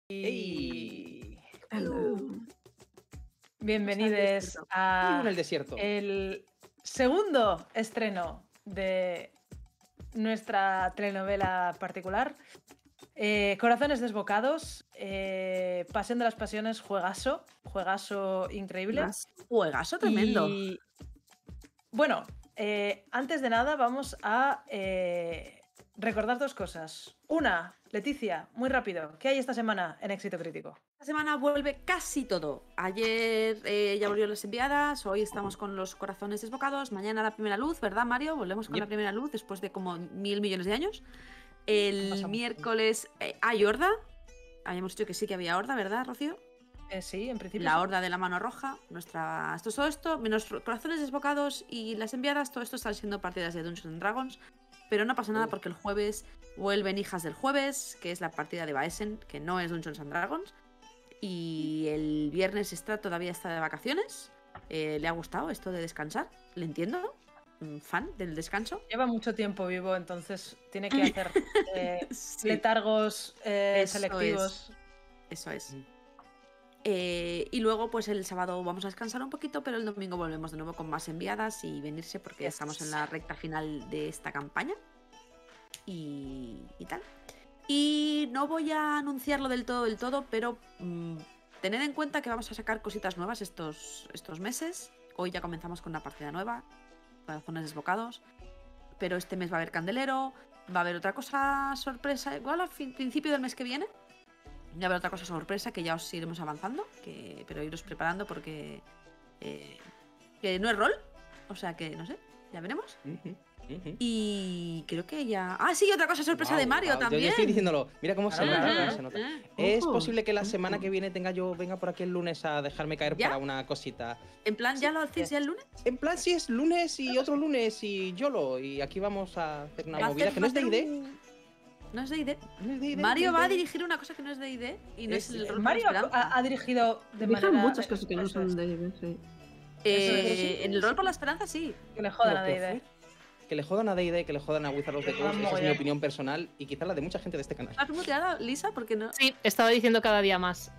¡Ey! Hello. Bienvenidos a en el desierto. el segundo estreno de nuestra telenovela particular. Corazones desbocados, Pasión de las Pasiones, juegazo increíble. Juegazo tremendo. Y bueno, antes de nada vamos a recordar dos cosas. Una, Leticia, muy rápido, ¿qué hay esta semana en Éxito Crítico? Esta semana vuelve casi todo. Ayer ya volvió Las Enviadas, hoy estamos con Los Corazones Desbocados, mañana La Primera Luz, ¿verdad, Mario? Volvemos con La Primera Luz después de como 1.000 millones de años. El miércoles hay Horda. Habíamos dicho que sí que había Horda, ¿verdad, Rocío? Sí, en principio. La Horda de la Mano Roja, todo esto, menos Corazones Desbocados y Las Enviadas, todo esto están siendo partidas de Dungeons and Dragons. Pero no pasa nada porque el jueves vuelven Hijas del Jueves, que es la partida de Baesen, que no es Dungeons and Dragons. Y el viernes todavía está de vacaciones. ¿Le ha gustado esto de descansar? ¿Le entiendo? ¿Fan del descanso? Lleva mucho tiempo vivo, entonces tiene que hacer Sí. letargos selectivos. Eso es. Y luego, pues el sábado vamos a descansar un poquito, pero el domingo volvemos de nuevo con más enviadas y venirse porque ya estamos en la recta final de esta campaña. Y tal. Y no voy a anunciarlo del todo, pero tened en cuenta que vamos a sacar cositas nuevas estos meses. Hoy ya comenzamos con una partida nueva, Corazones Desbocados. Pero este mes va a haber Candelero, va a haber otra cosa sorpresa, igual al principio del mes que viene. Ya habrá otra cosa sorpresa que ya os iremos avanzando, pero iros preparando porque que no es rol, o sea que no sé, ya veremos. Y creo que ya... ¡Ah, sí! Otra cosa sorpresa de Mario también. Yo estoy diciéndolo. Mira cómo se nota, Claro. se nota. Es posible que la semana que viene venga por aquí el lunes a dejarme caer ¿Ya? para una cosita. En plan, ¿ya lo hacéis ya el lunes? En plan, si es lunes y otro lunes y YOLO. Y aquí vamos a hacer una movida que no es de ID. No es de ID. No es de ID, Mario no va a es de ID. dirigir una cosa que no es de ID y no es el rol Mario por la esperanza. ha dirigido de Dicen manera... muchas cosas que no son de ID, sí. En el rol por la esperanza sí. Que le jodan a Pero D&D. que le jodan a D&D, que le jodan a Wizards of the Coast, esa es mi mogollón. opinión personal y quizás la de mucha gente de este canal. ¿Has muteado, Lisa? Porque no. Sí, estaba diciendo cada día más.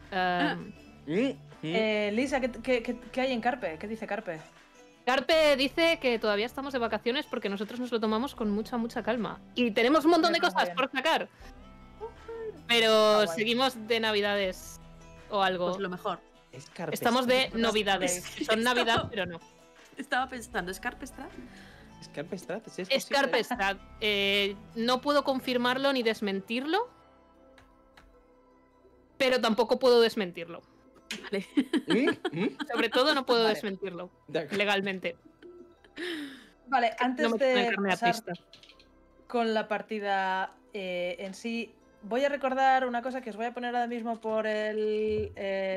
Lisa, ¿qué hay en Carpe? ¿Qué dice Carpe? Carpe dice que todavía estamos de vacaciones porque nosotros nos lo tomamos con mucha calma. Y tenemos un montón de Muy cosas bien. por sacar. Pero guay. seguimos de navidades o algo. Pues lo mejor. Es Carpe Estamos de Strat. novedades. Son navidad, pero no. Estaba pensando, ¿es Carpestra? Es Carpe Strat, ¿es Es posible? Carpe Strat. No puedo confirmarlo ni desmentirlo. Pero tampoco puedo desmentirlo. Vale. Sobre todo no puedo Vale. desmentirlo De acuerdo. legalmente. Vale, antes No me quiero de dejarme a pasar pista. con la partida en sí, voy a recordar una cosa que os voy a poner ahora mismo por el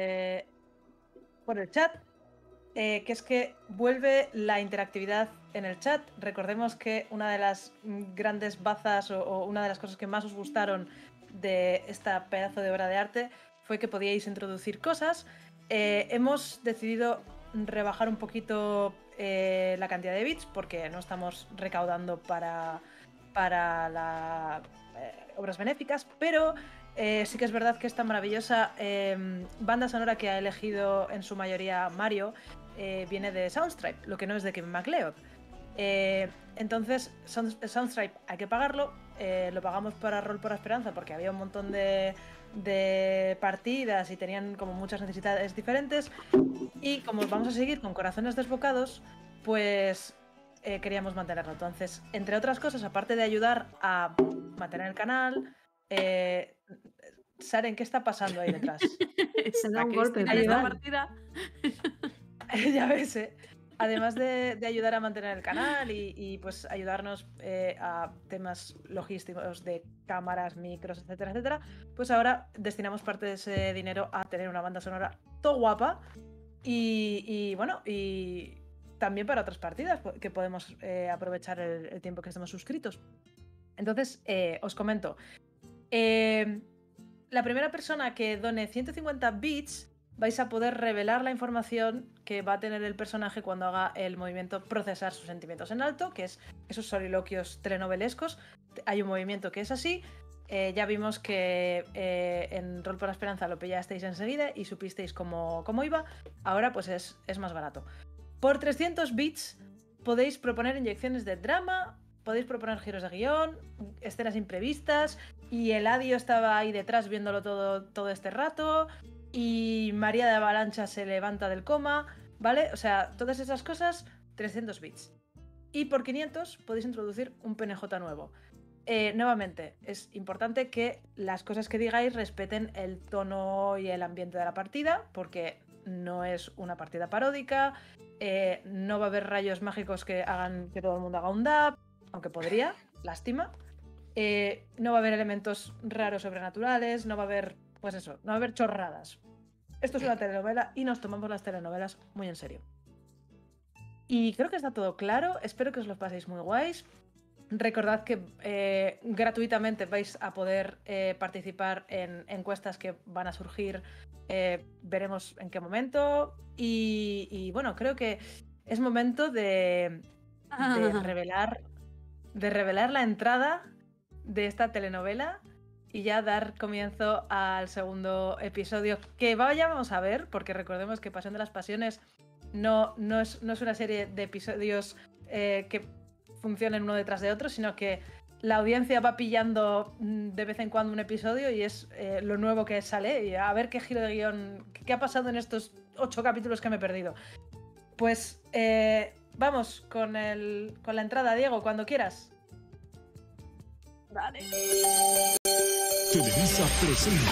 chat, que es que vuelve la interactividad en el chat. Recordemos que una de las grandes bazas o una de las cosas que más os gustaron de esta pedazo de obra de arte fue que podíais introducir cosas. Hemos decidido rebajar un poquito la cantidad de bits porque no estamos recaudando para las obras benéficas, pero sí que es verdad que esta maravillosa banda sonora que ha elegido en su mayoría Mario viene de Soundstripe, lo que no es de Kevin MacLeod. Entonces, Soundstripe hay que pagarlo, lo pagamos para Roll por la Esperanza porque había un montón de partidas y tenían como muchas necesidades diferentes, y como vamos a seguir con Corazones Desbocados, pues queríamos mantenerlo. Entonces, entre otras cosas, aparte de ayudar a mantener el canal, Saren, ¿qué está pasando ahí detrás? Se da un golpe. En esta Ayudar. partida. Ya ves, además de ayudar a mantener el canal y pues ayudarnos a temas logísticos de cámaras, micros, etcétera, etcétera, pues ahora destinamos parte de ese dinero a tener una banda sonora todo guapa y bueno, y también para otras partidas que podemos aprovechar el tiempo que estemos suscritos. Entonces, os comento. La primera persona que done 150 bits vais a poder revelar la información que va a tener el personaje cuando haga el movimiento procesar sus sentimientos en alto, que es esos soliloquios telenovelescos. Hay un movimiento que es así, ya vimos que en Rol por la Esperanza lo pillasteis enseguida y supisteis cómo iba. Ahora pues es más barato. Por 300 bits podéis proponer inyecciones de drama, podéis proponer giros de guión, escenas imprevistas, y Eladio estaba ahí detrás viéndolo todo este rato, y María de Avalancha se levanta del coma, ¿vale? O sea, todas esas cosas, 300 bits. Y por 500 podéis introducir un PNJ nuevo. Nuevamente, es importante que las cosas que digáis respeten el tono y el ambiente de la partida, porque no es una partida paródica, no va a haber rayos mágicos que hagan que todo el mundo haga un dab, aunque podría, lástima. No va a haber elementos raros sobrenaturales, no va a haber, pues eso, no va a haber chorradas. Esto es una telenovela y nos tomamos las telenovelas muy en serio. Y creo que está todo claro, espero que os lo paséis muy guays. Recordad que gratuitamente vais a poder participar en encuestas que van a surgir, veremos en qué momento. Y bueno, creo que es momento de revelar la entrada de esta telenovela y ya dar comienzo al segundo episodio que vayamos a ver, porque recordemos que Pasión de las Pasiones no es una serie de episodios que funcionen uno detrás de otro, sino que la audiencia va pillando de vez en cuando un episodio y es lo nuevo que sale, y a ver qué giro de guión, qué ha pasado en estos 8 capítulos que me he perdido. Pues vamos con la entrada, Diego, cuando quieras. Vale. Televisa presenta.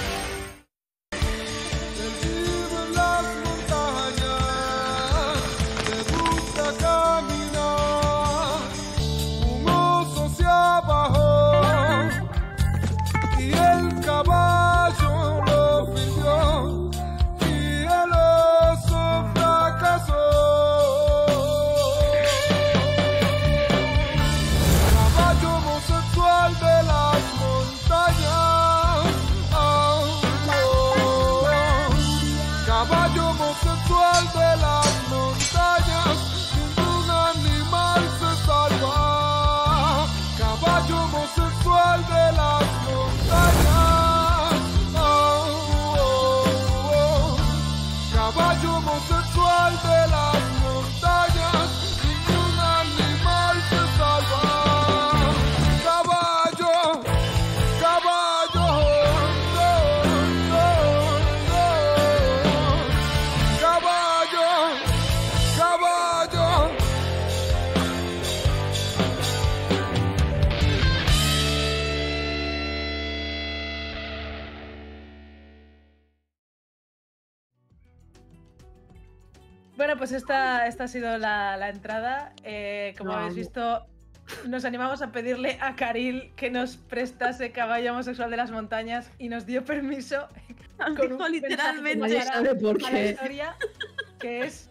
Bueno, pues esta ha sido la entrada. Como habéis visto, nos animamos a pedirle a Caril que nos prestase Caballo Homosexual de las Montañas y nos dio permiso con un literalmente. Nadie sabe por a la qué. historia, que es...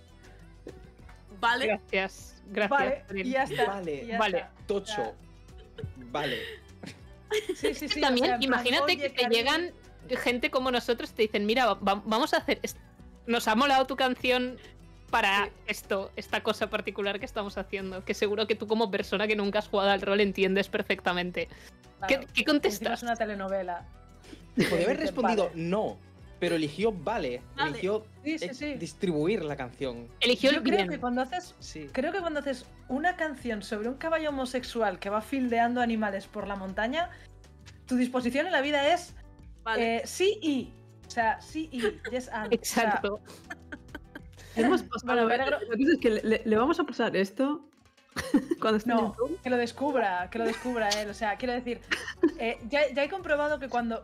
Vale. Gracias, Vale, Caril. y ya está. Vale. y ya Vale. está. Tocho. Vale. Sí, sí, sí. También, o sea, en plan, imagínate oye, que te Caril, llegan gente como nosotros y te dicen, mira, vamos a hacer... Nos ha molado tu canción para esta cosa particular que estamos haciendo, que seguro que tú como persona que nunca has jugado al rol entiendes perfectamente. claro, ¿Qué encima contestas? Es una telenovela. Podría haber respondido Vale. no, pero eligió vale. Vale. Eligió Sí, sí, sí. distribuir la canción. Eligió el Yo creo bien. que cuando haces Sí. una canción sobre un caballo homosexual que va fildeando animales por la montaña, tu disposición en la vida es Vale. sí y. O sea, sí y. Yes and. Exacto. Hemos pasado, Bueno, me ¿eh? alegro- La cosa es que le vamos a pasar esto cuando esté en No, YouTube. que lo descubra él. O sea, quiero decir, ya he comprobado que cuando...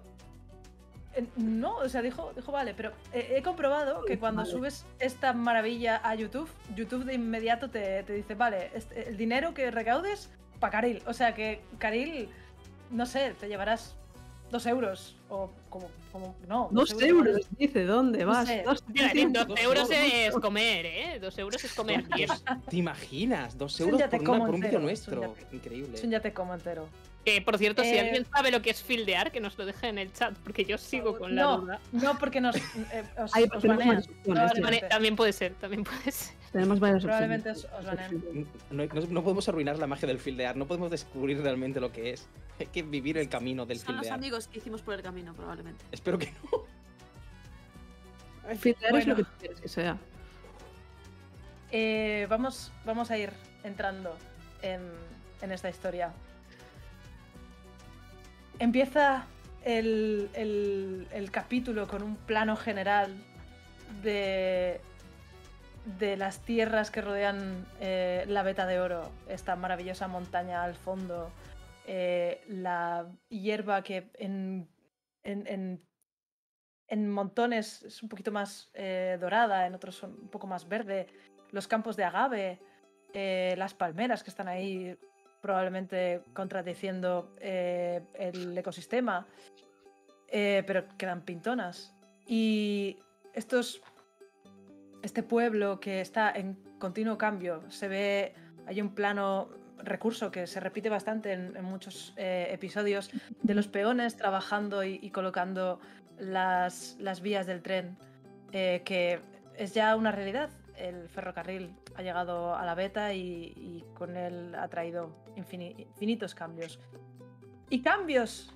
no, o sea, dijo vale, pero he comprobado que cuando Vale. subes esta maravilla a YouTube, YouTube de inmediato te dice, vale, el dinero que recaudes, para Caril. O sea, que Caril, no sé, te llevarás 2 euros O no, 2 euros, dice, ¿dónde No vas? sé. 2 Tía, 2 euros es comer, ¿eh? 2 euros es comer bien. ¿Te imaginas? 2 Es un euros ya te por, como por un vídeo entero, es un nuestro. ya te- Increíble. Es un ya te como entero. Que, por cierto, si Eh, alguien sabe lo que es fildear, que nos lo deje en el chat, porque yo sigo con la No, duda. no porque os Ahí os tenemos banean. varias opciones, Probablemente, También puede ser, también puede ser. Tenemos varias probablemente opciones. os banean. No podemos arruinar la magia del fildear, no podemos descubrir realmente lo que es. Hay que vivir el camino del Son los fildear. amigos que hicimos por el camino, probablemente. Espero que no. Fildear es lo Bueno. que tú quieres que sea. Vamos a ir entrando en esta historia. Empieza el capítulo con un plano general de las tierras que rodean la Veta de Oro, esta maravillosa montaña al fondo, la hierba que en montones es un poquito más dorada, en otros son un poco más verde, los campos de agave, las palmeras que están ahí probablemente contradiciendo el ecosistema, pero quedan pintonas. Y este pueblo que está en continuo cambio, hay un plano recurso que se repite bastante en muchos episodios de los peones trabajando y colocando las vías del tren, que es ya una realidad. El ferrocarril ha llegado a la Veta y con él ha traído infinitos cambios. Y cambios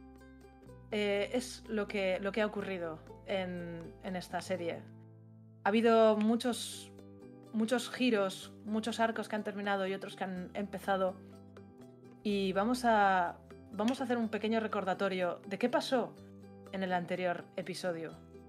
es lo que ha ocurrido en esta serie. Ha habido muchos giros, muchos arcos que han terminado y otros que han empezado. Y vamos a hacer un pequeño recordatorio de qué pasó en el anterior episodio.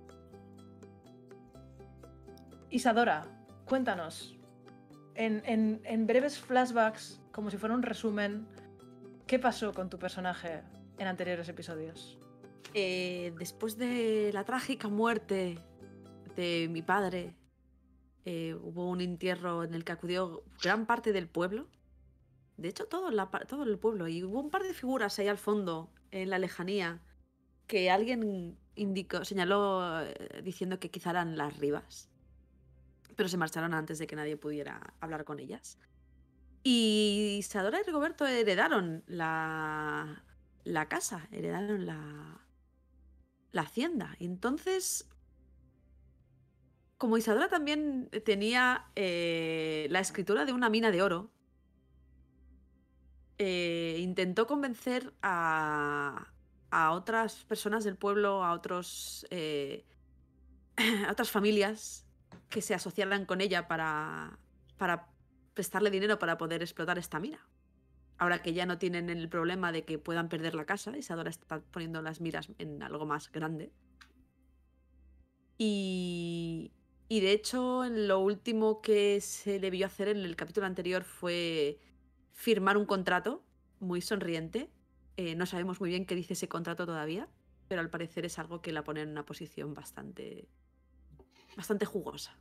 Isadora, cuéntanos, en breves flashbacks, como si fuera un resumen, ¿qué pasó con tu personaje en anteriores episodios? Después de la trágica muerte de mi padre, hubo un entierro en el que acudió gran parte del pueblo. De hecho, todo el pueblo. Y hubo un par de figuras ahí al fondo, en la lejanía, que alguien señaló diciendo que quizá eran las Rivas. Pero se marcharon antes de que nadie pudiera hablar con ellas. Y Isadora y Rigoberto heredaron la casa, heredaron la hacienda. Y entonces, como Isadora también tenía la escritura de una mina de oro, intentó convencer a otras personas del pueblo, a otras familias que se asociaran con ella para prestarle dinero para poder explotar esta mina. Ahora que ya no tienen el problema de que puedan perder la casa, Isadora está poniendo las miras en algo más grande. Y de hecho, lo último que se le vio hacer en el capítulo anterior fue firmar un contrato muy sonriente. No sabemos muy bien qué dice ese contrato todavía, pero al parecer es algo que la pone en una posición bastante jugosa.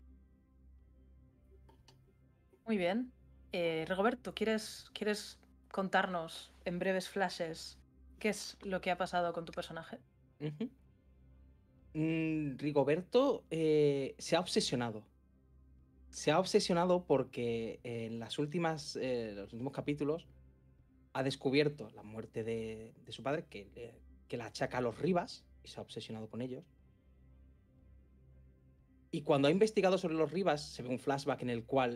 Muy bien. Rigoberto, ¿quieres contarnos en breves flashes qué es lo que ha pasado con tu personaje? Ujú. Rigoberto se ha obsesionado. Se ha obsesionado porque en los últimos capítulos ha descubierto la muerte de su padre, que la achaca a los Rivas, y se ha obsesionado con ellos. Y cuando ha investigado sobre los Rivas, se ve un flashback en el cual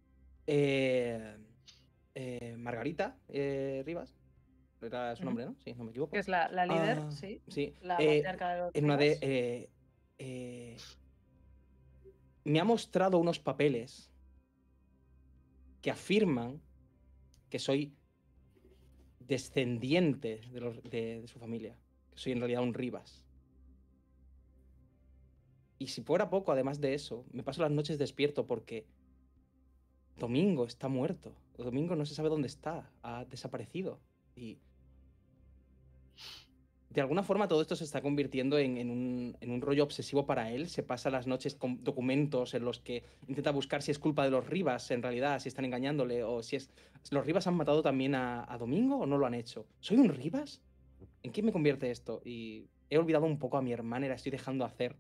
Margarita Rivas, era su nombre, ¿no? Sí, no me equivoco. Que es la líder, Ah, sí. Sí. La matriarca de los En una Rivas. me ha mostrado unos papeles que afirman que soy descendiente de su familia, que soy en realidad un Rivas. Y si fuera poco, además de eso, me paso las noches despierto porque Domingo está muerto. Domingo no se sabe dónde está, ha desaparecido. Y de alguna forma todo esto se está convirtiendo en un rollo obsesivo para él. Se pasa las noches con documentos en los que intenta buscar si es culpa de los Rivas, en realidad, si están engañándole, o si los Rivas han matado también a Domingo o no lo han hecho. ¿Soy un Rivas? ¿En qué me convierte esto? Y he olvidado un poco a mi hermana y la estoy dejando hacer.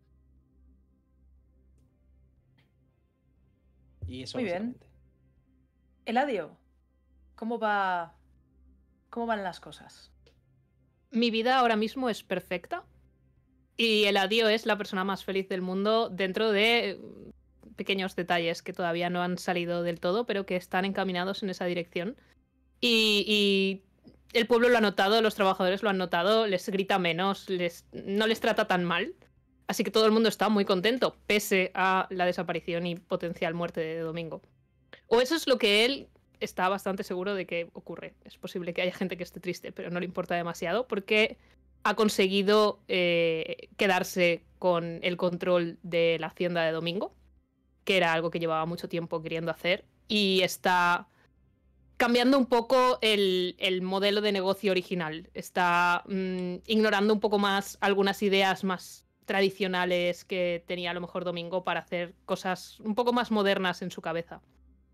Y eso Muy bien. básicamente. Eladio, ¿cómo van las cosas? Mi vida ahora mismo es perfecta. Y Eladio es la persona más feliz del mundo dentro de pequeños detalles que todavía no han salido del todo, pero que están encaminados en esa dirección. Y el pueblo lo ha notado, los trabajadores lo han notado, les grita menos, no les trata tan mal. Así que todo el mundo está muy contento, pese a la desaparición y potencial muerte de Domingo. O eso es lo que él está bastante seguro de que ocurre. Es posible que haya gente que esté triste, pero no le importa demasiado porque ha conseguido quedarse con el control de la hacienda de Domingo, que era algo que llevaba mucho tiempo queriendo hacer, y está cambiando un poco el modelo de negocio original. Está ignorando un poco más algunas ideas más tradicionales que tenía a lo mejor Domingo para hacer cosas un poco más modernas en su cabeza.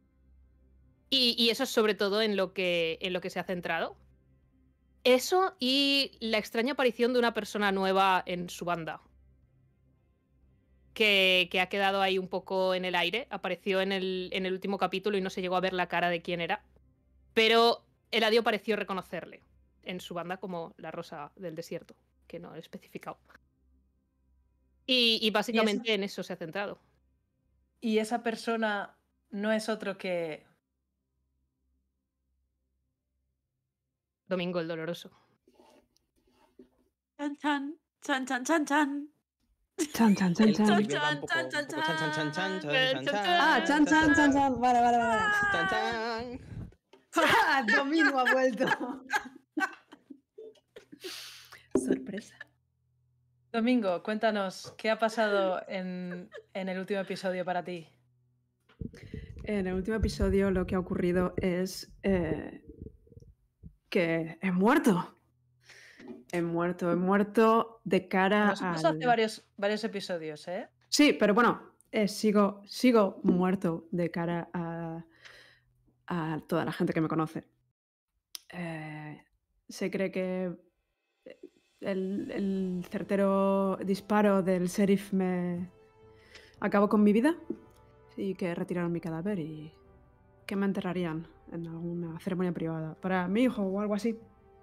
Y eso es sobre todo en lo que se ha centrado. Eso y la extraña aparición de una persona nueva en su banda. Que ha quedado ahí un poco en el aire. Apareció en el último capítulo y no se llegó a ver la cara de quién era. Pero Eladio pareció reconocerle en su banda como la Rosa del Desierto, que no he especificado. Y básicamente en eso se ha centrado. Y esa persona no es otro que... Domingo el Doloroso. Chan, chan, chan, chan, chan, chan. Chan, chan, chan, El chan. Olivier va un poco chan, chan, chan, chan, chan, chan, chan, Ah, chan, chan, chan, chan. Vale, vale, vale. chan, chan. ¡Ah! Domingo ha vuelto. Sorpresa. Domingo, cuéntanos, ¿qué ha pasado en el último episodio para ti? En el último episodio lo que ha ocurrido es que he muerto. He muerto de cara Eso pasó hace varios episodios, ¿eh? Sí, pero bueno, sigo muerto de cara a toda la gente que me conoce. Se cree que el certero disparo del sheriff me acabó con mi vida y que retiraron mi cadáver y que me enterrarían en alguna ceremonia privada para mi hijo o algo así.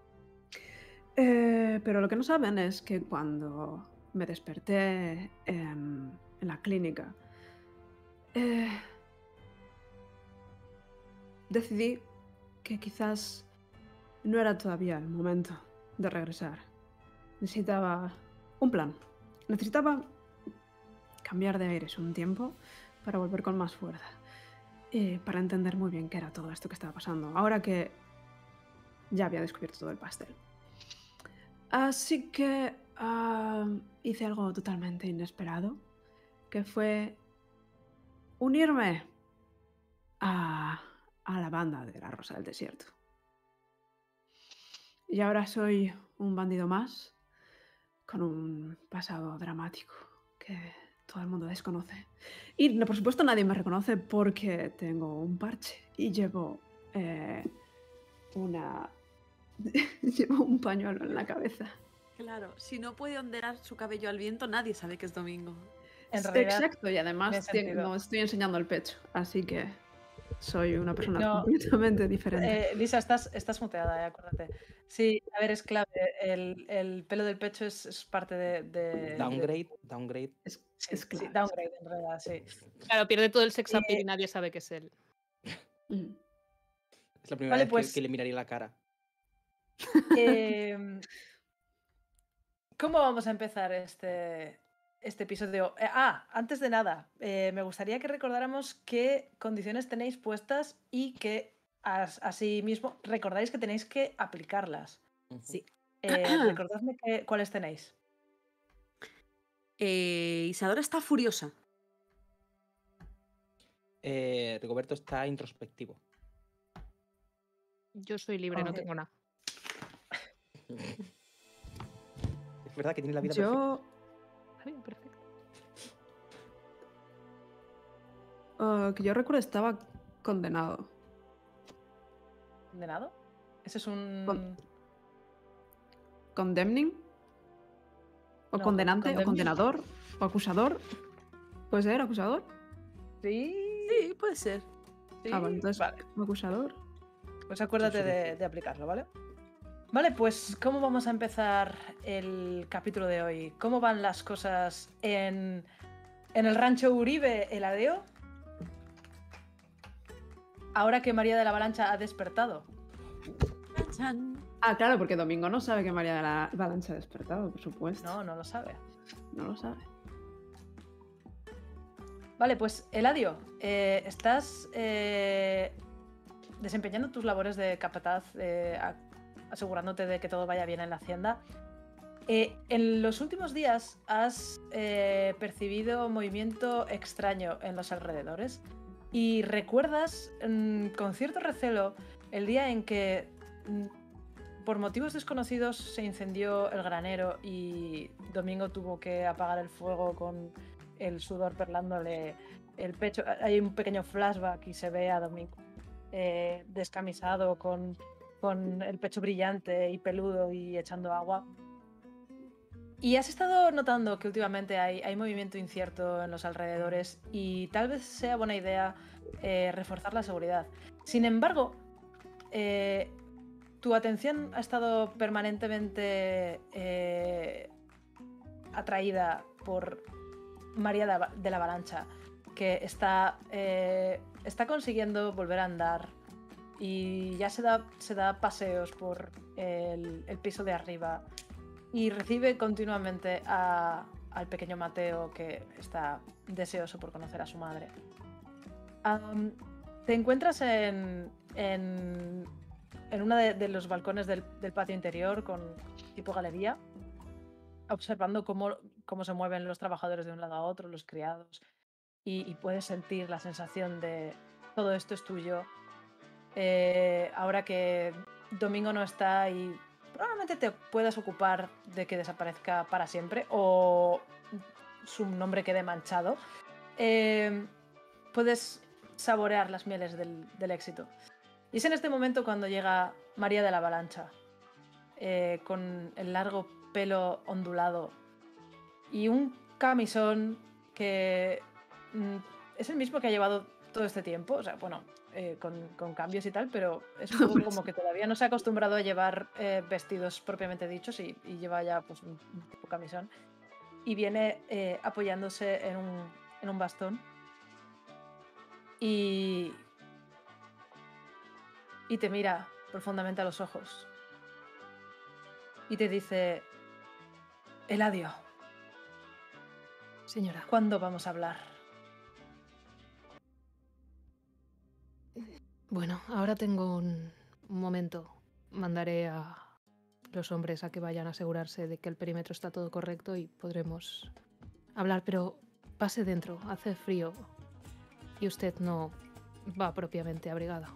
Pero lo que no saben es que cuando me desperté en la clínica, decidí que quizás no era todavía el momento de regresar. Necesitaba un plan. Necesitaba cambiar de aires un tiempo para volver con más fuerza. Y para entender muy bien qué era todo esto que estaba pasando, ahora que ya había descubierto todo el pastel. Así que hice algo totalmente inesperado, que fue unirme a la banda de la Rosa del Desierto. Y ahora soy un bandido más, con un pasado dramático que todo el mundo desconoce. Y por supuesto nadie me reconoce porque tengo un parche y llevo llevo un pañuelo en la cabeza. Claro, si no puede ondear su cabello al viento, nadie sabe que es Domingo. En realidad, Exacto, y además tiene sentido. no estoy enseñando el pecho, así que soy una persona No, completamente diferente. Lisa, estás muteada, acuérdate. Sí, a ver, es clave. El pelo del pecho es parte de... Downgrade. Es clave. Sí, downgrade, en realidad, sí. Claro, pierde todo el sex appeal y nadie sabe que es él. Es la primera Vale, vez pues- que le miraría la cara. ¿Cómo vamos a empezar este episodio? Antes de nada, me gustaría que recordáramos qué condiciones tenéis puestas y que asimismo recordáis que tenéis que aplicarlas. Sí. Recordadme cuáles tenéis. Isadora está furiosa. Rigoberto está introspectivo. Yo soy libre, no tengo nada. Es verdad que tiene la vida perfecta. Yo Está bien, perfecto. que yo recuerdo estaba condenado. ¿Condenado? Ese es un... Condemning. O No, condenante, o condemn- condenador, o acusador. ¿Puede ser acusador? Sí. Sí, puede ser. Sí, Ah, bueno, entonces, vale. acusador. Pues acuérdate de aplicarlo, ¿vale? Vale, pues ¿cómo vamos a empezar el capítulo de hoy? ¿Cómo van las cosas en el rancho Uribe, Eladeo? Ahora que María de la Avalancha ha despertado. Chan. Ah, claro, porque Domingo no sabe que María de la Avalancha ha despertado, por supuesto. No, no lo sabe. No lo sabe. Vale, pues Eladio, estás desempeñando tus labores de capataz, asegurándote de que todo vaya bien en la hacienda. En los últimos días has percibido movimiento extraño en los alrededores y recuerdas con cierto recelo el día en que por motivos desconocidos se incendió el granero y Domingo tuvo que apagar el fuego con el sudor perlándole el pecho. Hay un pequeño flashback y se ve a Domingo descamisado con el pecho brillante y peludo y echando agua. Y has estado notando que últimamente hay movimiento incierto en los alrededores y tal vez sea buena idea reforzar la seguridad. Sin embargo, tu atención ha estado permanentemente atraída por María de la Avalancha, que está consiguiendo volver a andar y ya se da paseos por el piso de arriba y recibe continuamente al pequeño Mateo, que está deseoso por conocer a su madre. Te encuentras en uno de los balcones del patio interior, con tipo galería, observando cómo se mueven los trabajadores de un lado a otro, los criados, y puedes sentir la sensación de todo esto es tuyo. Ahora que Domingo no está y probablemente te puedas ocupar de que desaparezca para siempre o su nombre quede manchado, puedes saborear las mieles del éxito. Y es en este momento cuando llega María de la Avalancha, con el largo pelo ondulado y un camisón que es el mismo que ha llevado todo este tiempo, o sea, bueno, con cambios y tal, pero es un poco como que todavía no se ha acostumbrado a llevar vestidos propiamente dichos y lleva ya pues un tipo camisón y viene apoyándose en un bastón y te mira profundamente a los ojos y te dice: Eladio, Señora. ¿cuándo vamos a hablar? Bueno, ahora tengo un momento. Mandaré a los hombres a que vayan a asegurarse de que el perímetro está todo correcto y podremos hablar, pero pase dentro, hace frío y usted no va propiamente abrigada.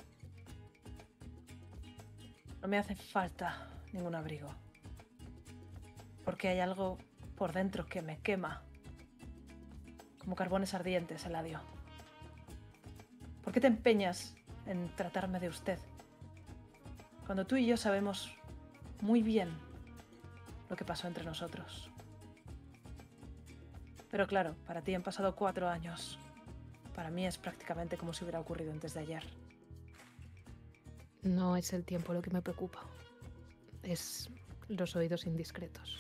No me hace falta ningún abrigo, porque hay algo por dentro que me quema, como carbones ardientes, Eladio. ¿Por qué te empeñas en tratarme de usted, cuando tú y yo sabemos muy bien lo que pasó entre nosotros? Pero claro, para ti han pasado 4 años. Para mí es prácticamente como si hubiera ocurrido antes de ayer. No es el tiempo lo que me preocupa, es los oídos indiscretos.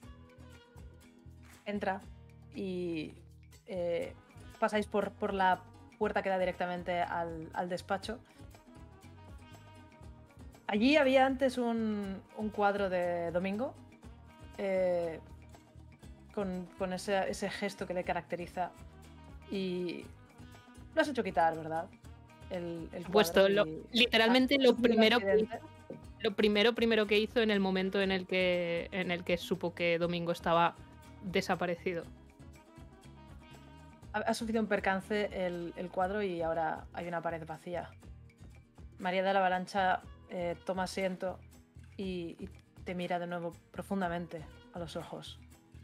Entra y pasáis por la puerta que da directamente al despacho. Allí había antes un cuadro de Domingo con ese gesto que le caracteriza y lo has hecho quitar, ¿verdad? El Puesto, cuadro literalmente has lo sufrido un primero accidente. Lo primero que hizo en el momento en el que supo que Domingo estaba desaparecido. Ha sufrido un percance el cuadro y ahora hay una pared vacía. María de la Avalancha toma asiento y te mira de nuevo profundamente a los ojos.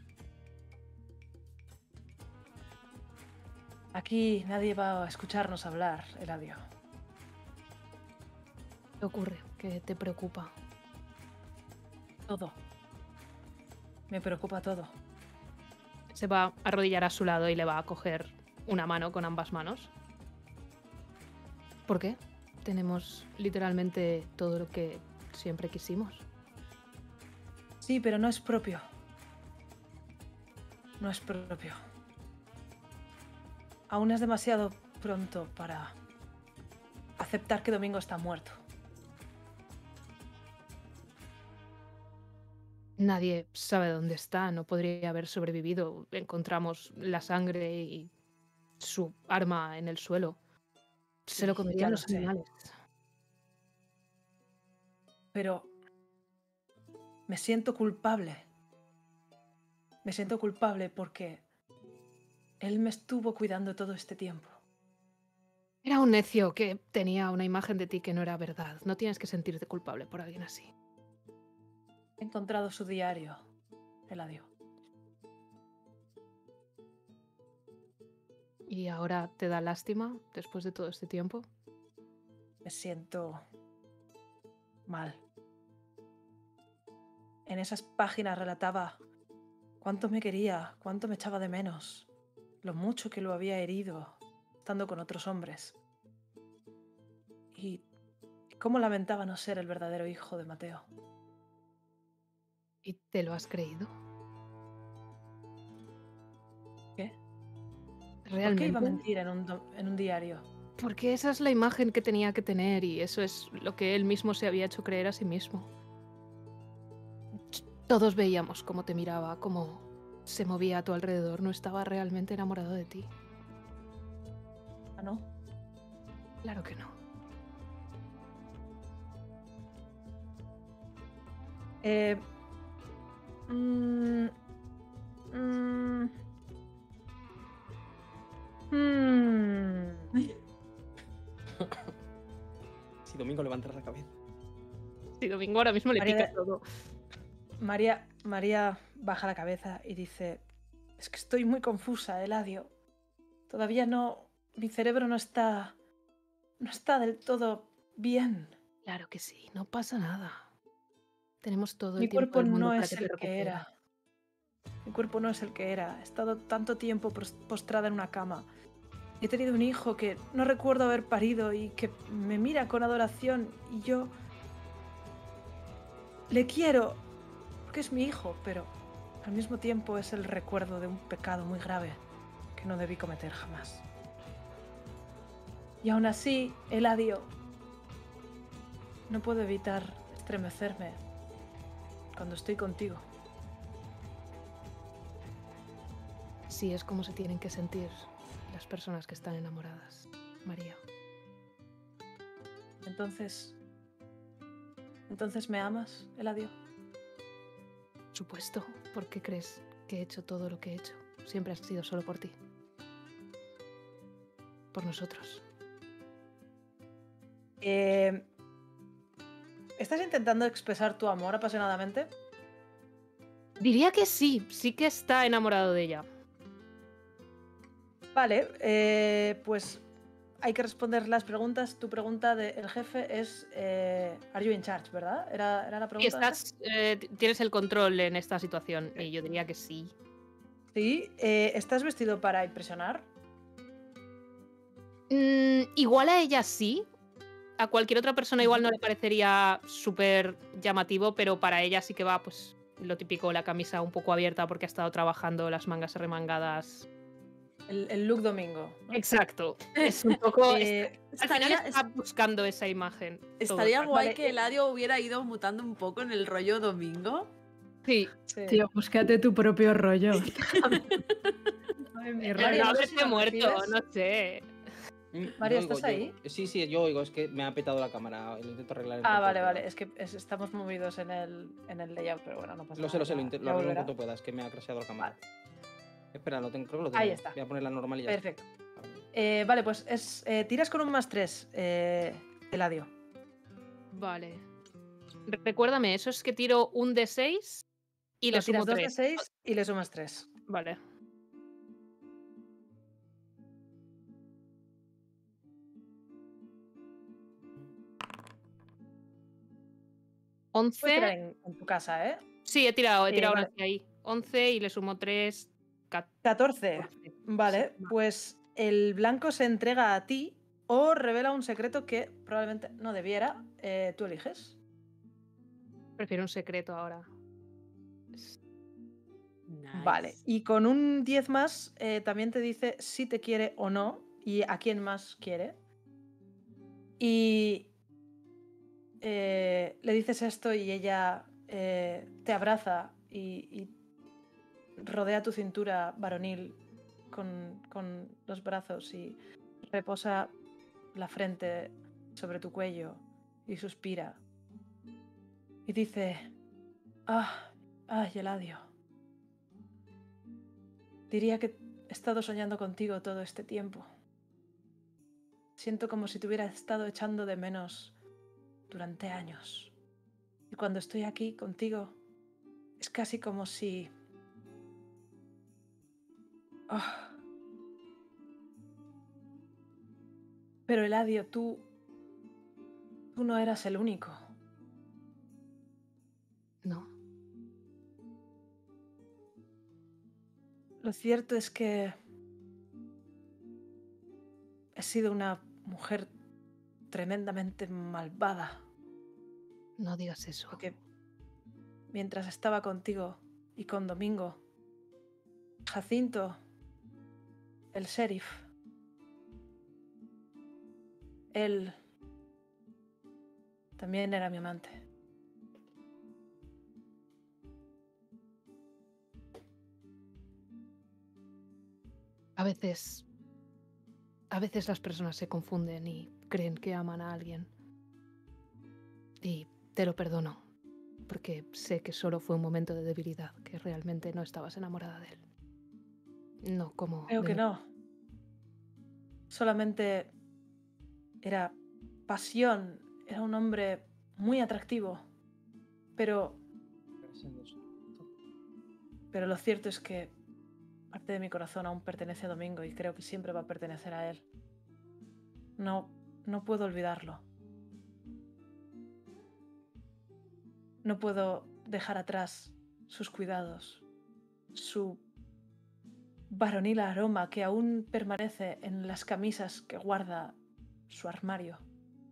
Aquí nadie va a escucharnos hablar, Eladio. ¿Qué ocurre? ¿Qué te preocupa? Todo. Me preocupa todo. Se va a arrodillar a su lado y le va a coger una mano con ambas manos. ¿Por qué? Tenemos literalmente todo lo que siempre quisimos. Sí, pero no es propio. No es propio. Aún es demasiado pronto para aceptar que Domingo está muerto. Nadie sabe dónde está, no podría haber sobrevivido. Encontramos la sangre y su arma en el suelo. Se lo Sí, comerían ya lo los sé. animales. Pero me siento culpable. Me siento culpable porque él me estuvo cuidando todo este tiempo. Era un necio que tenía una imagen de ti que no era verdad. No tienes que sentirte culpable por alguien así. He encontrado su diario, Eladio. ¿Y ahora te da lástima después de todo este tiempo? Me siento mal. En esas páginas relataba cuánto me quería, cuánto me echaba de menos, lo mucho que lo había herido estando con otros hombres. Y cómo lamentaba no ser el verdadero hijo de Mateo. ¿Y te lo has creído? ¿Qué? ¿Realmente? ¿Por qué iba a mentir en un diario? Porque esa es la imagen que tenía que tener y eso es lo que él mismo se había hecho creer a sí mismo. Todos veíamos cómo te miraba, cómo se movía a tu alrededor. No estaba realmente enamorado de ti. ¿Ah, no? Claro que no. Mm, mm, mm. Si Domingo levanta la cabeza. Sí, Domingo ahora mismo le María pica de- todo. María baja la cabeza y dice: es que estoy muy confusa, Eladio. Todavía no... Mi cerebro no está del todo bien. Claro que sí, no pasa nada. Tenemos todo Mi el tiempo cuerpo del mundo no para es que te el que recuperes. era. Mi cuerpo no es el que era. He estado tanto tiempo postrada en una cama. He tenido un hijo que no recuerdo haber parido y que me mira con adoración y yo le quiero porque es mi hijo, pero al mismo tiempo es el recuerdo de un pecado muy grave que no debí cometer jamás. Y aún así, Eladio, no puedo evitar estremecerme cuando estoy contigo. Sí, es como se tienen que sentir las personas que están enamoradas, María. Entonces ¿me amas, Eladio? Por supuesto, ¿por qué crees que he hecho todo lo que he hecho? Siempre ha sido solo por ti. Por nosotros. ¿Estás intentando expresar tu amor apasionadamente? Diría que sí, sí que está enamorado de ella. Vale, pues hay que responder las preguntas. Tu pregunta del jefe es ¿Are you in charge? ¿Verdad? ¿Era la Y pregunta? tienes el control en esta situación y yo diría que sí. Sí. ¿Estás vestido para impresionar? Igual a ella sí. A cualquier otra persona igual no le parecería súper llamativo, pero para ella sí que va, pues, lo típico, la camisa un poco abierta porque ha estado trabajando, las mangas remangadas. El look domingo, ¿no? Exacto. Es un poco... al Estaría, final está buscando esa imagen. todo el estaría rato. guay Vale, que Eladio hubiera ido mutando un poco en el rollo domingo. Sí. Sí. Tío, búscate tu propio rollo. Ay, mi Pero María, no no sé si haberte me muerto, percibes. no sé. María, Yo oigo, ¿estás ahí? Sí, yo oigo, es que me ha petado la cámara. Lo intento arreglar. Vale. Es que estamos movidos en el layout, pero bueno, no pasa Lo sé, nada. lo ya arreglo en volverá. cuanto puedas, que me ha crasheado la cámara. Vale. Espera, creo que lo tengo. Ahí está. Voy a poner la normal y ya Perfecto. está. Vale, pues tiras con un +3, Eladio. Vale. Recuérdame, eso es que tiro un D6 y le sumo tiras 2 de 3. 6 y le sumas 3. Vale. Puedes tirar 11. en tu casa, ¿eh? Sí, he tirado vale. una hacia ahí. 11 y le sumo 3, 14. Vale, pues el blanco se entrega a ti o revela un secreto que probablemente no debiera. Tú eliges. Prefiero un secreto ahora. Vale, y con un 10 más también te dice si te quiere o no y a quién más quiere. Y le dices esto y ella te abraza y rodea tu cintura varonil con los brazos y reposa la frente sobre tu cuello y suspira. Y dice, Eladio. Diría que he estado soñando contigo todo este tiempo. Siento como si te hubiera estado echando de menos durante años. Y cuando estoy aquí contigo, es casi como si... Pero Eladio, tú no eras el único. No. Lo cierto es que he sido una mujer tremendamente malvada. No digas eso. Porque mientras estaba contigo y con Domingo, Jacinto, el sheriff, él también era mi amante. A veces las personas se confunden y creen que aman a alguien. Y te lo perdono, porque sé que solo fue un momento de debilidad, que realmente no estabas enamorada de él. No como... Creo que no. Solamente era pasión. Era un hombre muy atractivo. Pero lo cierto es que parte de mi corazón aún pertenece a Domingo y creo que siempre va a pertenecer a él. No puedo olvidarlo. No puedo dejar atrás sus cuidados, su varonil aroma que aún permanece en las camisas que guarda su armario.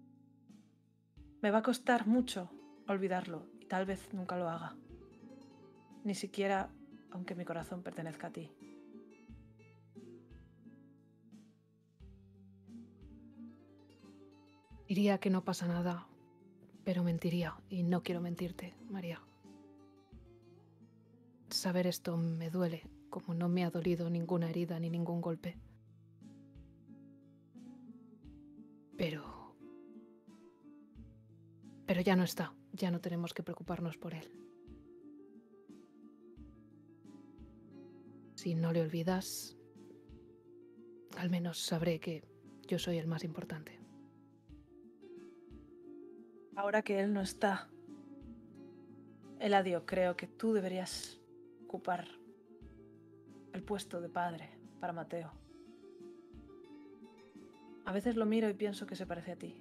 Me va a costar mucho olvidarlo y tal vez nunca lo haga. Ni siquiera aunque mi corazón pertenezca a ti. Diría que no pasa nada, pero mentiría y no quiero mentirte, María. Saber esto me duele, como no me ha dolido ninguna herida ni ningún golpe. Pero ya no está, ya no tenemos que preocuparnos por él. Si no le olvidas, al menos sabré que yo soy el más importante. Ahora que él no está, Eladio, creo que tú deberías ocupar el puesto de padre para Mateo. A veces lo miro y pienso que se parece a ti.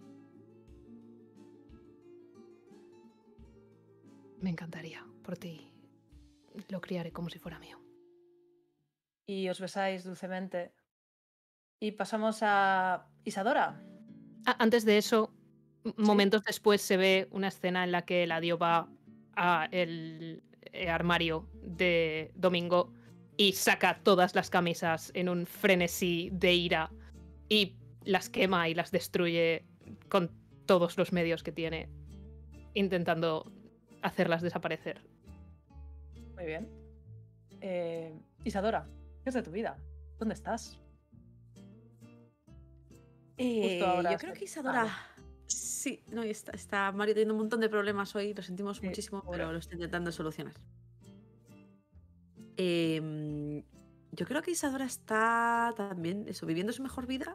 Me encantaría por ti. Lo criaré como si fuera mío. Y os besáis dulcemente. Y pasamos a Isadora. Antes de eso, momentos después se ve una escena en la que Eladio va al armario de Domingo y saca todas las camisas en un frenesí de ira y las quema y las destruye con todos los medios que tiene, intentando hacerlas desaparecer. Muy bien. Isadora, ¿qué es de tu vida? ¿Dónde estás? Justo ahora Yo creo que Isadora... Sí, no, está Mario teniendo un montón de problemas hoy, lo sentimos muchísimo, pero lo está intentando solucionar. Yo creo que Isadora está también viviendo su mejor vida.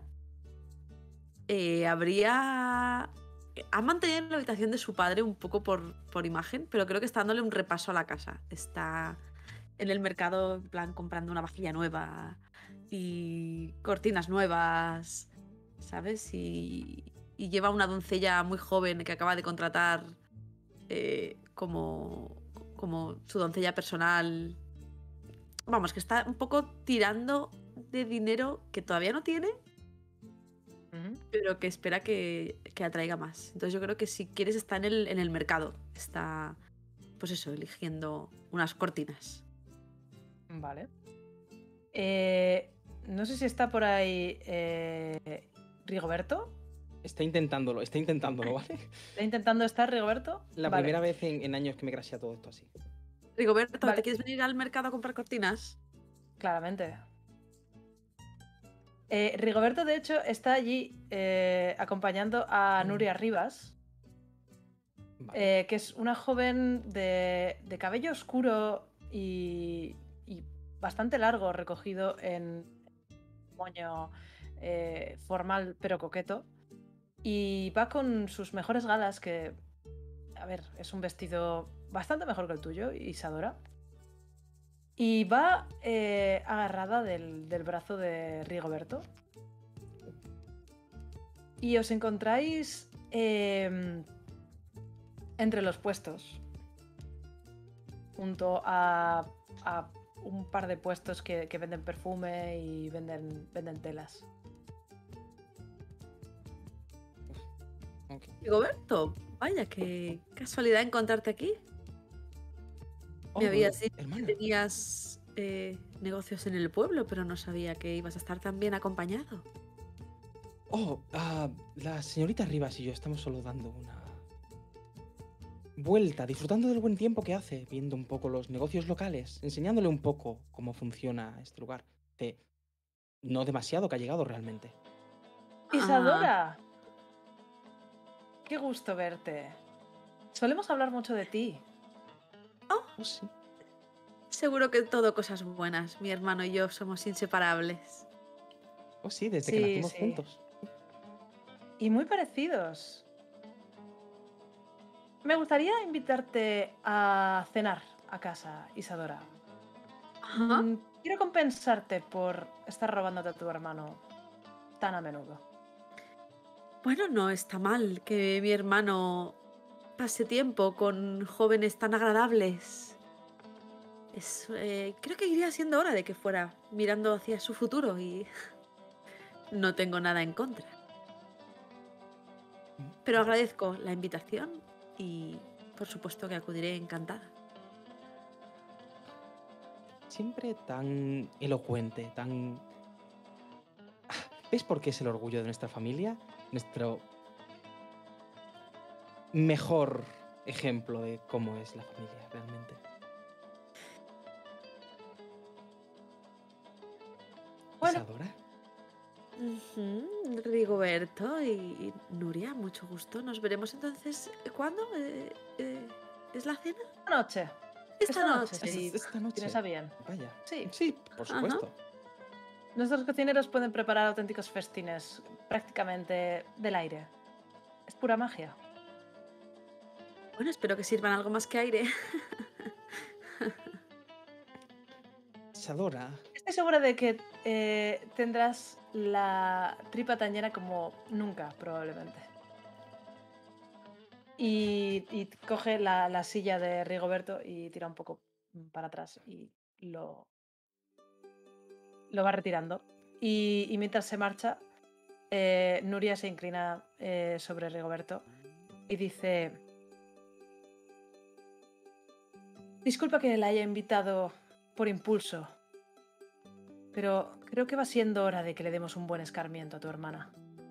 Ha mantenido en la habitación de su padre un poco por imagen, pero creo que está dándole un repaso a la casa. Está en el mercado, en plan, comprando una vajilla nueva y cortinas nuevas, ¿sabes? Y lleva una doncella muy joven que acaba de contratar como como su doncella personal. Vamos, que está un poco tirando de dinero que todavía no tiene, pero que espera que atraiga más. Entonces yo creo que si quieres está en el mercado. Está, pues eso, eligiendo unas cortinas. Vale. No sé si está por ahí Rigoberto. Está intentándolo, ¿vale? ¿Está intentando estar Rigoberto? La Vale. primera vez en años que me crashea todo esto así. Rigoberto, Vale. ¿te quieres venir al mercado a comprar cortinas? Claramente. Rigoberto, de hecho, está allí acompañando a Nuria Rivas, Vale. que es una joven de cabello oscuro y bastante largo, recogido en moño formal pero coqueto. Y va con sus mejores galas, que, a ver, es un vestido bastante mejor que el tuyo, Isadora. Y va agarrada del brazo de Rigoberto. Y os encontráis entre los puestos, junto a un par de puestos que venden perfume y venden telas. Ok. Rigoberto, vaya, qué casualidad encontrarte aquí. Oh, Me habías dicho que hermana. tenías negocios en el pueblo, pero no sabía que ibas a estar tan bien acompañado. Oh, la señorita Rivas y yo estamos solo dando una vuelta, disfrutando del buen tiempo que hace, viendo un poco los negocios locales, enseñándole un poco cómo funciona este lugar. No demasiado que ha llegado realmente. ¡Isadora! ¡Qué gusto verte! Solemos hablar mucho de ti. Oh, sí. Seguro que todo cosas buenas. Mi hermano y yo somos inseparables. Oh, sí, desde que Sí, nacimos sí. juntos. Y muy parecidos. Me gustaría invitarte a cenar a casa, Isadora. Ajá. Quiero compensarte por estar robándote a tu hermano tan a menudo. Bueno, no está mal que mi hermano pase tiempo con jóvenes tan agradables. Creo que iría siendo hora de que fuera mirando hacia su futuro y no tengo nada en contra. Pero agradezco la invitación y por supuesto que acudiré encantada. Siempre tan elocuente, tan... ¿Ves por qué es el orgullo de nuestra familia? Nuestro mejor ejemplo de cómo es la familia realmente. Bueno. ¿Isadora? Rigoberto y Nuria, mucho gusto. Nos veremos entonces. ¿Cuándo? ¿Es la cena? Esta noche. Esta noche. Sí, Esta noche. tienes a bien. Vaya. Sí. Sí, por supuesto. Nuestros cocineros pueden preparar auténticos festines, prácticamente del aire. Es pura magia. Bueno, espero que sirvan algo más que aire. Isadora. Estoy segura de que tendrás la tripa tan llena como nunca, probablemente. Y coge la silla de Rigoberto y tira un poco para atrás y lo va retirando. Y mientras se marcha, Nuria se inclina sobre Rigoberto y dice: disculpa que la haya invitado por impulso, pero creo que va siendo hora de que le demos un buen escarmiento a tu hermana.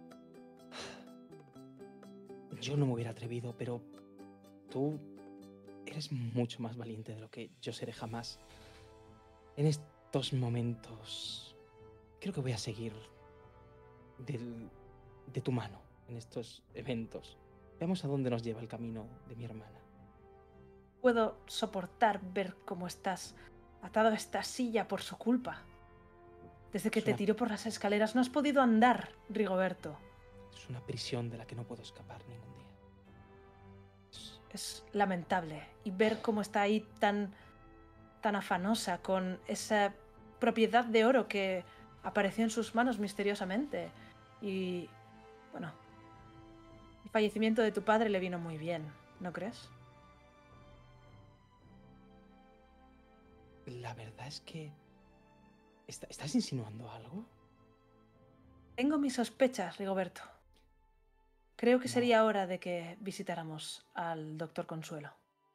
Yo no me hubiera atrevido, pero tú eres mucho más valiente de lo que yo seré jamás. En estos momentos, creo que voy a seguir de tu mano en estos eventos. Veamos a dónde nos lleva el camino de mi hermana. Puedo soportar ver cómo estás atado a esta silla por su culpa. Desde que te tiró por las escaleras no has podido andar, Rigoberto. Es una prisión de la que no puedo escapar ningún día. Es lamentable. Y ver cómo está ahí tan afanosa con esa propiedad de oro que apareció en sus manos misteriosamente. Y, bueno, el fallecimiento de tu padre le vino muy bien, ¿no crees? La verdad es que... ¿Estás insinuando algo? Tengo mis sospechas, Rigoberto. Creo que No. sería hora de que visitáramos al doctor Consuelo.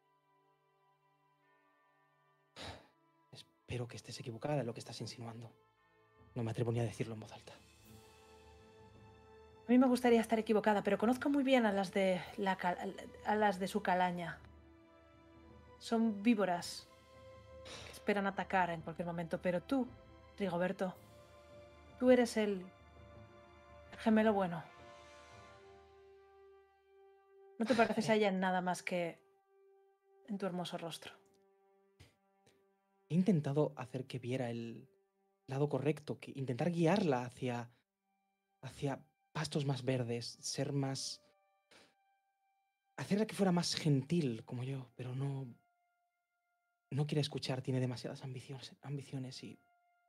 Espero que estés equivocada de lo que estás insinuando. No me atrevo ni a decirlo en voz alta. A mí me gustaría estar equivocada, pero conozco muy bien a las de su calaña. Son víboras que esperan atacar en cualquier momento, pero tú, Rigoberto, tú eres el gemelo bueno. No te pareces a ella en nada más que en tu hermoso rostro. He intentado hacer que viera el lado correcto, intentar guiarla hacia pastos más verdes, ser más... hacerla que fuera más gentil como yo, pero no quiere escuchar, tiene demasiadas ambiciones y...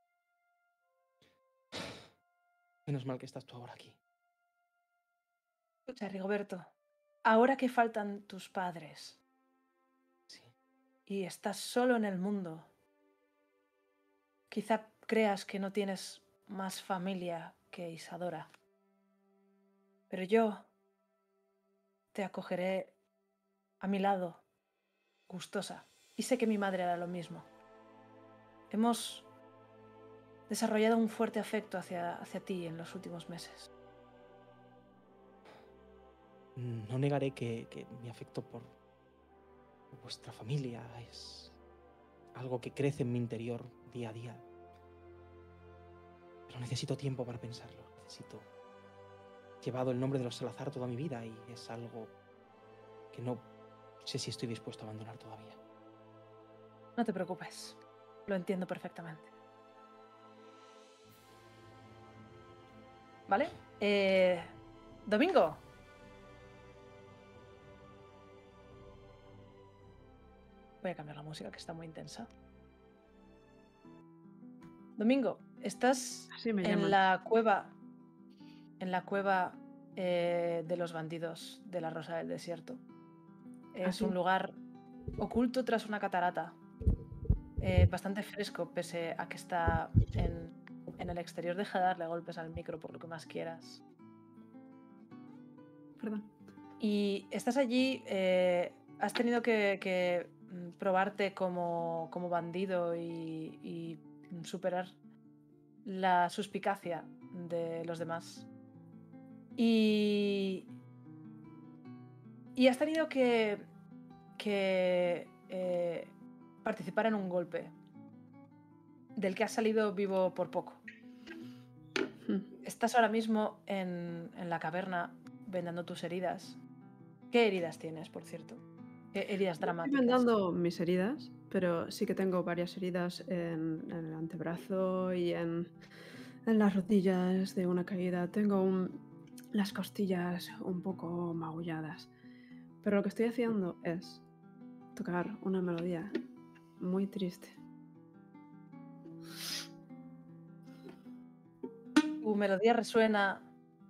Menos mal que estás tú ahora aquí. Escucha, Rigoberto, ahora que faltan tus padres Sí. y estás solo en el mundo, quizá creas que no tienes más familia que Isadora. Pero yo te acogeré a mi lado, gustosa. Y sé que mi madre hará lo mismo. Hemos desarrollado un fuerte afecto hacia ti en los últimos meses. No negaré que mi afecto por vuestra familia es algo que crece en mi interior día a día. Pero necesito tiempo para pensarlo. He llevado el nombre de los Salazar toda mi vida y es algo que no sé si estoy dispuesto a abandonar todavía. No te preocupes, lo entiendo perfectamente. ¿Vale? Domingo. Voy a cambiar la música que está muy intensa. Domingo, estás Así me en llaman. la cueva. En la cueva de los bandidos de la Rosa del Desierto. Es sí? un lugar oculto tras una catarata. Bastante fresco, pese a que está en el exterior. Deja de darle golpes al micro por lo que más quieras. Perdón. Y estás allí, has tenido que probarte como bandido y superar la suspicacia de los demás. Y has tenido que participar en un golpe del que has salido vivo por poco. Estás ahora mismo en la caverna vendando tus heridas. ¿Qué heridas tienes, por cierto? ¿Qué heridas Estoy dramáticas? vendando mis heridas, pero sí que tengo varias heridas en el antebrazo y en las rodillas de una caída. Tengo las costillas un poco magulladas. Pero lo que estoy haciendo es tocar una melodía muy triste. Tu melodía resuena.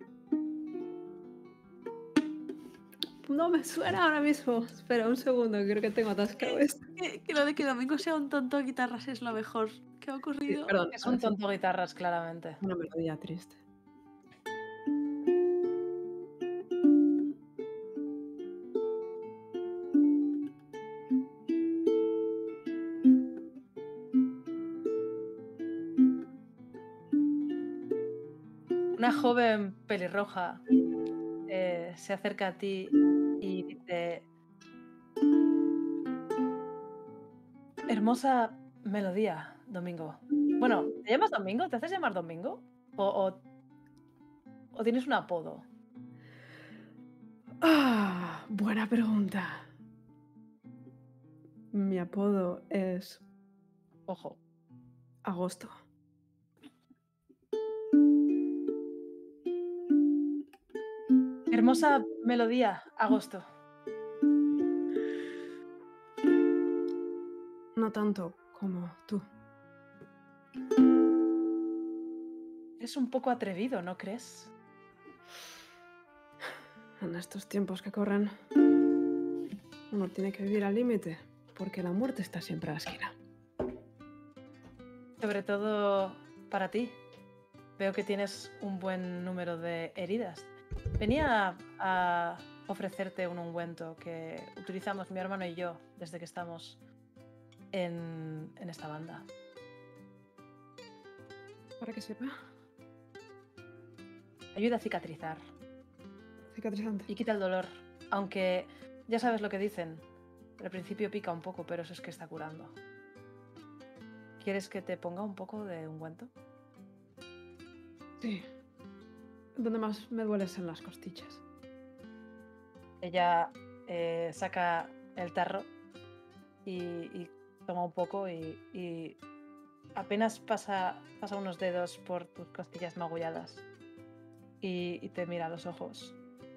No me suena ahora mismo. Espera un segundo, creo que tengo atascado esto. Que lo de que Domingo sea un tonto de guitarras es lo mejor que ha ocurrido. Perdón, Es ahora un sí. tonto guitarras, claramente. Una melodía triste. Una joven pelirroja se acerca a ti y dice: hermosa melodía, Domingo. Bueno, ¿te llamas Domingo? ¿Te haces llamar Domingo? ¿O tienes un apodo? Ah, buena pregunta. Mi apodo es Ojo. Agosto. Hermosa melodía, Agosto. No tanto como tú. Eres un poco atrevido, ¿no crees? En estos tiempos que corren, uno tiene que vivir al límite, porque la muerte está siempre a la esquina. Sobre todo para ti. Veo que tienes un buen número de heridas. Venía a ofrecerte un ungüento que utilizamos mi hermano y yo desde que estamos en esta banda. ¿Para qué sirve? Ayuda a cicatrizar Cicatrizante. y quita el dolor. Aunque ya sabes lo que dicen. Al principio pica un poco, pero eso es que está curando. ¿Quieres que te ponga un poco de ungüento? Sí. Donde más me duele es en las costillas. Ella saca el tarro y toma un poco y apenas pasa unos dedos por tus costillas magulladas y te mira a los ojos.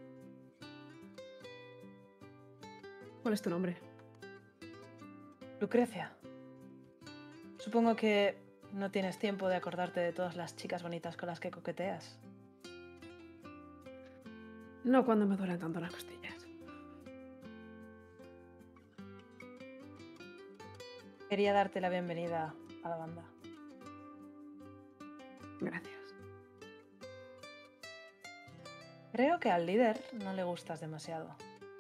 ¿Cuál es tu nombre? Lucrecia, supongo que no tienes tiempo de acordarte de todas las chicas bonitas con las que coqueteas. No cuando me duelen tanto las costillas. Quería darte la bienvenida a la banda. Gracias. Creo que al líder no le gustas demasiado.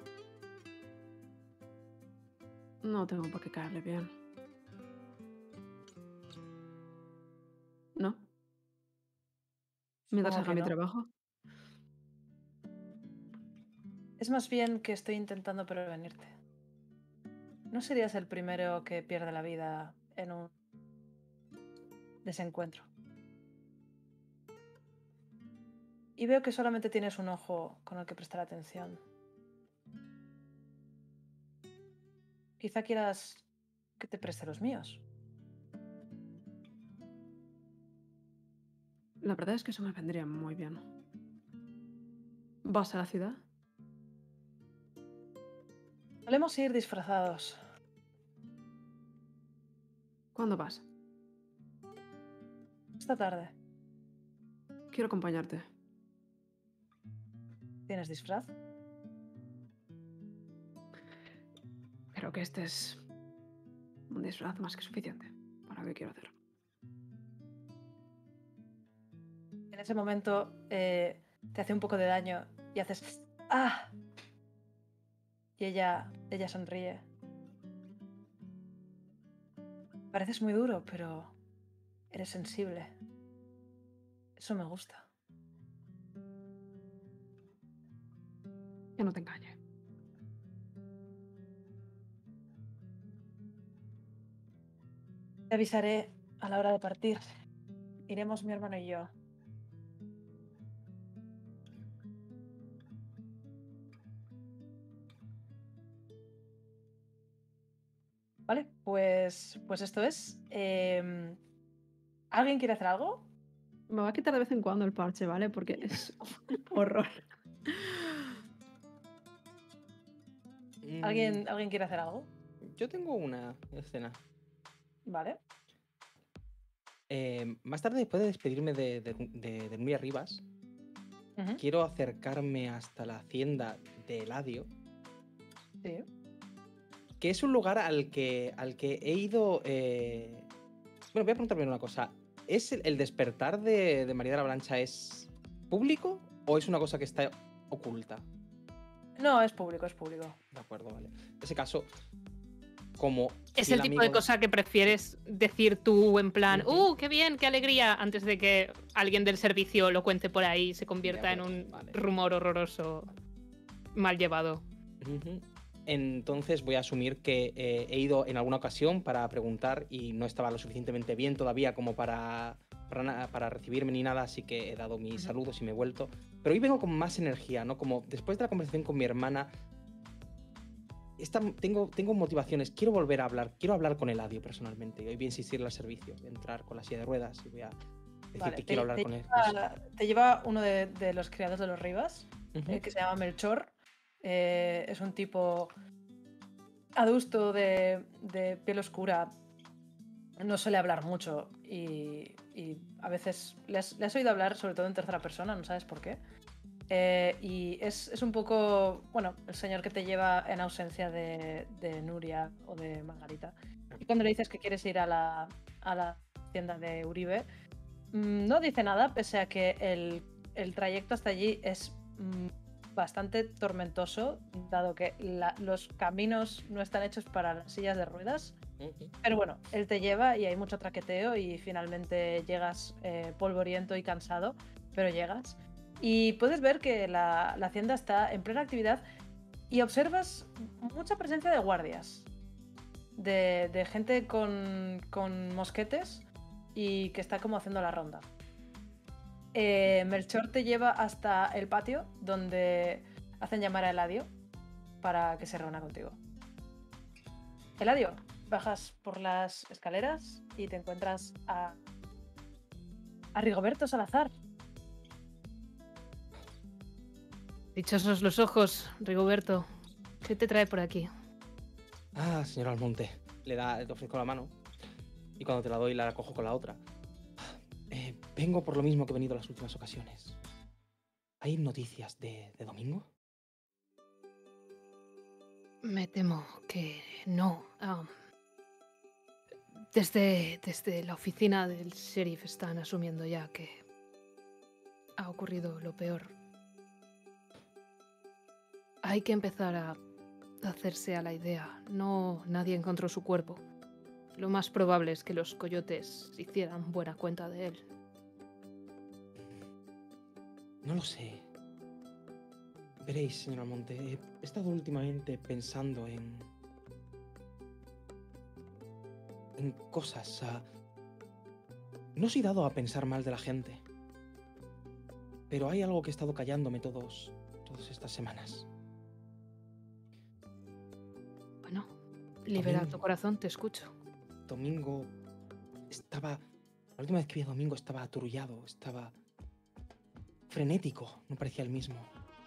No tengo por qué caerle bien. ¿No? Mientras Supongo haga que mi no. trabajo. Es más bien que estoy intentando prevenirte. No serías el primero que pierde la vida en un desencuentro. Y veo que solamente tienes un ojo con el que prestar atención. Quizá quieras que te preste los míos. La verdad es que eso me vendría muy bien. ¿Vas a la ciudad? Solemos ir disfrazados. ¿Cuándo vas? Esta tarde. Quiero acompañarte. ¿Tienes disfraz? Creo que este es un disfraz más que suficiente para lo que quiero hacer. En ese momento te hace un poco de daño y haces ¡ah! Y ella sonríe. Pareces muy duro, pero eres sensible. Eso me gusta. Que no te engañe. Te avisaré a la hora de partir. Iremos mi hermano y yo. Vale, pues esto es. ¿Alguien quiere hacer algo? Me va a quitar de vez en cuando el parche, ¿vale? Porque es horror. ¿Alguien quiere hacer algo? Yo tengo una escena. Vale. Más tarde, después de despedirme de Nuria Rivas, Ujú. quiero acercarme hasta la hacienda de Eladio, Sí. que es un lugar al que he ido. Bueno, voy a preguntar primero una cosa. ¿Es el despertar de María de la Blancha es público o es una cosa que está oculta? No, es público, es público. De acuerdo, vale. En ese caso, como. Es fiel el tipo de amigo- cosa que prefieres decir tú en plan, Ujú. qué bien, qué alegría, antes de que alguien del servicio lo cuente por ahí y se convierta en acuerdo, un vale. rumor horroroso mal llevado. Ujú. Entonces voy a asumir que he ido en alguna ocasión para preguntar y no estaba lo suficientemente bien todavía como para recibirme ni nada, así que he dado mis saludos y me he vuelto. Pero hoy vengo con más energía, ¿no? Como después de la conversación con mi hermana, tengo motivaciones, quiero volver a hablar, quiero hablar con Eladio personalmente. Y hoy voy a insistirle al servicio, voy a entrar con la silla de ruedas y voy a decir Vale, que quiero hablar con él. te lleva uno de los criados de los Rivas, Ujú. que se llama Melchor. Es un tipo adusto de piel oscura. No suele hablar mucho y a veces le has oído hablar sobre todo en tercera persona, no sabes por qué. Y es un poco, bueno, el señor que te lleva en ausencia de Nuria o de Margarita. Y cuando le dices que quieres ir a la tienda de Uribe. No dice nada, pese a que el trayecto hasta allí es bastante tormentoso, dado que los caminos no están hechos para las sillas de ruedas. Pero bueno, él te lleva y hay mucho traqueteo y finalmente llegas polvoriento y cansado, pero llegas. Y puedes ver que la hacienda está en plena actividad y observas mucha presencia de guardias, de gente con mosquetes y que está como haciendo la ronda. Melchor te lleva hasta el patio donde hacen llamar a Eladio para que se reúna contigo. Eladio, bajas por las escaleras y te encuentras a Rigoberto Salazar. Dichosos los ojos, Rigoberto. ¿Qué te trae por aquí? Ah, señor Almonte. Le ofrezco la mano y cuando te la doy la cojo con la otra. Vengo por lo mismo que he venido las últimas ocasiones. ¿Hay noticias de Domingo? Me temo que no. Desde la oficina del sheriff están asumiendo ya que ha ocurrido lo peor. Hay que empezar a hacerse a la idea. Nadie encontró su cuerpo. Lo más probable es que los coyotes hicieran buena cuenta de él. No lo sé. Veréis, señor Almonte, he estado últimamente pensando en cosas. No soy dado a pensar mal de la gente, pero hay algo que he estado callándome todas estas semanas. Bueno, libera tu corazón, te escucho. Domingo estaba... La última vez que vi a Domingo estaba aturullado, estaba frenético, no parecía el mismo.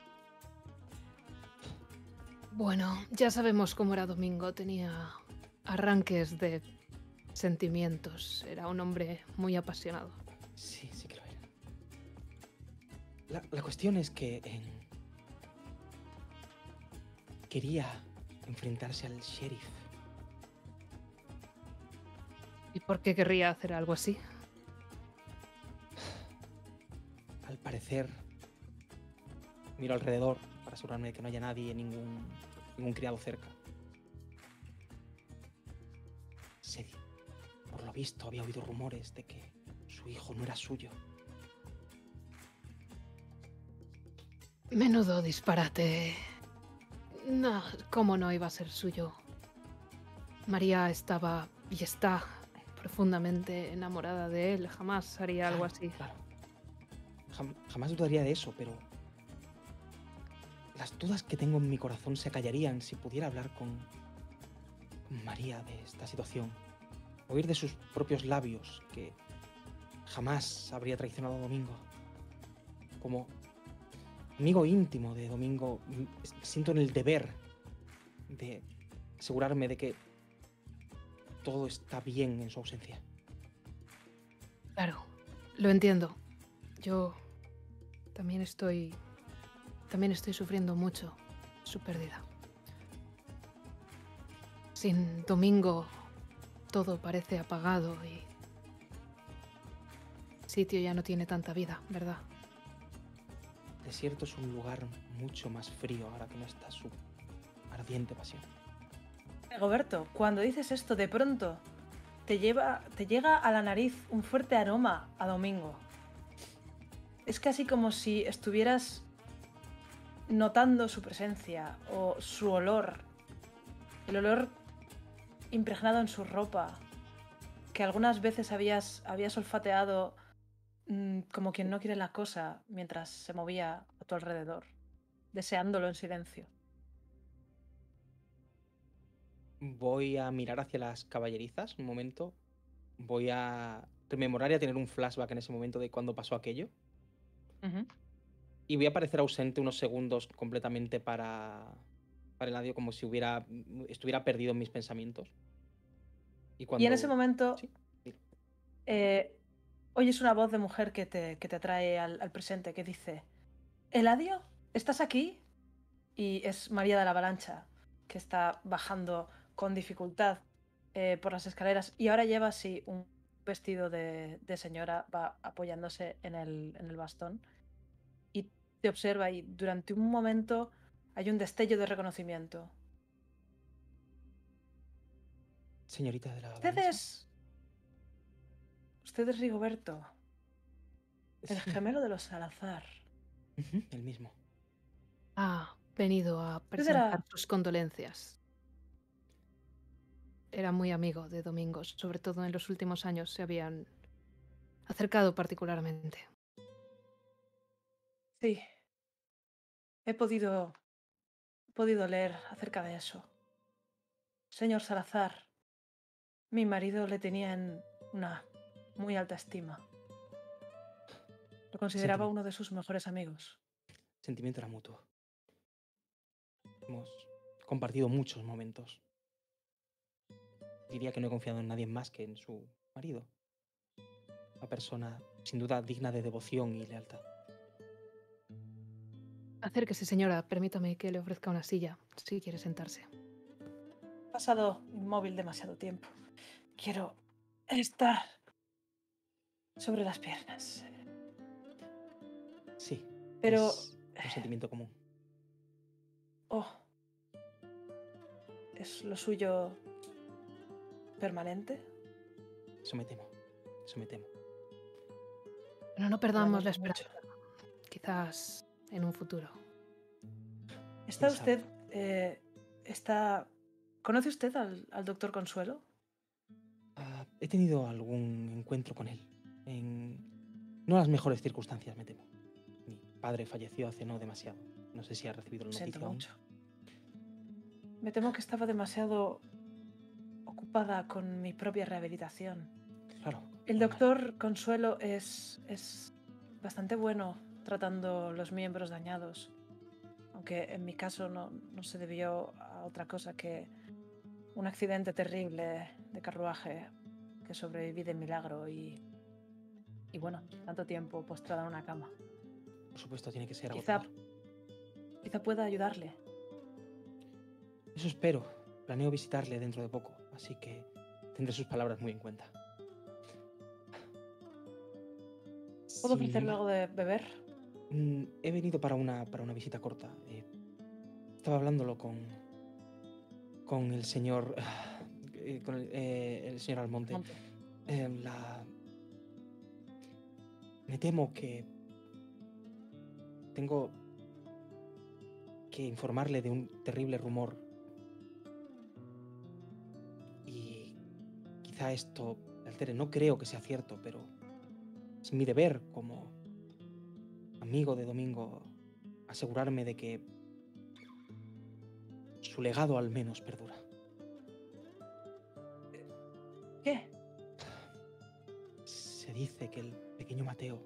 Bueno, ya sabemos cómo era Domingo, tenía arranques de sentimientos, era un hombre muy apasionado. Sí que lo era. La cuestión es que quería enfrentarse al sheriff. ¿Y por qué querría hacer algo así? Al parecer, miro alrededor para asegurarme de que no haya nadie, ningún criado cerca. Por lo visto, había oído rumores de que su hijo no era suyo. Menudo disparate. No, ¿cómo no iba a ser suyo? María estaba y está profundamente enamorada de él. Jamás haría algo así. Claro. Jamás dudaría de eso, pero las dudas que tengo en mi corazón se acallarían si pudiera hablar con María de esta situación. Oír de sus propios labios que jamás habría traicionado a Domingo. Como amigo íntimo de Domingo, siento en el deber de asegurarme de que todo está bien en su ausencia. Claro, lo entiendo. Yo también estoy sufriendo mucho su pérdida. Sin Domingo todo parece apagado y el sitio ya no tiene tanta vida, ¿verdad? El desierto es un lugar mucho más frío ahora que no está su ardiente pasión. Rigoberto, cuando dices esto, de pronto te llega a la nariz un fuerte aroma a Domingo. Es casi como si estuvieras notando su presencia o su olor. El olor impregnado en su ropa, que algunas veces habías olfateado como quien no quiere la cosa mientras se movía a tu alrededor, deseándolo en silencio. Voy a mirar hacia las caballerizas un momento. Voy a rememorar y a tener un flashback en ese momento de cuando pasó aquello. Y voy a parecer ausente unos segundos completamente para Eladio, como si estuviera perdido en mis pensamientos. Y en ese momento ¿Sí? oyes una voz de mujer que te atrae al presente, que dice: ¿Eladio? ¿Estás aquí? Y es María de la Avalancha, que está bajando con dificultad por las escaleras y ahora lleva así un vestido de señora, va apoyándose en el bastón y te observa y durante un momento hay un destello de reconocimiento. Señorita de la Usted avalancha. Usted es Rigoberto, el Sí. gemelo de los Salazar. Ujú, el mismo. Ha venido a Usted era- presentar sus condolencias. Era muy amigo de Domingos, sobre todo en los últimos años se habían acercado particularmente. Sí, he podido leer acerca de eso. Señor Salazar, mi marido le tenía en una muy alta estima. Lo consideraba Sentimi- uno de sus mejores amigos. Sentimiento era mutuo. Hemos compartido muchos momentos. Diría que no he confiado en nadie más que en su marido. Una persona sin duda digna de devoción y lealtad. Acérquese, señora, permítame que le ofrezca una silla, si quiere sentarse. He pasado inmóvil demasiado tiempo. Quiero estar sobre las piernas. Sí, Pero... es un sentimiento común. Oh. ¿Es lo suyo permanente? Eso me temo. Eso me temo. Pero no perdamos la Lamento mucho. esperanza. Quizás en un futuro. ¿Está ¿Quién sabe? usted... ¿Conoce usted al doctor Consuelo? He tenido algún encuentro con él. En no las mejores circunstancias, me temo. Mi padre falleció hace no demasiado. No sé si ha recibido la Lo siento noticia aún. mucho. Me temo que estaba demasiado ocupada con mi propia rehabilitación. Claro. El normal. doctor Consuelo es bastante bueno tratando los miembros dañados. Aunque en mi caso no se debió a otra cosa que un accidente terrible de carruaje que sobreviví de milagro y bueno, tanto tiempo postrada en una cama. Por supuesto, tiene que ser Quizá agotador. pueda ayudarle. Eso espero. Planeo visitarle dentro de poco, así que tendré sus palabras muy en cuenta. ¿Puedo Sin ofrecerle algo de beber? He venido para una visita corta. Estaba hablándolo con el señor... con el señor Almonte. Monte. Me temo que tengo que informarle de un terrible rumor. Y quizá esto le altere. No creo que sea cierto, pero es mi deber como amigo de Domingo asegurarme de que su legado al menos perdura. ¿Qué? Se dice que el pequeño Mateo,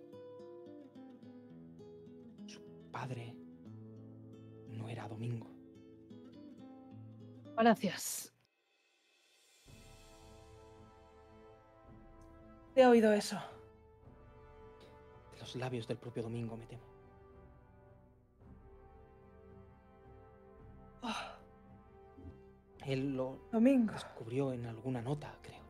su padre, no era Domingo. Gracias. He oído eso. De los labios del propio Domingo, me temo. Oh, Él lo Domingo. descubrió en alguna nota, creo.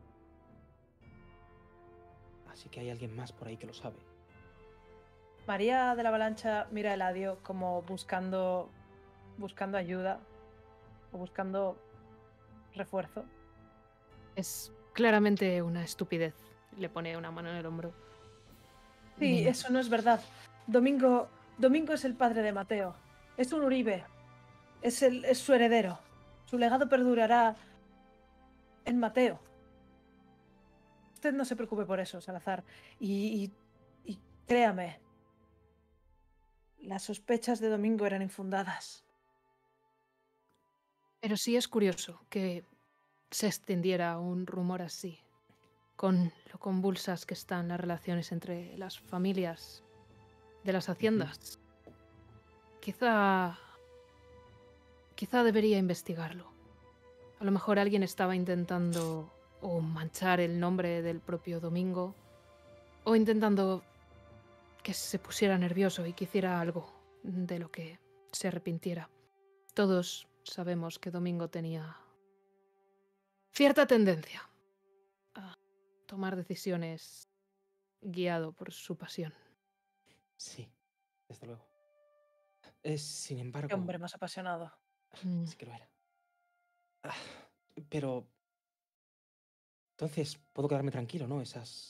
Así que hay alguien más por ahí que lo sabe. María de la Avalancha mira a Eladio como buscando ayuda o buscando refuerzo. Es claramente una estupidez. Le pone una mano en el hombro. Sí, eso no es verdad. Domingo es el padre de Mateo. Es un Uribe. Es su heredero. Su legado perdurará en Mateo. Usted no se preocupe por eso, Salazar. Y créame, las sospechas de Domingo eran infundadas. Pero sí es curioso que se extendiera un rumor así, con lo convulsas que están las relaciones entre las familias de las haciendas. Quizá debería investigarlo. A lo mejor alguien estaba intentando o manchar el nombre del propio Domingo, o intentando que se pusiera nervioso y que hiciera algo de lo que se arrepintiera. Todos sabemos que Domingo tenía cierta tendencia a tomar decisiones guiado por su pasión. Sí, desde luego. Sin Qué embargo, hombre más apasionado. sí que lo era. Ah, pero entonces puedo quedarme tranquilo, ¿no?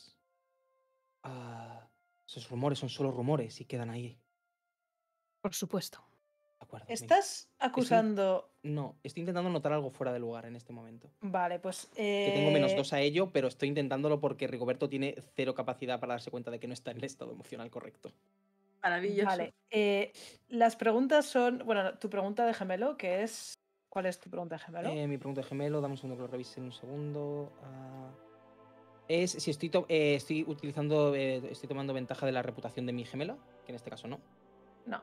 Esos rumores son solo rumores y quedan ahí. Por supuesto. De acuerdo. ¿Estás acusando? No, estoy intentando notar algo fuera de lugar en este momento. Vale, pues. Que tengo -2 a ello, pero estoy intentándolo porque Rigoberto tiene 0 capacidad para darse cuenta de que no está en el estado emocional correcto. Maravilloso. Vale. Las preguntas son. Bueno, tu pregunta de gemelo, que es. ¿Cuál es tu pregunta de gemelo? Mi pregunta de gemelo, dame un segundo que lo revise en un segundo. Es si estoy utilizando, estoy tomando ventaja de la reputación de mi gemela, que en este caso no. No.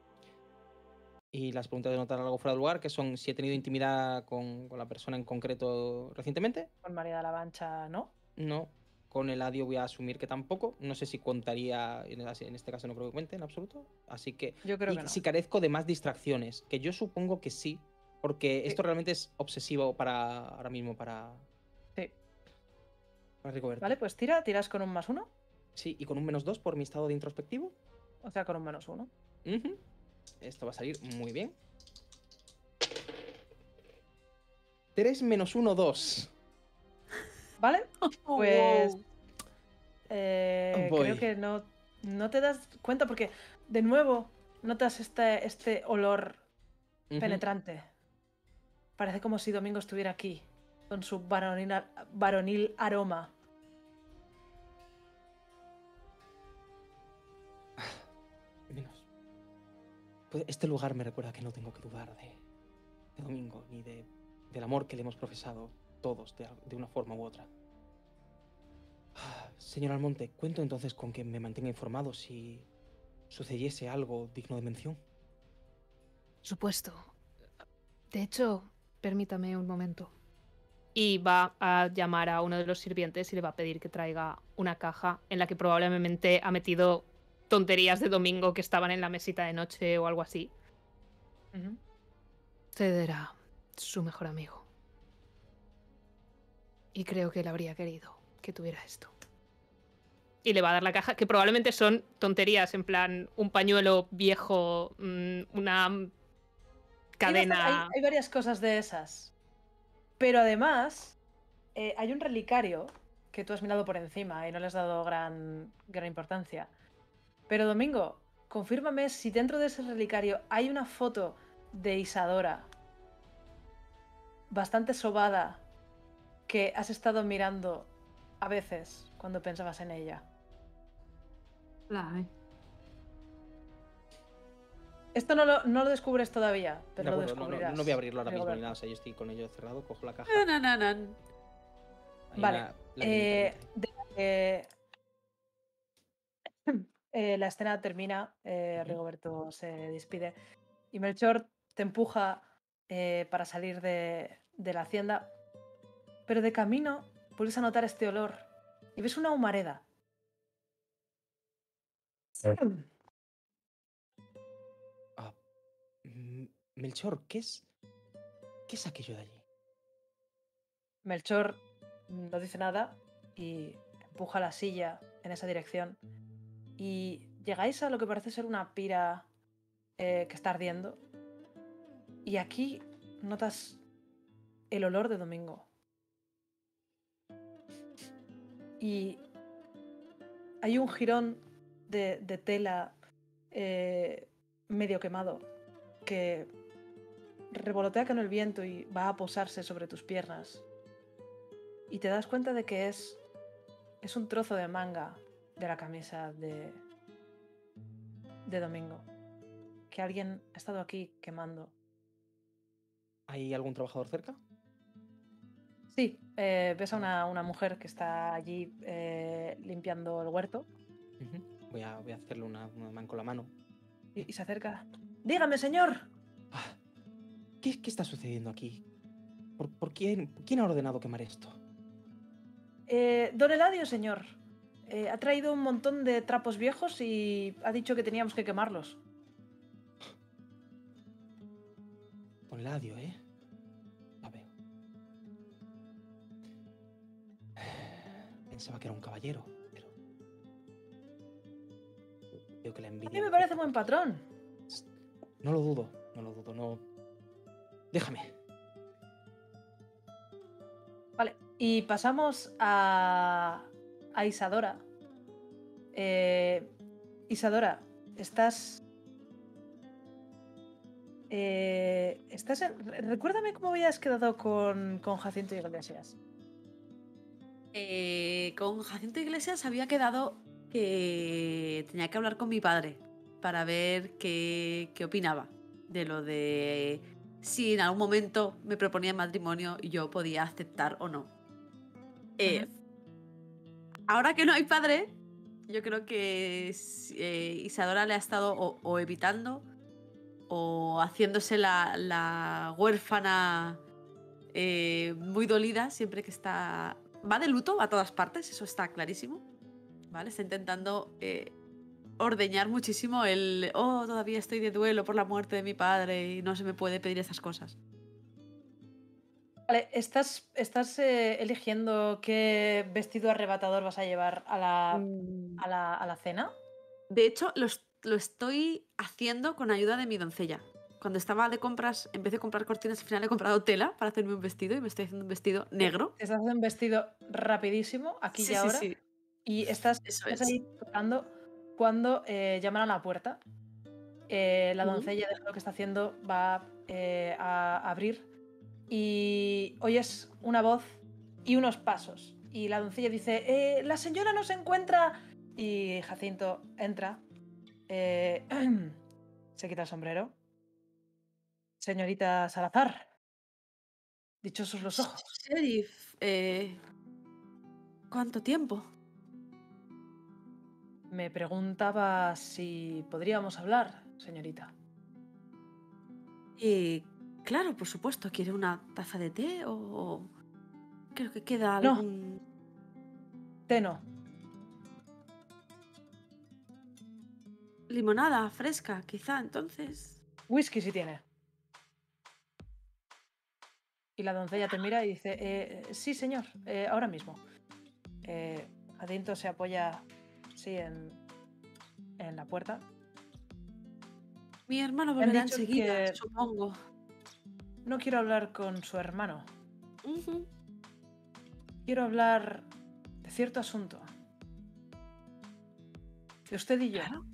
Y las preguntas de notar algo fuera de lugar, que son si he tenido intimidad con la persona en concreto recientemente. Con María de la Mancha, no. No. Con Eladio voy a asumir que tampoco. No sé si contaría, en este caso no creo que cuente en absoluto. Así que... Yo creo y que no. si carezco de más distracciones, que yo supongo que sí, porque Sí. esto realmente es obsesivo para ahora mismo para Sí. Rigoberto. Vale, pues tiras con un +1. Sí, y con un -2 por mi estado de introspectivo. O sea, con un -1. Ujú. Esto va a salir muy bien. 3 - 1, 2. ¿Vale? Oh, Pues. wow. Voy. Creo que no te das cuenta porque, de nuevo, notas este olor Ujú. penetrante. Parece como si Domingo estuviera aquí, con su varonil aroma. Menos. Pues este lugar me recuerda que no tengo que dudar de Domingo, ni del amor que le hemos profesado todos de una forma u otra. Señor Almonte, cuento entonces con que me mantenga informado si sucediese algo digno de mención. Por supuesto. De hecho, permítame un momento. Y va a llamar a uno de los sirvientes y le va a pedir que traiga una caja en la que probablemente ha metido tonterías de Domingo que estaban en la mesita de noche o algo así. Ujú. Usted era su mejor amigo. Y creo que él habría querido que tuviera esto. Y le va a dar la caja, que probablemente son tonterías, en plan un pañuelo viejo, una cadena. Hay varias cosas de esas. Pero además, hay un relicario que tú has mirado por encima y no le has dado gran importancia. Pero Domingo, confírmame si dentro de ese relicario hay una foto de Isadora bastante sobada que has estado mirando a veces cuando pensabas en ella. La hay. Esto no lo descubres todavía, pero De lo acuerdo, descubrirás. no voy a abrirlo ahora mismo ni Rigoberto. nada. O sea, yo estoy con ello cerrado, cojo la caja. Nanananan. Hay Vale. una lagrimita ahí. De la escena termina, Ujú. Rigoberto se despide y Melchor te empuja para salir de la hacienda, pero de camino vuelves a notar este olor y ves una humareda. Melchor, ¿qué es aquello de allí? Melchor no dice nada y empuja la silla en esa dirección y llegáis a lo que parece ser una pira que está ardiendo y aquí notas el olor de Domingo. Y hay un jirón de tela medio quemado que revolotea con el viento y va a posarse sobre tus piernas. Y te das cuenta de que es un trozo de manga de la camisa de Domingo. Que alguien ha estado aquí quemando. ¿Hay algún trabajador cerca? Sí, ves a una mujer que está allí limpiando el huerto. Ujú. Voy a hacerle una man con la mano. Y se acerca. ¡Dígame, señor! ¿Qué está sucediendo aquí? ¿Por quién ha ordenado quemar esto? Don Eladio, señor. Ha traído un montón de trapos viejos y ha dicho que teníamos que quemarlos. Don Eladio, ¿eh? La veo. pensaba que era un caballero, pero... Veo que la A envidia... mí me parece buen patrón. No lo dudo, no... Déjame. Vale, y pasamos a Isadora. Isadora, estás... Recuérdame cómo habías quedado con Jacinto Iglesias. Con Jacinto Iglesias había quedado que tenía que hablar con mi padre para ver qué opinaba de lo de si en algún momento me proponía matrimonio y yo podía aceptar o no. Ahora que no hay padre, yo creo que Isadora le ha estado o evitando o haciéndose la huérfana muy dolida siempre que está... Va de luto a todas partes, eso está clarísimo. ¿Vale? Está intentando ordeñar muchísimo el... Oh, todavía estoy de duelo por la muerte de mi padre y no se me puede pedir esas cosas. Vale, ¿estás eligiendo qué vestido arrebatador vas a llevar a la cena? De hecho, lo estoy haciendo con ayuda de mi doncella. Cuando estaba de compras, en vez de comprar cortinas, al final he comprado tela para hacerme un vestido y me estoy haciendo un vestido negro. Te estás haciendo un vestido rapidísimo, aquí Sí, y ahora. sí. Y estás Eso ahí tocando cuando llaman a la puerta. La Ujú. doncella de lo que está haciendo va a abrir y oyes una voz y unos pasos. Y la doncella dice, la señora no se encuentra. Y Jacinto entra. Se quita el sombrero. Señorita Salazar. Dichosos los ojos. Sheriff, ¿cuánto tiempo? Me preguntaba si podríamos hablar, señorita. Claro, por supuesto. ¿Quiere una taza de té o creo que queda No. algún...? Té no. Limonada fresca, quizá, entonces. Whisky sí tiene. Y la doncella te mira y dice, sí, señor, ahora mismo. Jacinto se apoya, sí, en la puerta. Mi hermano Me han volverá dicho enseguida, que- supongo. No quiero hablar con su hermano. Ujú. Quiero hablar de cierto asunto. De usted y yo. Claro.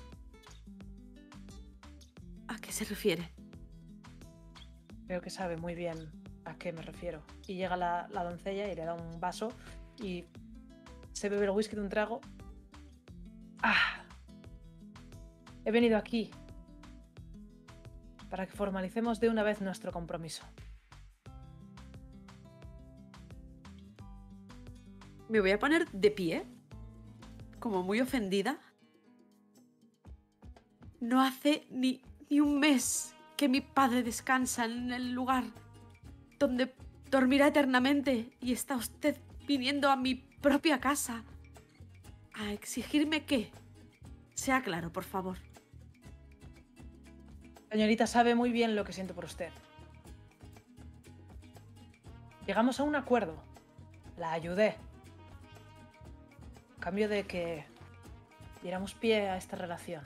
¿A qué se refiere? Veo que sabe muy bien a qué me refiero. Y llega la doncella y le da un vaso y se bebe el whisky de un trago. ¡Ah! He venido aquí para que formalicemos de una vez nuestro compromiso. Me voy a poner de pie, como muy ofendida. No hace ni un mes que mi padre descansa en el lugar donde dormirá eternamente y está usted viniendo a mi propia casa a exigirme que sea claro, por favor. Señorita, sabe muy bien lo que siento por usted. Llegamos a un acuerdo. La ayudé. A cambio de que diéramos pie a esta relación.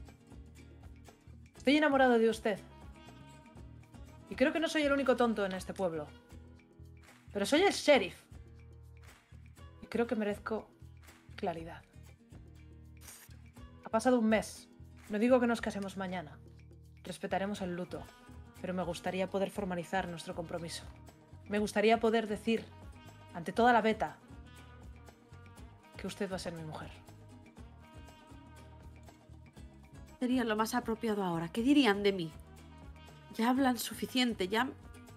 Estoy enamorado de usted. Y creo que no soy el único tonto en este pueblo. Pero soy el sheriff. Y creo que merezco claridad. Ha pasado un mes. No digo que nos casemos mañana. Respetaremos el luto. Pero me gustaría poder formalizar nuestro compromiso. Me gustaría poder decir, ante toda la beta, que usted va a ser mi mujer. Sería lo más apropiado ahora. ¿Qué dirían de mí? Ya hablan suficiente, ya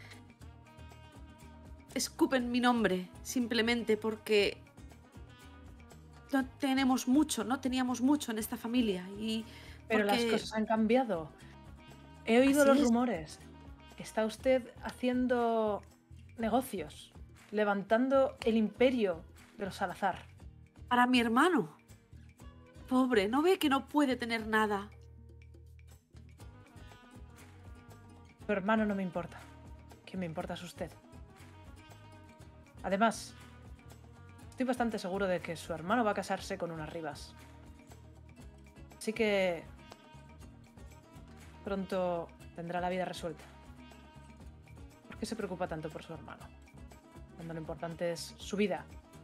escupen mi nombre simplemente porque no teníamos mucho en esta familia y Pero las porque- cosas han cambiado. He oído Así los es. rumores. Está usted haciendo negocios, levantando el imperio de los Salazar. para mi hermano. Pobre, ¿no ve que no puede tener nada? Su hermano no me importa. Quien me importa es usted. Además, estoy bastante seguro de que su hermano va a casarse con una Rivas. Así que pronto tendrá la vida resuelta. ¿Por qué se preocupa tanto por su hermano? Cuando lo importante es su vida.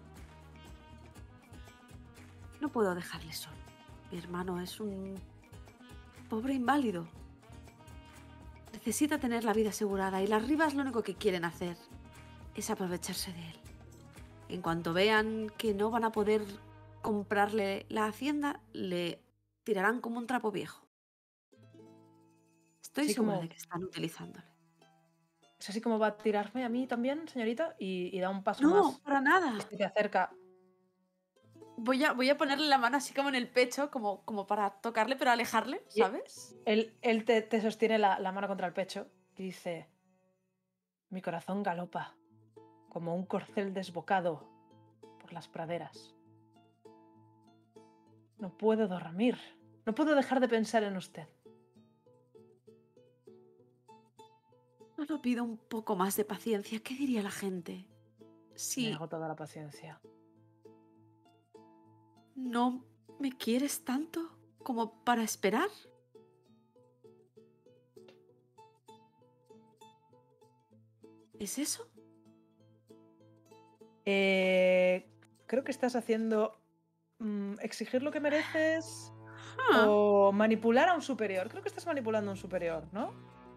No puedo dejarle solo. Mi hermano es un pobre inválido. Necesita tener la vida asegurada y las Rivas lo único que quieren hacer es aprovecharse de él. En cuanto vean que no van a poder comprarle la hacienda, le tirarán como un trapo viejo. Estoy Así segura como- de que están utilizándole. ¿Es así como va a tirarme a mí también, señorita? Y da un paso No, más para nada. y se te acerca. Voy a ponerle la mano así como en el pecho, como para tocarle, pero alejarle, Y- ¿sabes? Él te sostiene la mano contra el pecho y dice: mi corazón galopa como un corcel desbocado por las praderas. No puedo dormir. No puedo dejar de pensar en usted. Solo pido un poco más de paciencia. ¿Qué diría la gente? Me Si hago toda la paciencia. no me quieres tanto como para esperar. ¿Es eso? Creo que estás haciendo exigir lo que mereces Ah. o manipular a un superior. Creo que estás manipulando a un superior, ¿no?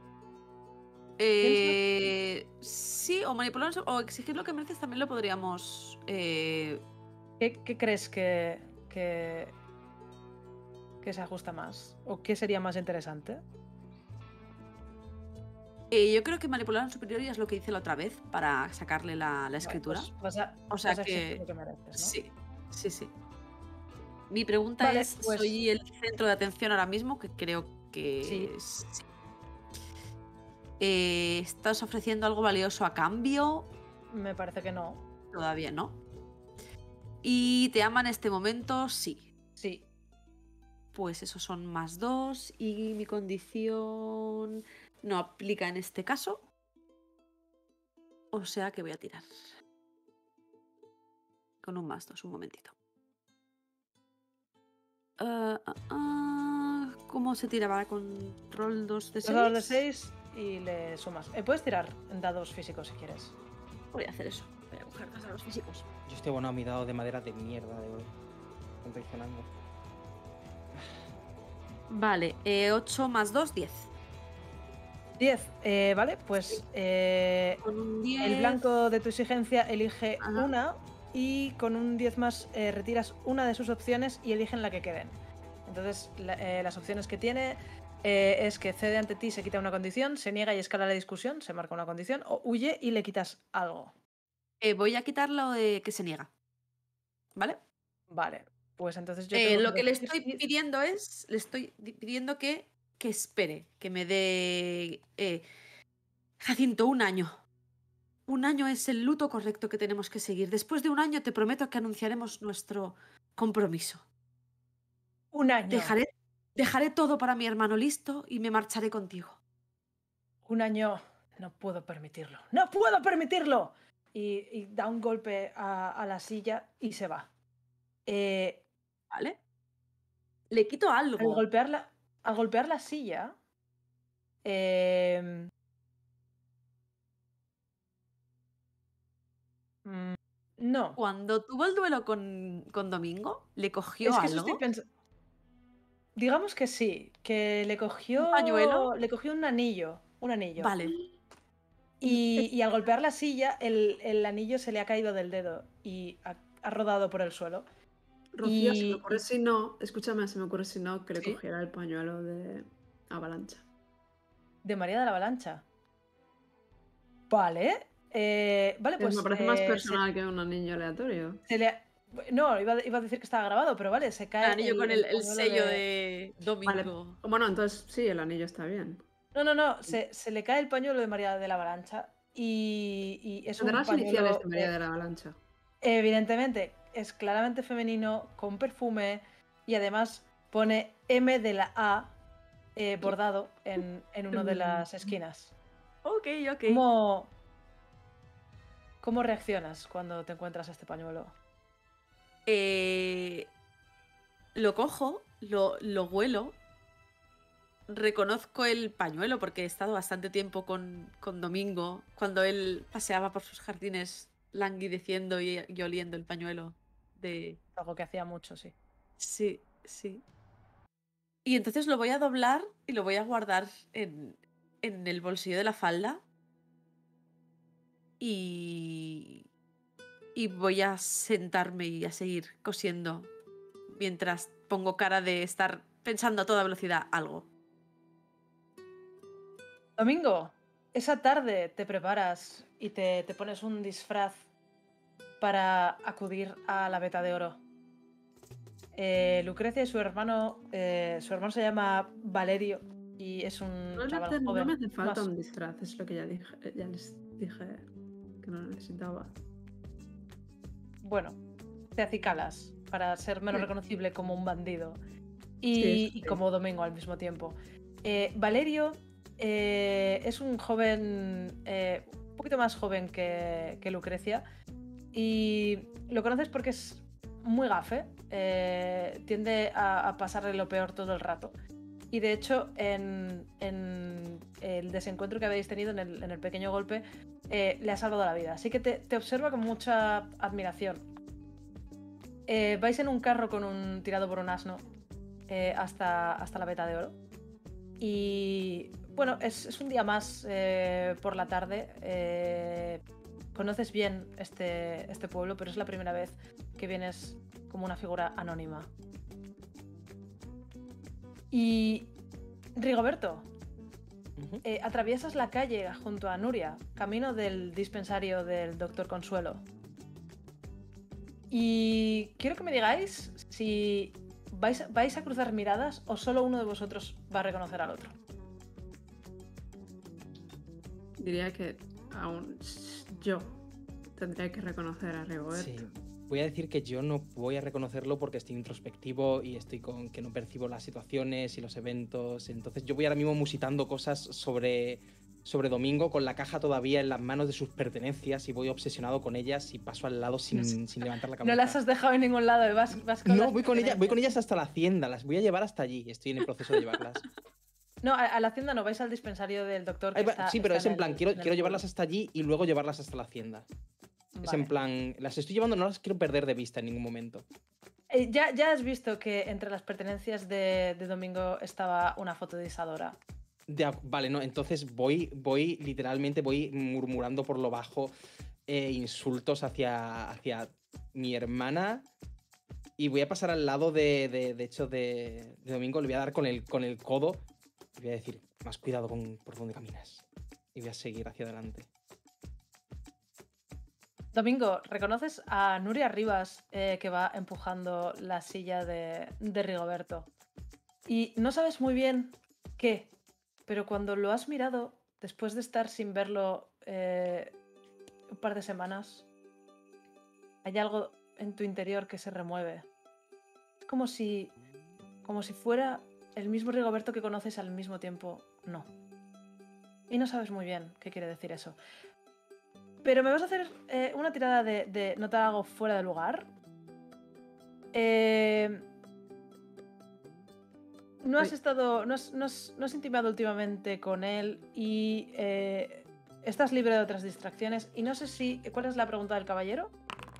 Sí, o manipular o exigir lo que mereces también lo podríamos. ¿Qué crees que se ajusta más? ¿O qué sería más interesante? Yo creo que manipular a un superior ya es lo que hice la otra vez para sacarle la escritura. Vale, pues O sea vas a exigir que lo que mereces, ¿no? sí. Mi pregunta Vale, es, pues- ¿soy el centro de atención ahora mismo? Que creo que Sí. sí. ¿Estás ofreciendo algo valioso a cambio? Me parece que no. Todavía no. ¿Y te ama en este momento? Sí. Sí. Pues esos son +2 y mi condición no aplica en este caso. O sea que voy a tirar. Con un +2, un momentito. ¿Cómo se tiraba? ¿Con roll 2 de 6? Dos dados de 6 y le sumas. Puedes tirar en dados físicos si quieres. Voy a hacer eso. Voy a coger 2 dados físicos. Yo estoy abonado a mi dado de madera de mierda de hoy. Están traicionando. Vale, 8 +2, 10. 10. Vale, pues Con un 10. el blanco de tu exigencia elige Ajá. una y con un 10 más retiras una de sus opciones y eligen la que queden. Entonces, las opciones que tiene es que cede ante ti, se quita una condición, se niega y escala la discusión, se marca una condición, o huye y le quitas algo. Voy a quitar lo de que se niega. ¿Vale? Vale, pues entonces yo tengo Lo que le decir estoy si- pidiendo es. Le estoy pidiendo que espere, que me dé. Jacinto, 1 año. 1 año es el luto correcto que tenemos que seguir. Después de 1 año te prometo que anunciaremos nuestro compromiso. Un año. Dejaré todo para mi hermano listo y me marcharé contigo. Un año. No puedo permitirlo. ¡No puedo permitirlo! Y da un golpe a la silla y se va. ¿Vale? Le quito Al algo. golpear la silla. No. Cuando tuvo el duelo con Domingo, le cogió Es que eso algo. estoy pensando. Digamos que sí, que le cogió. ¿Un pañuelo? Le cogió un anillo. Un anillo. Vale. Y al golpear la silla, el anillo se le ha caído del dedo y ha rodado por el suelo. Rocío, se me Y- ocurre si no, escúchame, se me ocurre si no que le ¿Sí? cogiera el pañuelo de avalancha. De María de la Avalancha. Vale. Vale, pues. me parece más personal que un anillo aleatorio. No, iba a decir que estaba grabado, pero vale, se cae. El anillo con el pañuelo sello de Domingo. Bueno, entonces sí, el anillo está bien. No, se le cae el pañuelo de María de la Avalancha y es un Tendrá las pañuelo. iniciales de María de la Avalancha. Evidentemente, es claramente femenino, con perfume y además pone M de la A bordado en una de las esquinas. Ok. ¿Cómo reaccionas cuando te encuentras este pañuelo? Lo cojo, lo huelo, reconozco el pañuelo porque he estado bastante tiempo con Domingo cuando él paseaba por sus jardines languideciendo y oliendo el pañuelo de... Algo que hacía mucho, sí. Sí, sí. Y entonces lo voy a doblar y lo voy a guardar en el bolsillo de la falda. Y voy a sentarme y a seguir cosiendo mientras pongo cara de estar pensando a toda velocidad algo. Domingo, esa tarde te preparas y te pones un disfraz para acudir a la Veta de Oro. Lucrecia y su hermano se llama Valerio y es un chaval No joven. me hace falta más- un disfraz, es lo que ya les dije que no lo necesitaba. Bueno, te acicalas para ser menos Sí. reconocible como un bandido Sí, eso y sí. como Domingo al mismo tiempo. Valerio es un joven, un poquito más joven que Lucrecia y lo conoces porque es muy gafe, tiende a pasarle lo peor todo el rato. Y de hecho, en el desencuentro que habéis tenido, en el pequeño golpe, le ha salvado la vida. Así que te observa con mucha admiración. Vais en un carro tirado por un asno hasta la Veta de Oro. Y bueno, es un día más por la tarde. Conoces bien este pueblo, pero es la primera vez que vienes como una figura anónima. Y Rigoberto, Ujú. atraviesas la calle junto a Nuria, camino del dispensario del Dr. Consuelo. Y quiero que me digáis si vais a cruzar miradas o solo uno de vosotros va a reconocer al otro. Diría que aún yo tendría que reconocer a Rigoberto. Sí, voy a decir que yo no voy a reconocerlo porque estoy introspectivo y estoy con que no percibo las situaciones y los eventos. Entonces yo voy ahora mismo musitando cosas sobre Domingo con la caja todavía en las manos de sus pertenencias y voy obsesionado con ellas y paso al lado sin levantar la cabeza. No las has dejado en ningún lado, vas con No, las voy con pertenencias. ellas hasta la hacienda, las voy a llevar hasta allí, estoy en el proceso de llevarlas. No, a la hacienda no, vais al dispensario del doctor que está, Sí, pero está es en plan, quiero el llevarlas pueblo. hasta allí y luego llevarlas hasta la hacienda. Es en Vale. plan, las estoy llevando, no las quiero perder de vista en ningún momento. Ya has visto que entre las pertenencias de Domingo estaba una foto de Isadora. Vale, no, entonces voy literalmente murmurando por lo bajo insultos hacia mi hermana y voy a pasar al lado de Domingo, le voy a dar con el codo y voy a decir, más cuidado por donde caminas. Y voy a seguir hacia adelante. Domingo, ¿reconoces a Nuria Rivas que va empujando la silla de Rigoberto? Y no sabes muy bien qué, pero cuando lo has mirado, después de estar sin verlo un par de semanas, hay algo en tu interior que se remueve. Es como si fuera el mismo Rigoberto que conoces al mismo tiempo. No. Y no sabes muy bien qué quiere decir eso. Pero me vas a hacer una tirada de notar algo fuera de lugar. No has intimado últimamente con él y estás libre de otras distracciones. Y no sé si... ¿Cuál es la pregunta del caballero?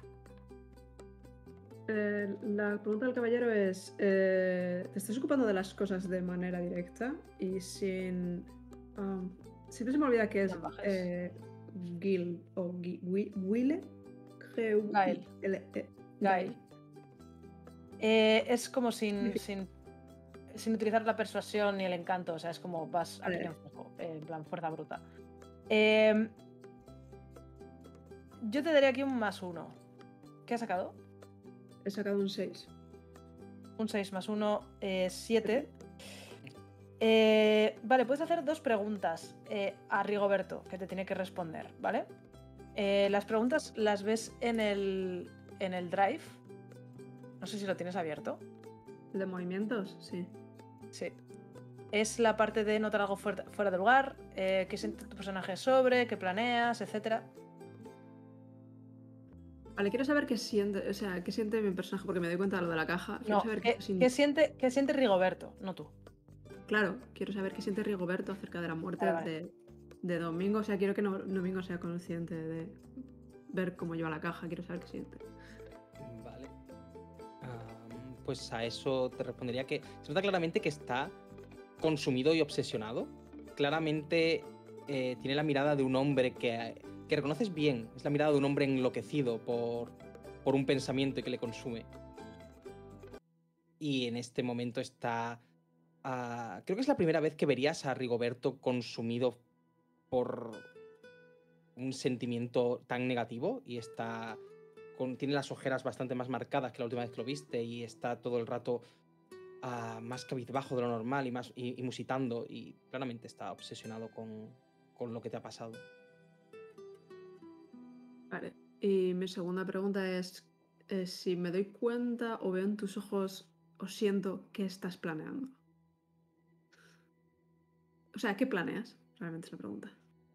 La pregunta del caballero es, ¿te estás ocupando de las cosas de manera directa y sin... siempre se me olvida que es Gil o Wille. Gael. Gael. Es como sin utilizar la persuasión ni el encanto, o sea, es como vas aquí en fuego, en plan fuerza bruta. Yo te daría aquí un +1. ¿Qué has sacado? He sacado un 6. Un 6 más 1, 7. Vale, puedes hacer 2 preguntas a Rigoberto, que te tiene que responder, ¿vale? Las preguntas las ves en el drive. No sé si lo tienes abierto. ¿De movimientos? Sí. Sí. Es la parte de notar algo fuera de lugar, qué siente tu personaje sobre, qué planeas, etc. Vale, quiero saber qué siente, o sea, qué siente mi personaje, porque me doy cuenta de lo de la caja. Quiero No, saber qué siente Rigoberto? No tú. Claro, quiero saber qué siente Rigoberto acerca de la muerte Vale. de Domingo. O sea, quiero que Domingo sea consciente de ver cómo lleva la caja. Quiero saber qué siente. Vale. Pues a eso te respondería que se nota claramente que está consumido y obsesionado. Claramente tiene la mirada de un hombre que reconoces bien. Es la mirada de un hombre enloquecido por un pensamiento y que le consume. Y en este momento está... creo que es la primera vez que verías a Rigoberto consumido por un sentimiento tan negativo y está... tiene las ojeras bastante más marcadas que la última vez que lo viste y está todo el rato más cabizbajo de lo normal y musitando y claramente está obsesionado con lo que te ha pasado. Vale. Y mi segunda pregunta es si me doy cuenta o veo en tus ojos o siento qué estás planeando. O sea, ¿qué planeas? Realmente es la pregunta.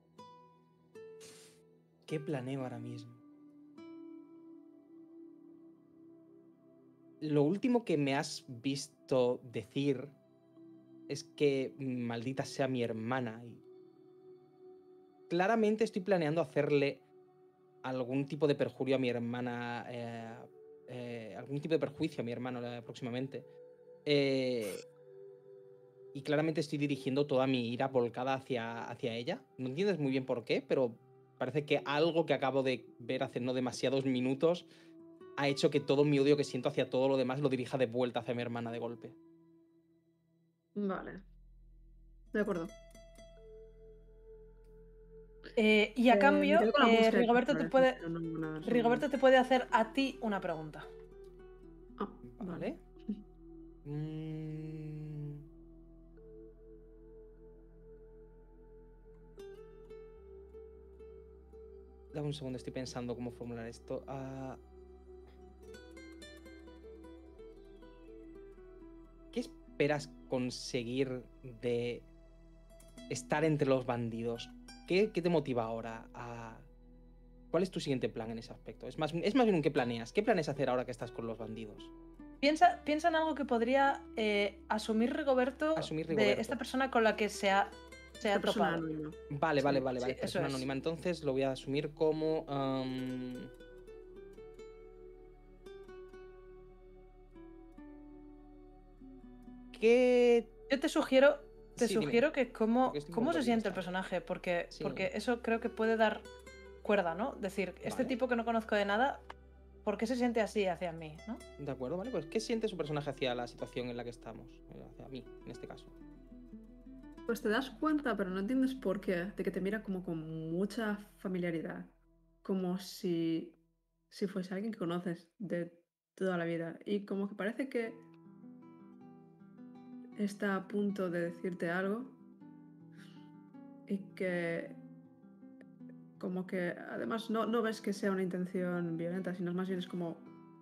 ¿Qué planeo ahora mismo? Lo último que me has visto decir es que maldita sea mi hermana y claramente estoy planeando hacerle algún tipo de perjurio a mi hermana, algún tipo de perjuicio a mi hermano próximamente. Y claramente estoy dirigiendo toda mi ira volcada hacia ella. No entiendes muy bien por qué, pero parece que algo que acabo de ver hace no demasiados minutos ha hecho que todo mi odio que siento hacia todo lo demás lo dirija de vuelta hacia mi hermana de golpe. Vale. De acuerdo. Y a Me cambio, quedo con la música de Rigoberto Chris te puede, Flores, pero no una versión- Rigoberto te puede hacer a ti una pregunta. Ah, Vale. Mm. Dame un segundo, estoy pensando cómo formular esto. ¿Qué esperas conseguir de estar entre los bandidos? ¿Qué te motiva ahora? ¿Cuál es tu siguiente plan en ese aspecto? Es más bien un qué planeas. ¿Qué planeas hacer ahora que estás con los bandidos? Piensa en algo que podría asumir Rigoberto Asumir de Rigoberto. esta persona con la que se ha Esta persona topado. anónima. Vale, Sí, vale, vale, sí, vale. eso Persona es. anónima. Entonces lo voy a asumir como... ¿Qué...? Yo te sugiero Sí, dime. que cómo Porque estoy un se poco siente el liado. personaje, porque Sí. eso creo que puede dar cuerda, ¿no? Decir, este Vale. tipo que no conozco de nada, ¿por qué se siente así hacia mí, no? De acuerdo, vale. Pues ¿qué siente su personaje hacia la situación en la que estamos? Hacia mí, en este caso. Pues te das cuenta, pero no entiendes por qué, de que te mira como con mucha familiaridad. Como si fuese alguien que conoces de toda la vida. Y como que parece que está a punto de decirte algo. Y que como que además no ves que sea una intención violenta, sino más bien es como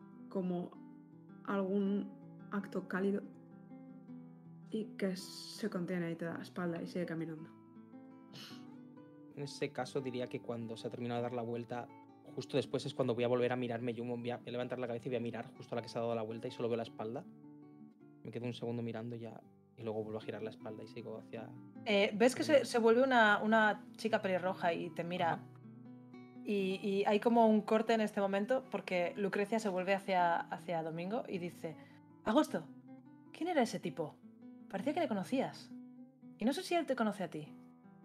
algún acto cálido y que se contiene y te da la espalda y sigue caminando. En ese caso diría que cuando se ha terminado de dar la vuelta, justo después es cuando voy a volver a mirarme. Yo voy a levantar la cabeza y voy a mirar justo a la que se ha dado la vuelta y solo veo la espalda. Me quedo un segundo mirando ya y luego vuelvo a girar la espalda y sigo hacia... Ves que se vuelve una chica pelirroja y te mira. Ajá. Y hay como un corte en este momento porque Lucrecia se vuelve hacia Domingo y dice, Agosto, ¿quién era ese tipo? Parecía que le conocías. Y no sé si él te conoce a ti.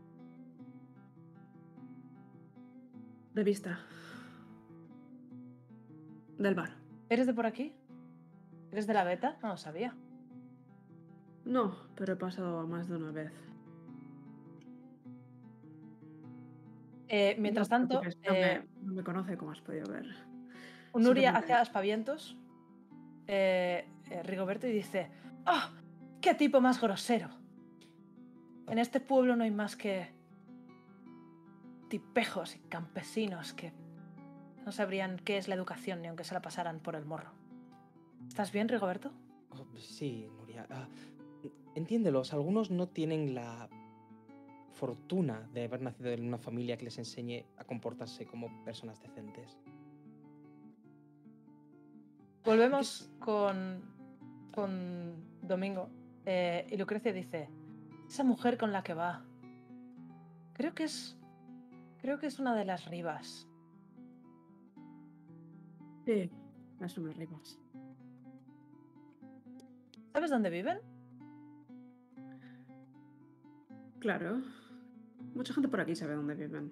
De vista. Del bar. ¿Eres de por aquí? ¿Eres de la beta? No lo sabía. No, pero he pasado más de una vez. Mientras No te tanto, preocupes, no me conoce, como has podido ver. Nuria Simplemente- hace aspavientos, Rigoberto, y dice, ¡ah! ¡Qué tipo más grosero! En este pueblo no hay más que tipejos y campesinos que no sabrían qué es la educación ni aunque se la pasaran por el morro. ¿Estás bien, Rigoberto? Oh, sí, Nuria. Entiéndelos, algunos no tienen la fortuna de haber nacido en una familia que les enseñe a comportarse como personas decentes. Volvemos con Domingo. Y Lucrecia dice, esa mujer con la que va, creo que es una de las Rivas. Sí, es unas Rivas. ¿Sabes dónde viven? Claro. Mucha gente por aquí sabe dónde viven.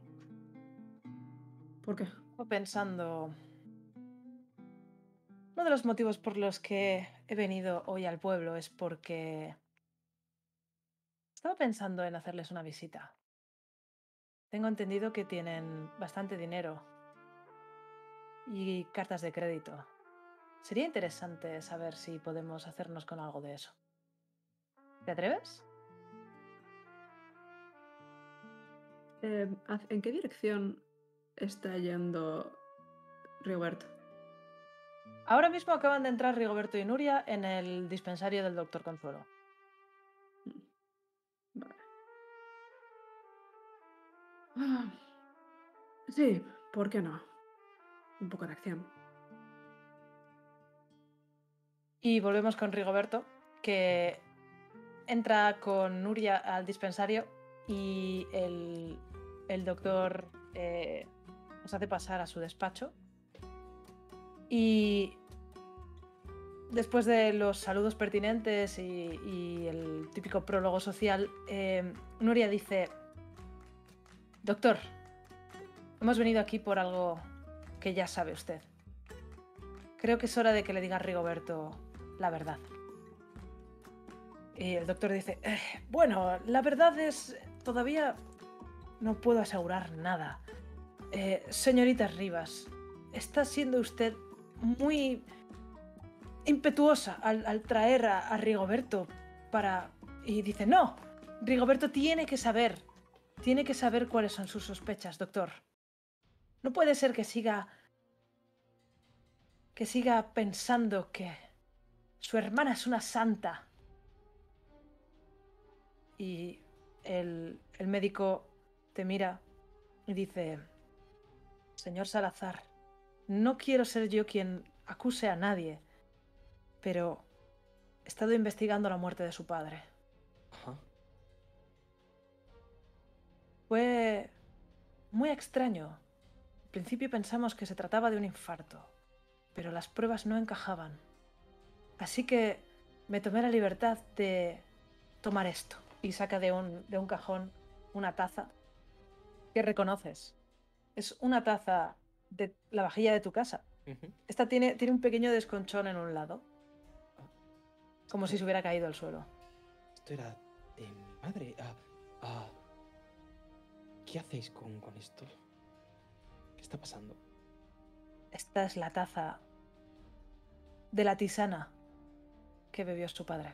¿Por qué? Estaba pensando... Uno de los motivos por los que he venido hoy al pueblo es porque... Estaba pensando en hacerles una visita. Tengo entendido que tienen bastante dinero y cartas de crédito. Sería interesante saber si podemos hacernos con algo de eso. ¿Te atreves? ¿En qué dirección está yendo Rigoberto? Ahora mismo acaban de entrar Rigoberto y Nuria en el dispensario del Dr. Consuelo. Vale. Ah, sí, ¿por qué no? Un poco de acción. Y volvemos con Rigoberto, que entra con Nuria al dispensario y el doctor nos hace pasar a su despacho. Y después de los saludos pertinentes y el típico prólogo social, Nuria dice, doctor, hemos venido aquí por algo que ya sabe usted. Creo que es hora de que le diga a Rigoberto la verdad. Y el doctor dice, bueno, la verdad es, todavía no puedo asegurar nada. Señorita Rivas, está siendo usted muy impetuosa al traer a Rigoberto para... Y dice, no, Rigoberto tiene que saber cuáles son sus sospechas, doctor. No puede ser que siga pensando que su hermana es una santa. Y el médico te mira y dice, señor Salazar, no quiero ser yo quien acuse a nadie, pero he estado investigando la muerte de su padre. Ajá. Fue muy extraño. Al principio pensamos que se trataba de un infarto, pero las pruebas no encajaban. Así que me tomé la libertad de tomar esto. Y saca de un cajón una taza que reconoces. Es una taza de la vajilla de tu casa. Ujú. Esta tiene un pequeño desconchón en un lado. Como si se hubiera caído al suelo. Esto era de mi madre. ¿Qué hacéis con esto? ¿Qué está pasando? Esta es la taza de la tisana que bebió su padre.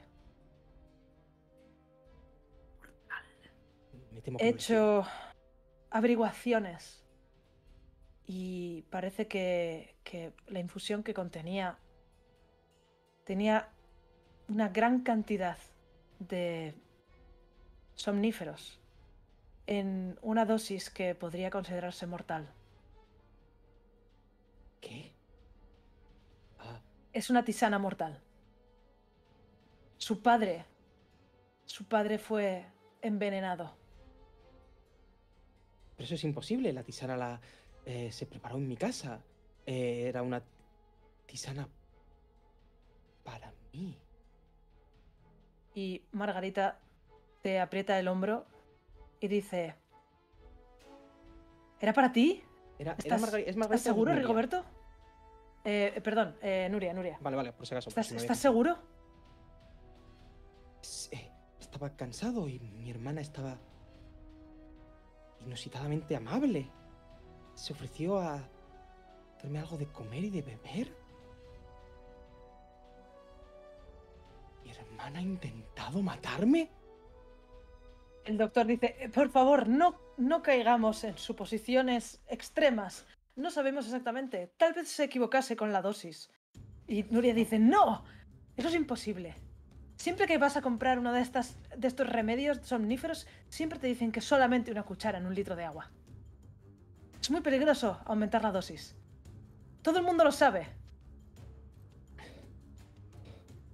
Me temo He que no lo sé. hecho averiguaciones y parece que la infusión que contenía tenía una gran cantidad de somníferos en una dosis que podría considerarse mortal. ¿Qué? Es una tisana mortal. Su padre fue envenenado. Pero eso es imposible. La tisana se preparó en mi casa. Era una tisana para mí. Y Margarita te aprieta el hombro y dice, ¿era para ti? ¿Es ¿Estás Margarita seguro, o Nuria? Rigoberto? Perdón, Nuria. Vale, por si acaso. por si me había ¿Estás confundido. seguro? Estaba cansado y mi hermana estaba inusitadamente amable. Se ofreció a darme algo de comer y de beber. ¿Mi hermana ha intentado matarme? El doctor dice, por favor, no caigamos en suposiciones extremas. No sabemos exactamente. Tal vez se equivocase con la dosis. Y Nuria dice, no, eso es imposible. Siempre que vas a comprar uno de estos remedios somníferos, siempre te dicen que solamente una cuchara en un litro de agua. Es muy peligroso aumentar la dosis. Todo el mundo lo sabe.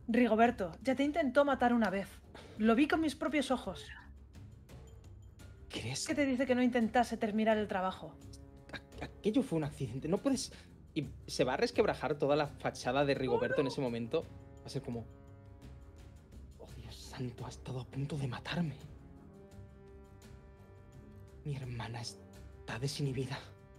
Rigoberto, ya te intentó matar una vez. Lo vi con mis propios ojos. ¿Crees ¿Qué te dice que no intentase terminar el trabajo? Aquello fue un accidente? No puedes... Y se va a resquebrajar toda la fachada de Rigoberto en ese momento. Va a ser como... Oh, Dios santo, ha estado a punto de matarme. Mi hermana está desinhibida.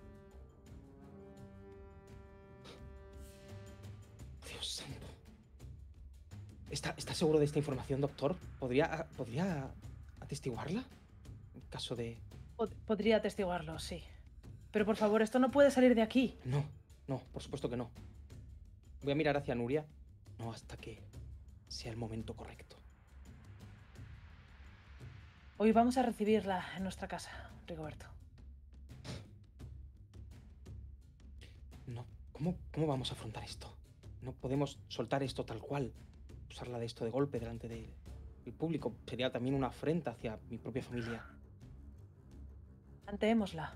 Dios santo. ¿Está seguro de esta información, doctor? ¿Podría atestiguarla? En caso de... Podría atestiguarlo, sí. Pero por favor, esto no puede salir de aquí. No, por supuesto que no. Voy a mirar hacia Nuria. No hasta que sea el momento correcto. Hoy vamos a recibirla en nuestra casa, Rigoberto. No, ¿cómo vamos a afrontar esto? No podemos soltar esto tal cual. Usarla de esto de golpe delante del público. Sería también una afrenta hacia mi propia familia. Planteémosla.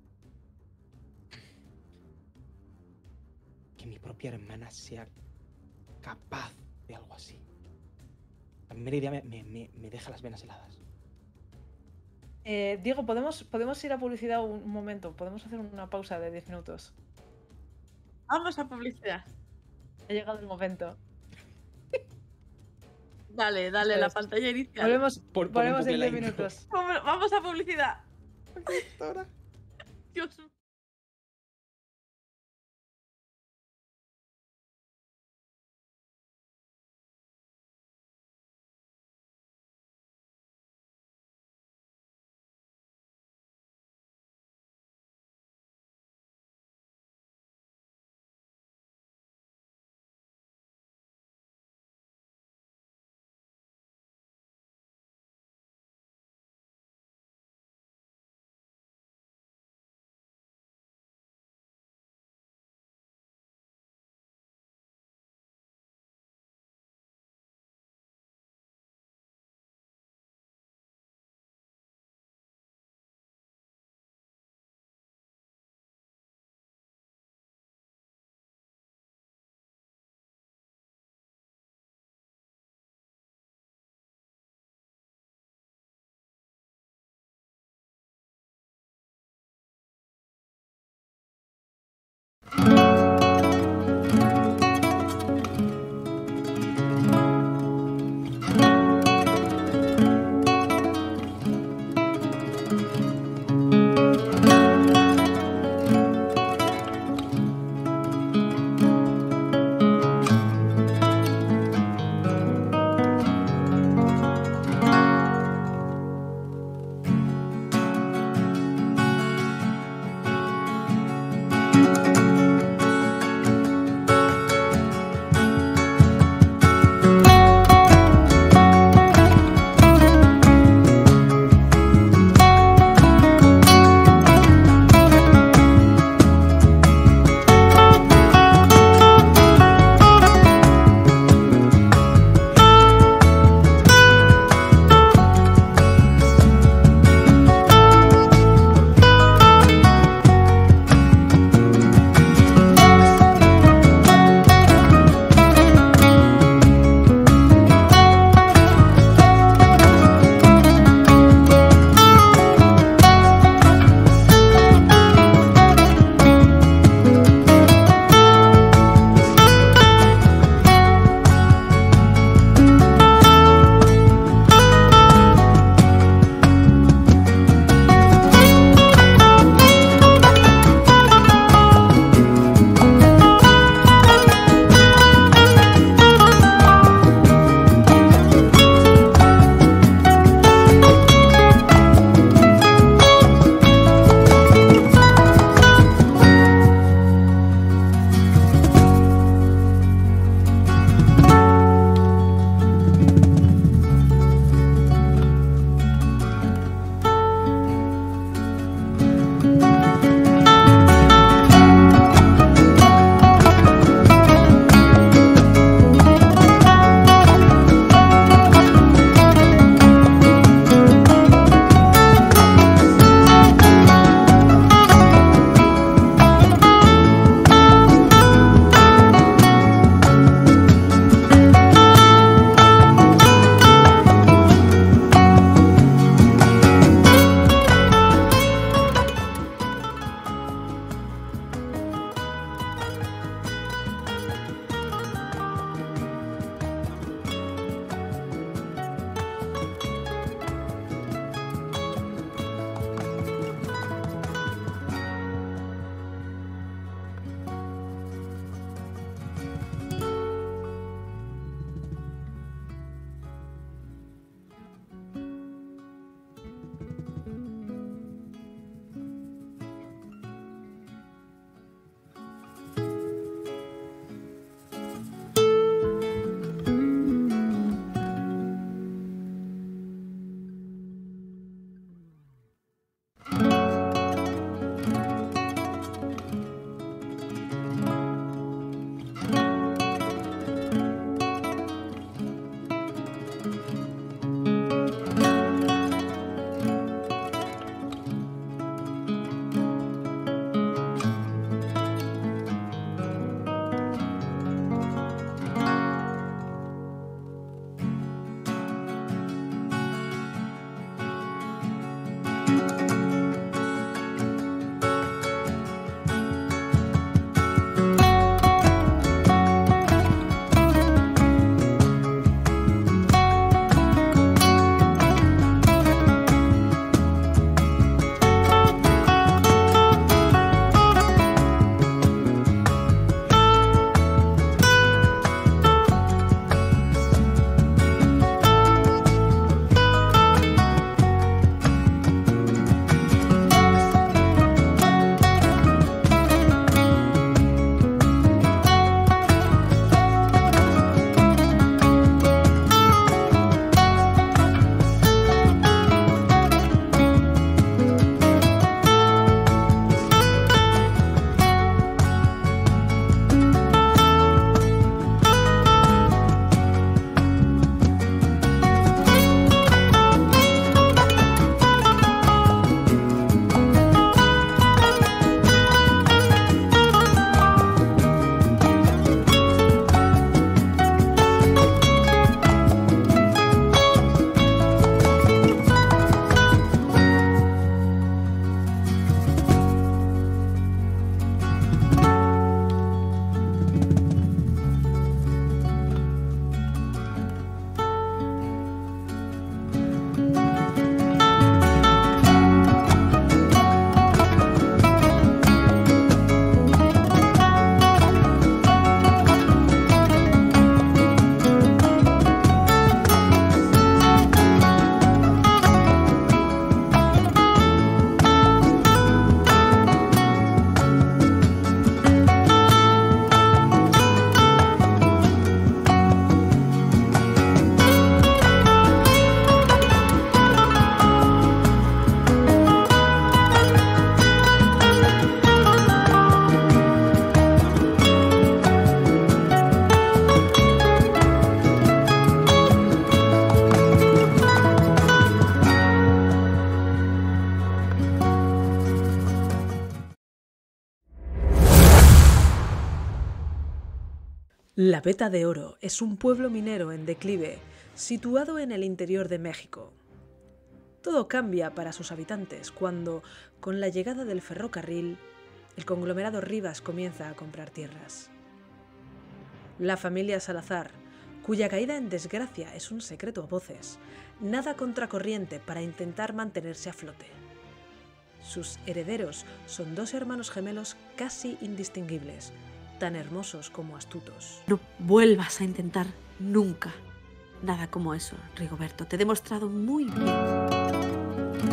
Que mi propia hermana sea capaz de algo así. La primera idea me deja las venas heladas. Diego, ¿podemos ir a publicidad un momento? ¿Podemos hacer una pausa de 10 minutos? Vamos a publicidad. Ha llegado el momento. Dale, Esto la es. pantalla inicial. Volvemos en bucle la 10 intro. minutos. Vamos a publicidad. Ahora. Dios La Veta de Oro es un pueblo minero en declive situado en el interior de México. Todo cambia para sus habitantes cuando, con la llegada del ferrocarril, el conglomerado Rivas comienza a comprar tierras. La familia Salazar, cuya caída en desgracia es un secreto a voces, nada contracorriente para intentar mantenerse a flote. Sus herederos son dos hermanos gemelos casi indistinguibles, tan hermosos como astutos. No vuelvas a intentar nunca nada como eso, Rigoberto. Te he demostrado muy bien.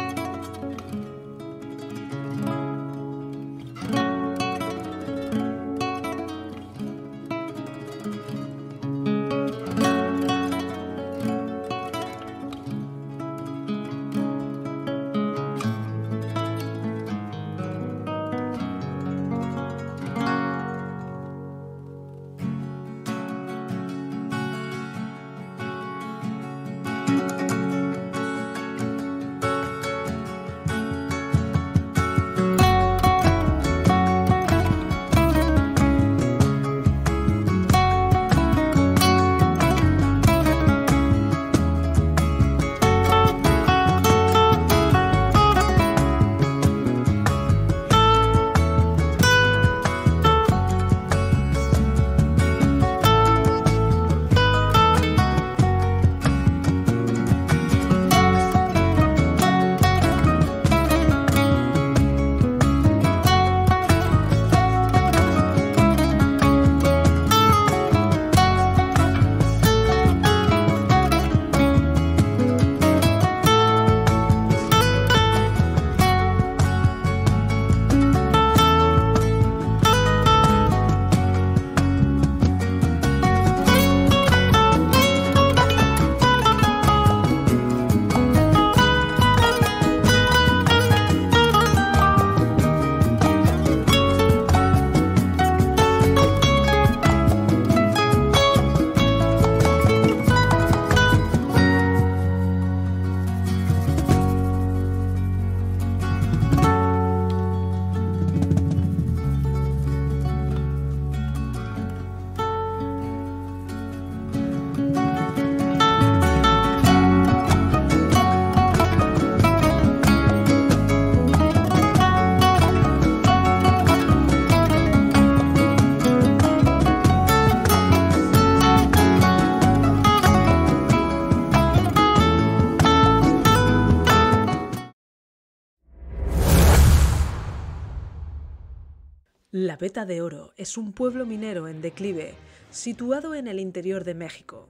La Veta de Oro es un pueblo minero en declive situado en el interior de México.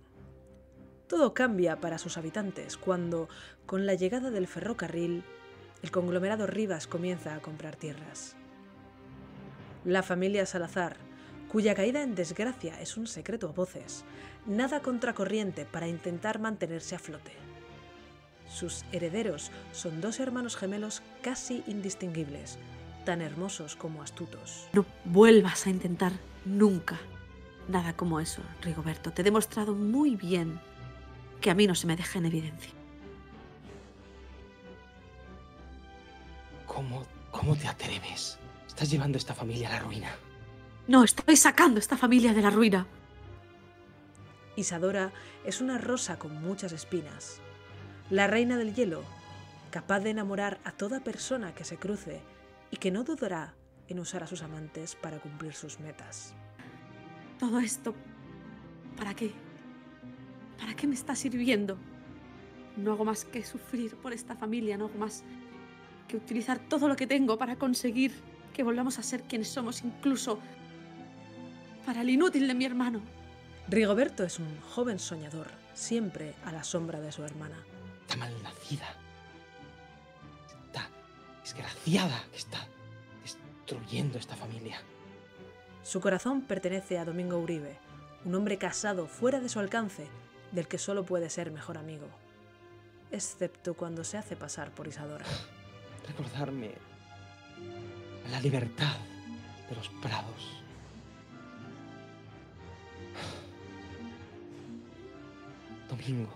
Todo cambia para sus habitantes cuando, con la llegada del ferrocarril, el conglomerado Rivas comienza a comprar tierras. La familia Salazar, cuya caída en desgracia es un secreto a voces, nada contracorriente para intentar mantenerse a flote. Sus herederos son dos hermanos gemelos casi indistinguibles, tan hermosos como astutos. No vuelvas a intentar nunca nada como eso, Rigoberto. Te he demostrado muy bien que a mí no se me deja en evidencia. ¿Cómo te atreves? Estás llevando esta familia a la ruina. No, estoy sacando a esta familia de la ruina. Isadora es una rosa con muchas espinas. La reina del hielo, capaz de enamorar a toda persona que se cruce y que no dudará en usar a sus amantes para cumplir sus metas. Todo esto, ¿para qué? ¿Para qué me está sirviendo? No hago más que sufrir por esta familia, no hago más que utilizar todo lo que tengo para conseguir que volvamos a ser quienes somos, incluso para el inútil de mi hermano. Rigoberto es un joven soñador, siempre a la sombra de su hermana. Está malnacida. Está desgraciada que está destruyendo esta familia. Su corazón pertenece a Domingo Uribe, un hombre casado fuera de su alcance, del que solo puede ser mejor amigo, excepto cuando se hace pasar por Isadora. Recordarme a la libertad de los prados. Domingo,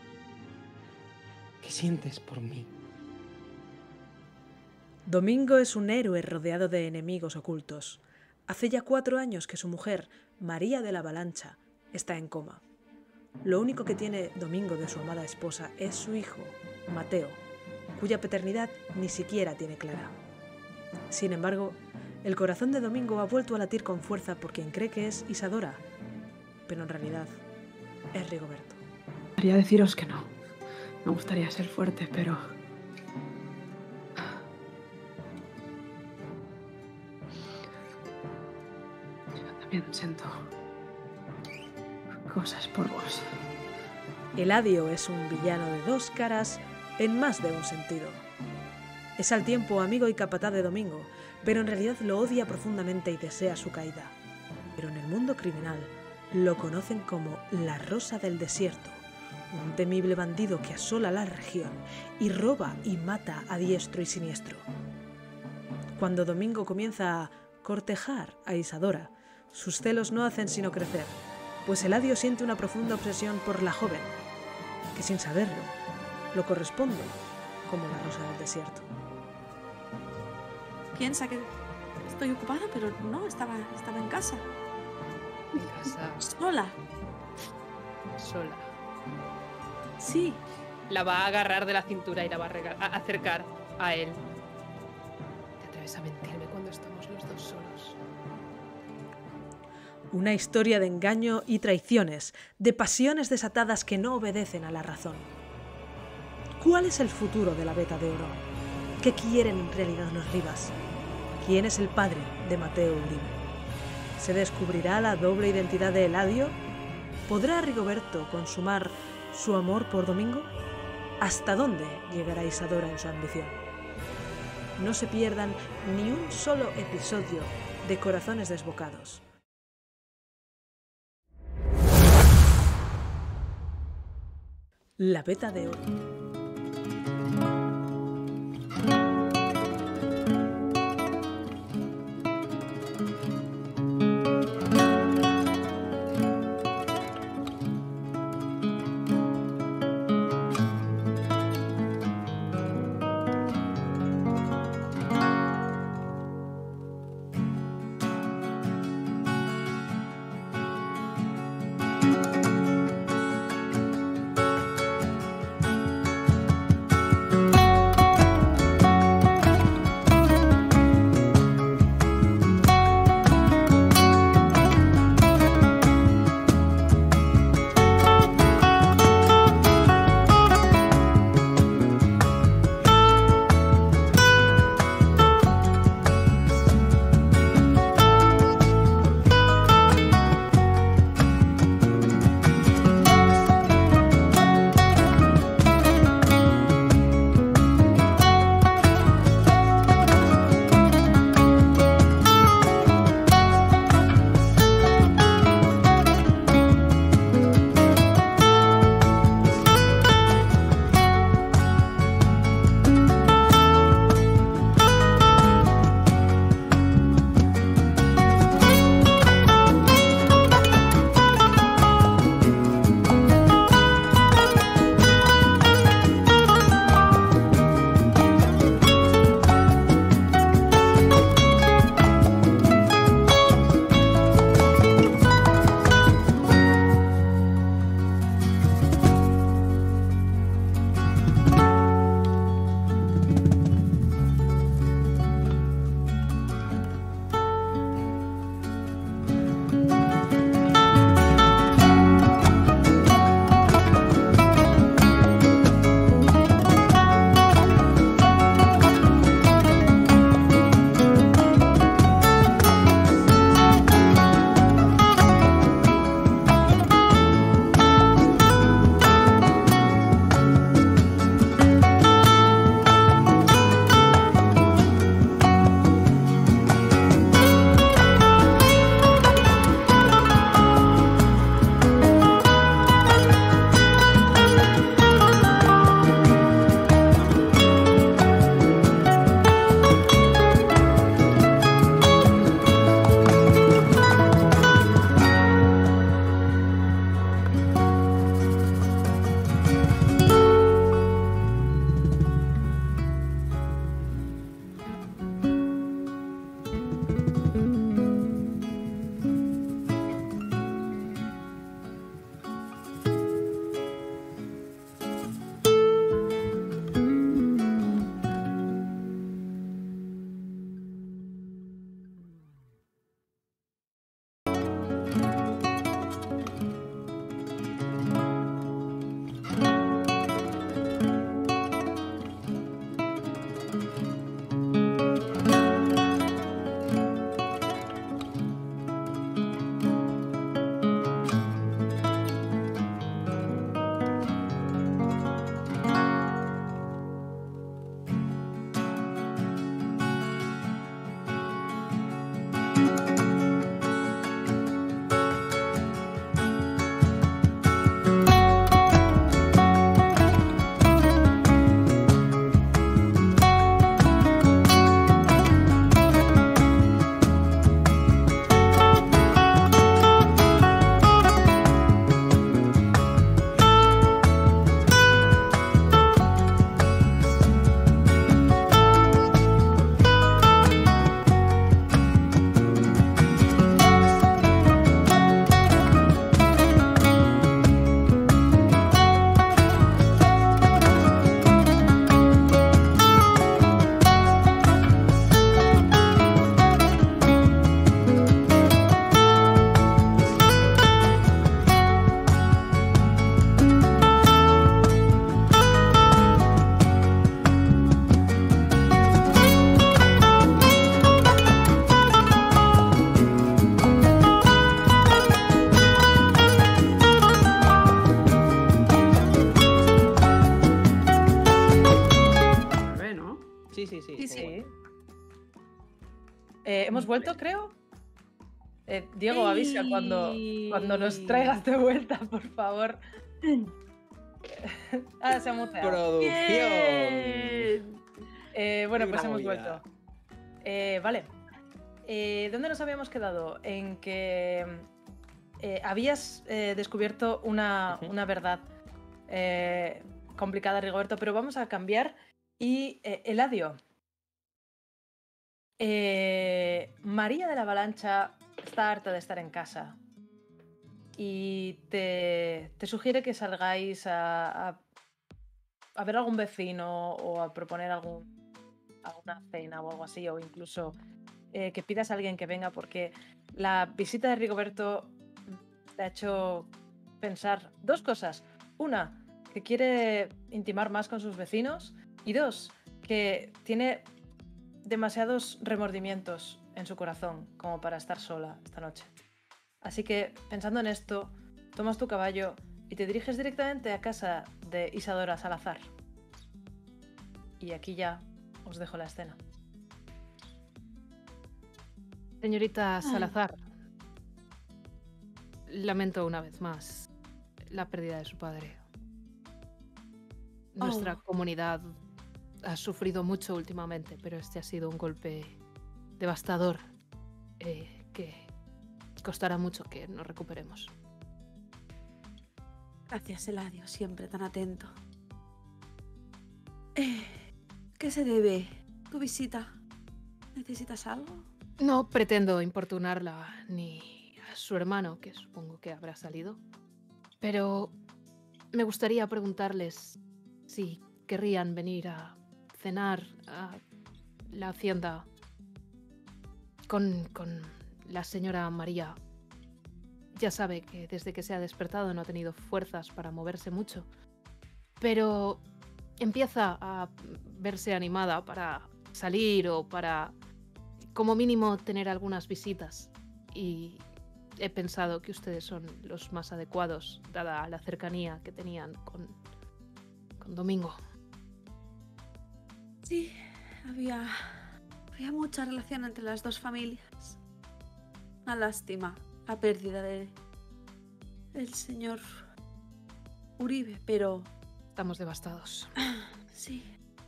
¿qué sientes por mí? Domingo es un héroe rodeado de enemigos ocultos. Hace ya 4 años que su mujer, María de la Avalancha, está en coma. Lo único que tiene Domingo de su amada esposa es su hijo, Mateo, cuya paternidad ni siquiera tiene clara. Sin embargo, el corazón de Domingo ha vuelto a latir con fuerza por quien cree que es Isadora, pero en realidad es Rigoberto. Quería deciros que no. Me gustaría ser fuerte, pero... yo también siento cosas por vos. Eladio es un villano de 2 caras en más de un sentido. Es al tiempo amigo y capataz de Domingo, pero en realidad lo odia profundamente y desea su caída. Pero en el mundo criminal lo conocen como la Rosa del Desierto, un temible bandido que asola la región y roba y mata a diestro y siniestro. Cuando Domingo comienza a cortejar a Isadora, sus celos no hacen sino crecer, pues Eladio siente una profunda obsesión por la joven, que sin saberlo, lo corresponde como la Rosa del Desierto. Piensa que estoy ocupada, pero no, estaba en casa. En casa, Sola. sola. Sí. La va a agarrar de la cintura y la va a acercar a él. ¿Te atreves a mentirme cuando estamos los dos solos? Una historia de engaño y traiciones, de pasiones desatadas que no obedecen a la razón. ¿Cuál es el futuro de la Veta de Oro? ¿Qué quieren en realidad los Rivas? ¿Quién es el padre de Mateo Uribe? ¿Se descubrirá la doble identidad de Eladio? ¿Podrá Rigoberto consumar su amor por Domingo? ¿Hasta dónde llegará Isadora en su ambición? No se pierdan ni un solo episodio de Corazones Desbocados. La Veta de Oro. Sí. Sí, hemos sí. vuelto. ¿Hemos vuelto, creo? Diego, avisa cuando nos ¡Ey! traigas de vuelta, por favor. Se ha muteado. ¡Producción! Bien. Bueno, Y pues una hemos movida. vuelto. Vale. ¿Dónde nos habíamos quedado? En que habías descubierto una verdad complicada, Rigoberto, pero vamos a cambiar. Y Eladio. María de la Avalancha está harta de estar en casa y te sugiere que salgáis a ver a algún vecino o a proponer alguna cena o algo así, o incluso que pidas a alguien que venga, porque la visita de Rigoberto te ha hecho pensar dos cosas. Una, que quiere intimar más con sus vecinos, y dos, que tiene demasiados remordimientos en su corazón como para estar sola esta noche. Así que, pensando en esto, tomas tu caballo y te diriges directamente a casa de Isadora Salazar. Y aquí ya os dejo la escena. Señorita Salazar, lamento una vez más la pérdida de su padre. Nuestra comunidad ha sufrido mucho últimamente, pero este ha sido un golpe devastador que costará mucho que nos recuperemos. Gracias, Eladio, siempre tan atento. ¿Qué se debe tu visita? ¿Necesitas algo? No pretendo importunarla ni a su hermano, que supongo que habrá salido, pero me gustaría preguntarles si querrían venir a cenar a la hacienda con la señora María. Ya sabe que desde que se ha despertado no ha tenido fuerzas para moverse mucho, pero empieza a verse animada para salir o para, como mínimo, tener algunas visitas. Y he pensado que ustedes son los más adecuados, dada la cercanía que tenían con Domingo. Sí, había mucha relación entre las dos familias. Una lástima la pérdida del señor Uribe, pero Estamos devastados. sí.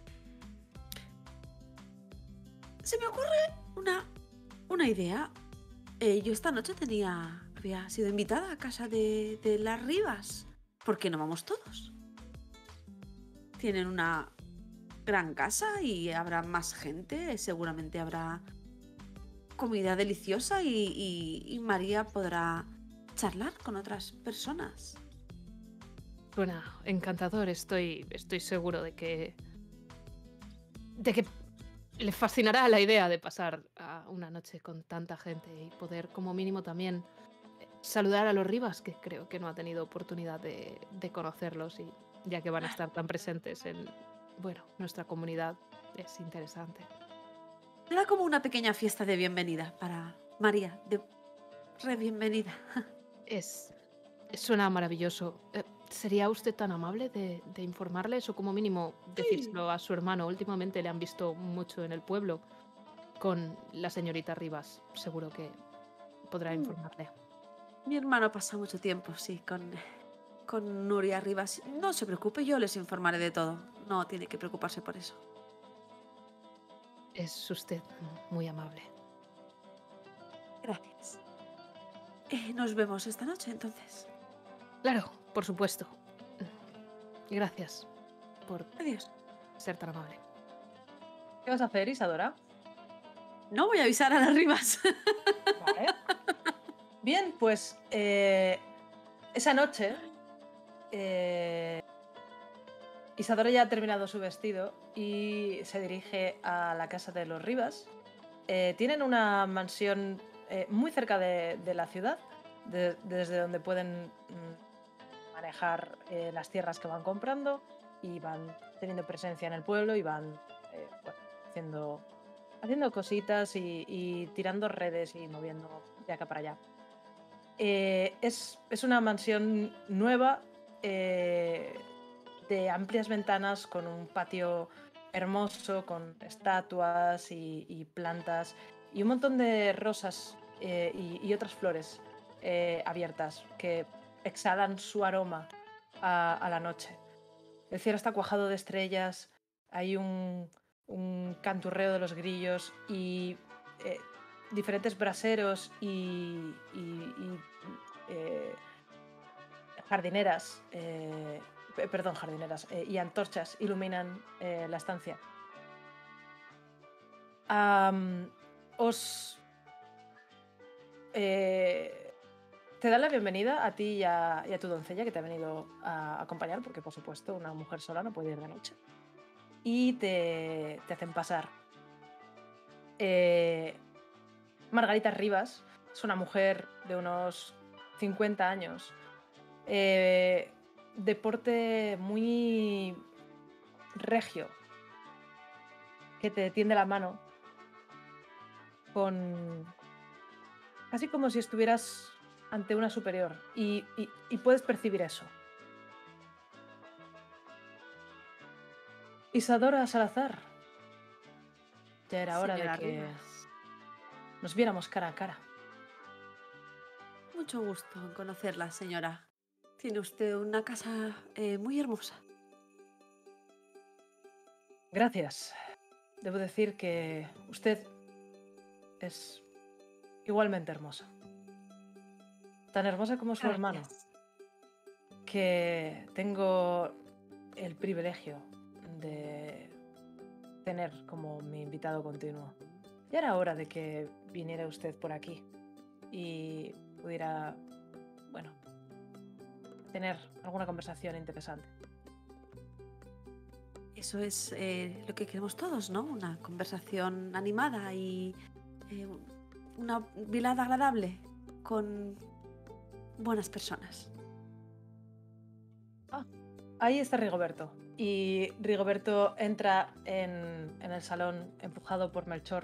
Se me ocurre una idea. Yo esta noche había sido invitada a casa de las Rivas. ¿Por qué no vamos todos? Tienen una gran casa y habrá más gente. Seguramente habrá comida deliciosa y María podrá charlar con otras personas. Suena encantador, estoy seguro de que le fascinará la idea de pasar una noche con tanta gente y poder como mínimo también saludar a los Rivas, que creo que no ha tenido oportunidad de conocerlos, y ya que van a estar tan presentes en, bueno, nuestra comunidad, es interesante. Será como una pequeña fiesta de bienvenida para María, de bienvenida. Suena maravilloso. ¿Sería usted tan amable de informarles o como mínimo decírselo a su hermano? Últimamente le han visto mucho en el pueblo con la señorita Rivas. Seguro que podrá informarle. Mi hermano pasa mucho tiempo, sí, con Nuria Rivas. No se preocupe, yo les informaré de todo. No tiene que preocuparse por eso. Es usted muy amable. Gracias. Nos vemos esta noche, entonces. Claro, por supuesto. Gracias por Adiós. ser tan amable. ¿Qué vas a hacer, Isadora? No voy a avisar a las Rivas. Vale. Bien, pues esa noche Isadora ya ha terminado su vestido y se dirige a la casa de los Rivas. Tienen una mansión muy cerca de la ciudad, desde donde pueden manejar las tierras que van comprando y van teniendo presencia en el pueblo y van bueno, haciendo cositas y tirando redes y moviendo de acá para allá. Es una mansión nueva, de amplias ventanas con un patio hermoso con estatuas y plantas y un montón de rosas y otras flores abiertas que exhalan su aroma a la noche. El cielo está cuajado de estrellas, hay un canturreo de los grillos y diferentes braseros y jardineras, y antorchas iluminan la estancia. Te dan la bienvenida a ti y a tu doncella que te ha venido a acompañar, porque por supuesto una mujer sola no puede ir de noche. Y te hacen pasar. Margarita Rivas es una mujer de unos 50 años, de porte muy regio, que te tiende la mano con casi como si estuvieras ante una superior y puedes percibir eso. Isadora Salazar, ya era hora Señora de que Rivas, nos viéramos cara a cara. mucho gusto en conocerla, señora. Tiene usted una casa muy hermosa. Gracias. Debo decir que usted es igualmente hermosa. Tan hermosa como su hermano, Gracias. que tengo el privilegio de tener como mi invitado continuo. Ya era hora de que viniera usted por aquí y pudiera, bueno, tener alguna conversación interesante. Eso es lo que queremos todos, ¿no? Una conversación animada y una velada agradable con buenas personas. Ahí está Rigoberto. Y Rigoberto entra en el salón empujado por Melchor.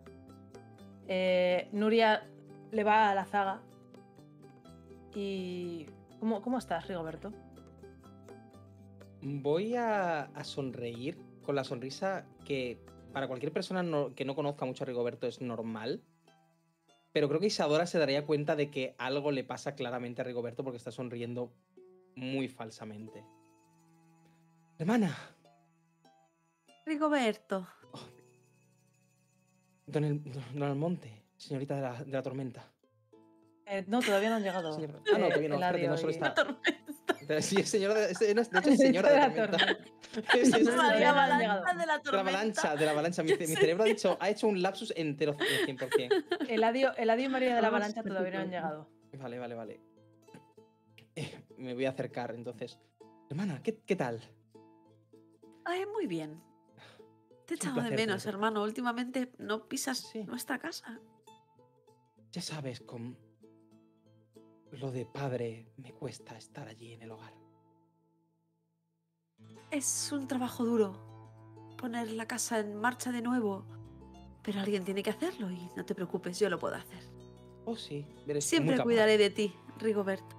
Nuria le va a la zaga. Y... ¿Cómo estás, Rigoberto? Voy a sonreír con la sonrisa que para cualquier persona que no conozca mucho a Rigoberto es normal. Pero creo que Isadora se daría cuenta de que algo le pasa claramente a Rigoberto porque está sonriendo muy falsamente. Hermana. Rigoberto. Don Almonte, señorita de la tormenta. No, todavía no han llegado. Señor... Ah, no, todavía no, espérate, no solo está... Sí, es señora de hecho, es señora de la tormenta. La avalancha avalancha de la tormenta. De la avalancha. Mi cerebro ha hecho un lapsus entero 100%. Eladio y María de la Avalancha todavía no han llegado. Vale. Me voy a acercar, entonces. Hermana, ¿qué tal? Ay, muy bien. Te he Es un echado de placer menos, tenerte. hermano. Últimamente no pisas Sí. nuestra casa. Ya sabes, con lo de padre me cuesta estar allí en el hogar. Es un trabajo duro poner la casa en marcha de nuevo. Pero alguien tiene que hacerlo y no te preocupes, yo lo puedo hacer. Oh, sí, eres Siempre muy capaz. cuidaré de ti, Rigoberto.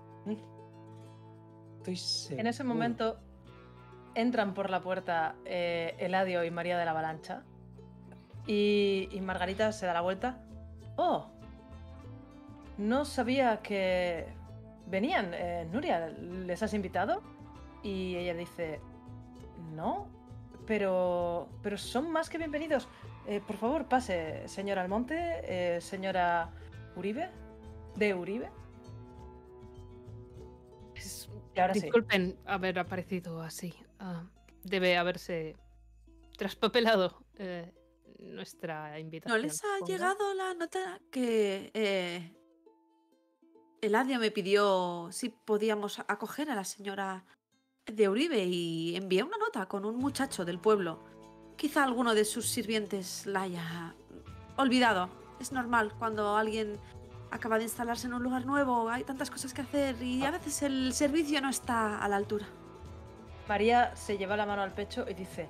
Estoy seguro. En ese momento entran por la puerta Eladio y María de la Avalancha. Y Margarita se da la vuelta. ¡Oh! No sabía que venían. Nuria, ¿les has invitado? Y ella dice, no, pero son más que bienvenidos. Por favor, pase, señora Almonte, señora Uribe, de Uribe. Y ahora sí. Disculpen haber aparecido así. Debe haberse traspapelado nuestra invitación. ¿No les ha supongo. llegado la nota que Eladio me pidió si podíamos acoger a la señora de Uribe y envié una nota con un muchacho del pueblo? Quizá alguno de sus sirvientes la haya olvidado. Es normal cuando alguien acaba de instalarse en un lugar nuevo, hay tantas cosas que hacer y a veces el servicio no está a la altura. María se lleva la mano al pecho y dice,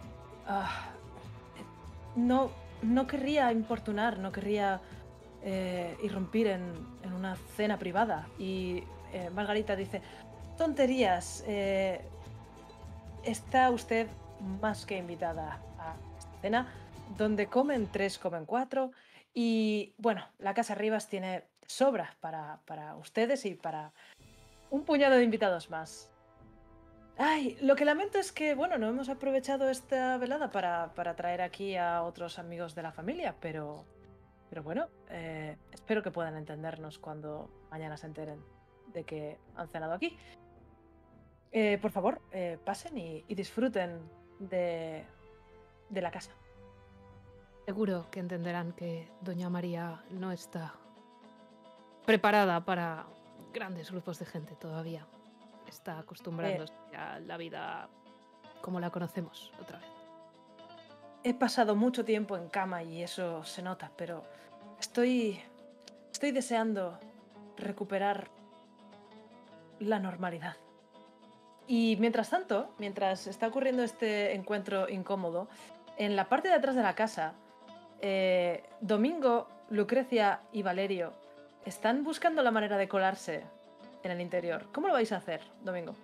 no querría importunar, no querría irrumpir en una cena privada. Y Margarita dice, tonterías, está usted más que invitada a esta cena, donde comen 3, comen 4. Y bueno, la Casa Rivas tiene sobra para ustedes y para un puñado de invitados más. Ay, lo que lamento es que, bueno, no hemos aprovechado esta velada para traer aquí a otros amigos de la familia, pero bueno, espero que puedan entendernos cuando mañana se enteren de que han cenado aquí. Por favor, pasen y disfruten de la casa. Seguro que entenderán que Doña María no está preparada para grandes grupos de gente todavía. Está acostumbrándose a la vida como la conocemos otra vez. He pasado mucho tiempo en cama y eso se nota, pero estoy deseando recuperar la normalidad. Y mientras tanto, mientras está ocurriendo este encuentro incómodo, en la parte de atrás de la casa, Domingo, Lucrecia y Valerio están buscando la manera de colarse en el interior. ¿Cómo lo vais a hacer, Domingo?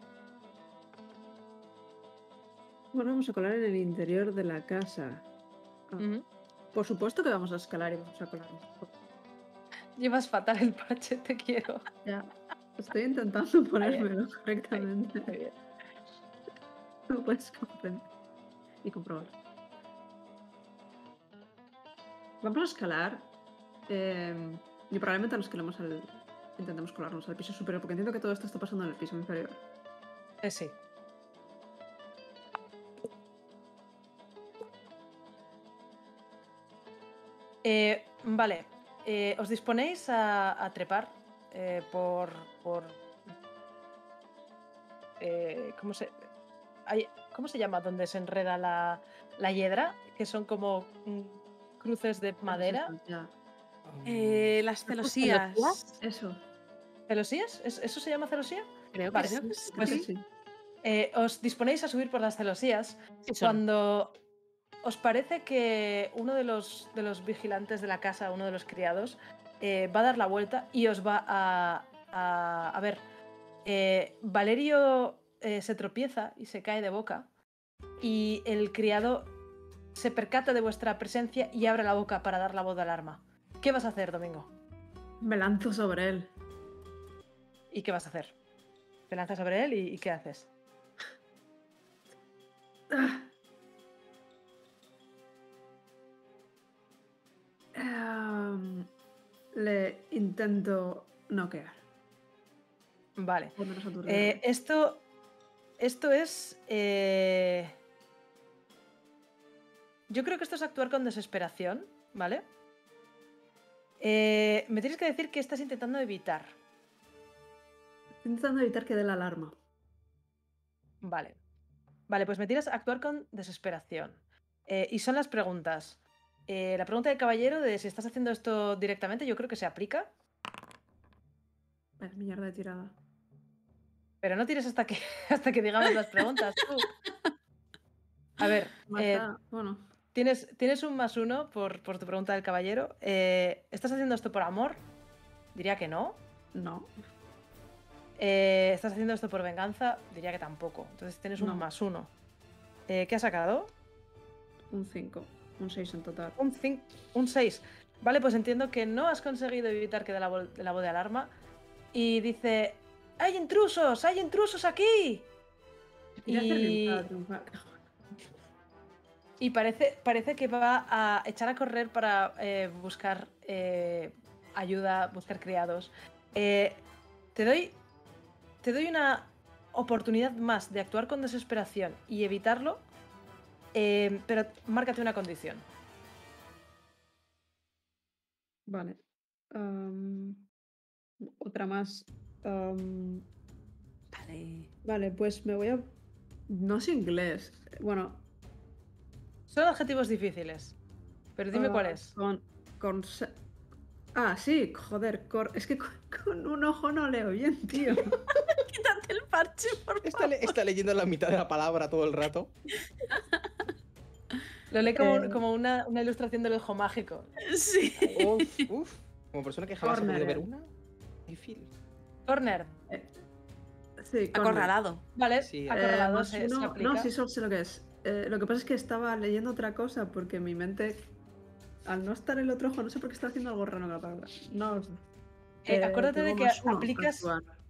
Bueno, vamos a colar en el interior de la casa. Por supuesto que vamos a escalar y vamos a colarnos. Llevas fatal el parche, te quiero. Ya, estoy intentando ponérmelo correctamente. Muy bien. Lo puedes comprender y comprobar. Vamos a escalar y probablemente intentemos colarnos al piso superior, porque entiendo que todo esto está pasando en el piso inferior. Sí. Vale. ¿Os disponéis a trepar por ¿cómo se llama? Donde se enreda la hiedra, que son como cruces de madera. Ya. Las celosías. Eso. ¿Celosías? ¿Eso se llama celosía? Creo Vale. que sí. Pues Creo que sí. os disponéis a subir por las celosías Sí, son. cuando os parece que uno de los vigilantes de la casa, uno de los criados, va a dar la vuelta y os va a ver. Valerio se tropieza y se cae de boca y el criado se percata de vuestra presencia y abre la boca para dar la voz de alarma. ¿Qué vas a hacer, Domingo? Me lanzo sobre él. ¿Y qué vas a hacer? Te lanzas sobre él y ¿qué haces? Le intento noquear. Vale. Por menos aturdirle. Esto es... Yo creo que esto es actuar con desesperación, ¿vale? Me tienes que decir que estás intentando evitar. Estoy intentando evitar que dé la alarma. Vale. Vale, pues me tiras a actuar con desesperación. Y son las preguntas. La pregunta del caballero de si estás haciendo esto directamente, yo creo que se aplica. Es mierda de tirada. Pero no tires hasta que digamos las preguntas. Tú. A ver, Bueno. tienes un +1 por tu pregunta del caballero. ¿Estás haciendo esto por amor? Diría que no. No. ¿Estás haciendo esto por venganza? Diría que tampoco. Entonces tienes un No. +1. ¿Qué has sacado? Un 5. Un 6 en total. Un 6. Vale, pues entiendo que no has conseguido evitar que dé la voz de alarma. Y dice... ¡Hay intrusos! ¡Hay intrusos aquí! Y parece que va a echar a correr para buscar ayuda, buscar criados. Te doy una oportunidad más de actuar con desesperación y evitarlo, pero márcate una condición. Vale. Otra más. Vale, pues me voy a... No sé inglés. Bueno. Son adjetivos difíciles, pero dime cuál es. Sí, joder. Es que con un ojo no leo bien, tío. Quítate el parche, por favor. Está leyendo la mitad de la palabra todo el rato. Lo lee como una ilustración del ojo mágico. Sí. Uf. Como persona que jamás ha podido ver una. Corner. Sí, Acorralado. Vale, Sí, acorralado. más se uno... aplica. No, sí, solo sé lo que es. Lo que pasa es que estaba leyendo otra cosa porque mi mente, al no estar el otro ojo, no sé por qué está haciendo algo raro con la palabra. No lo sé. Acuérdate de Tengo que +1 para aplicas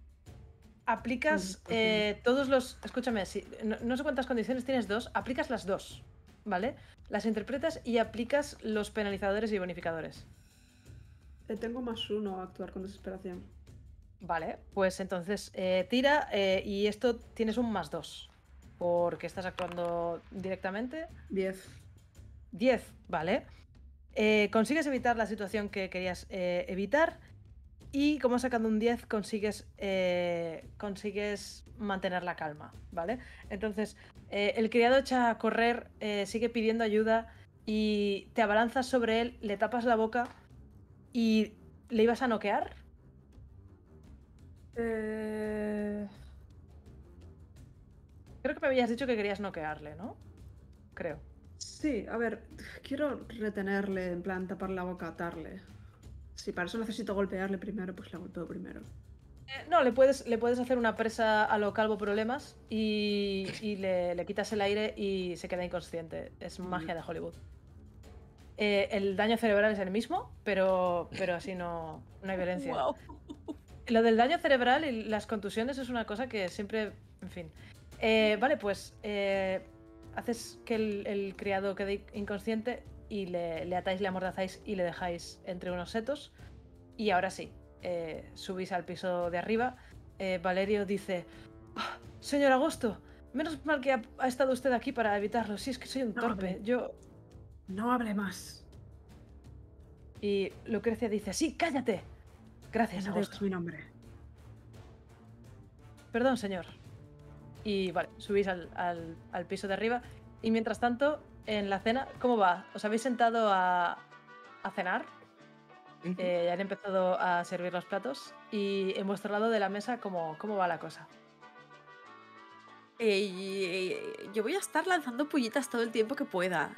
actuar. todos los... Escúchame, no sé cuántas condiciones tienes, 2, aplicas las 2, ¿vale? Las interpretas y aplicas los penalizadores y bonificadores. Tengo +1 a actuar con desesperación. Vale, pues entonces tira y esto tienes un +2. Porque estás actuando directamente. 10. 10, vale. Consigues evitar la situación que querías evitar. Y como sacando un 10 consigues mantener la calma, ¿vale? Entonces, el criado echa a correr, sigue pidiendo ayuda y te abalanzas sobre él, le tapas la boca y le ibas a noquear. Creo que me habías dicho que querías noquearle, ¿no? Creo. Sí, a ver, quiero retenerle, en plan tapar la boca, atarle. Si para eso necesito golpearle primero, pues le golpeo primero. No, le puedes hacer una presa a lo Calvo Problemas y le quitas el aire y se queda inconsciente. Es magia de Hollywood. El daño cerebral es el mismo, pero así no hay violencia. Wow. Lo del daño cerebral y las contusiones es una cosa que siempre... En fin. Vale, pues haces que el criado quede inconsciente y le atáis, le amordazáis y le dejáis entre unos setos. Y ahora sí, subís al piso de arriba. Valerio dice: "Ah, señor Agosto, menos mal que ha estado usted aquí para evitarlo. Sí, es que soy un No, torpe. hombre. Yo..." No hable más. Y Lucrecia dice: "Sí, cállate. Gracias, No Agosto. digas mi nombre. Perdón, señor." Y vale, subís al piso de arriba. Y mientras tanto, en la cena, ¿cómo va? ¿Os habéis sentado a cenar? Ujú. Ya han empezado a servir los platos. Y en vuestro lado de la mesa, ¿cómo va la cosa? Yo voy a estar lanzando pullitas todo el tiempo que pueda.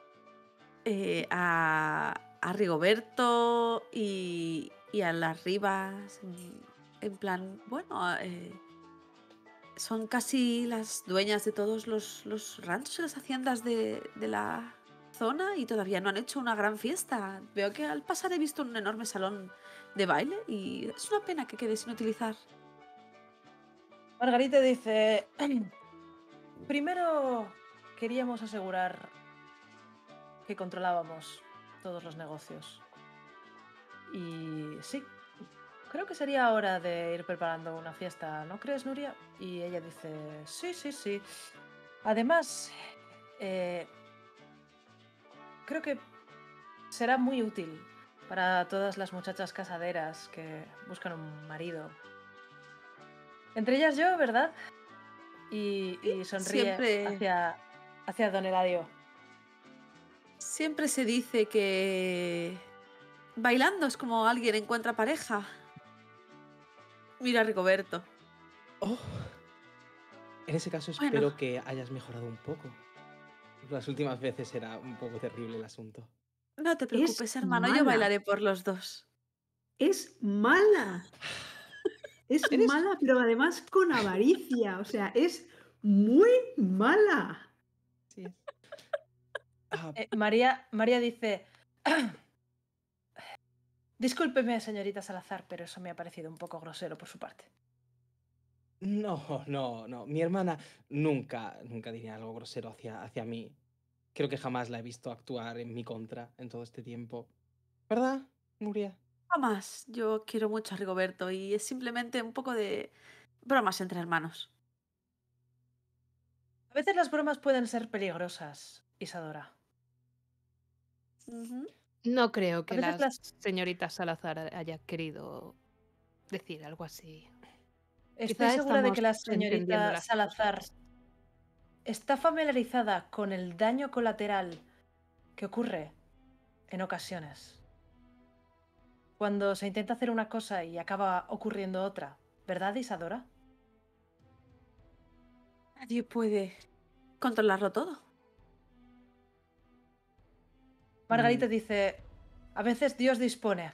A Rigoberto y a las Rivas. En plan, bueno, son casi las dueñas de todos los ranchos y las haciendas de la zona y todavía no han hecho una gran fiesta. Veo que al pasar he visto un enorme salón de baile y es una pena que quede sin utilizar. Margarita dice: primero queríamos asegurar que controlábamos todos los negocios. Y sí, creo que sería hora de ir preparando una fiesta, ¿no crees, Nuria? Y ella dice: sí, sí, sí. Además, creo que será muy útil para todas las muchachas casaderas que buscan un marido. Entre ellas yo, ¿verdad? Y sonríe Siempre, hacia Don Eladio. siempre se dice que bailando es como alguien encuentra pareja. Mira a Rigoberto. Oh. En ese caso Bueno. espero que hayas mejorado un poco. Las últimas veces era un poco terrible el asunto. No te preocupes, hermano, yo mala. bailaré por los dos. Es mala. Es ¿Eres? mala, pero además con avaricia. O sea, es muy mala. Sí. Ah, María dice: discúlpeme, señorita Salazar, pero eso me ha parecido un poco grosero por su parte. no. Mi hermana nunca diría algo grosero hacia mí. Creo que jamás la he visto actuar en mi contra en todo este tiempo. ¿Verdad, Nuria? Jamás, yo quiero mucho a Rigoberto y es simplemente un poco de bromas entre hermanos. A veces las bromas pueden ser peligrosas, Isadora. Ujú. No creo que A veces la las... señorita Salazar haya querido decir algo así. Estoy Quizá segura de estamos que la entendiendo señorita las Salazar cosas. está familiarizada con el daño colateral que ocurre en ocasiones cuando se intenta hacer una cosa y acaba ocurriendo otra. ¿Verdad, Isadora? Nadie puede controlarlo todo. Margarita dice: a veces Dios dispone.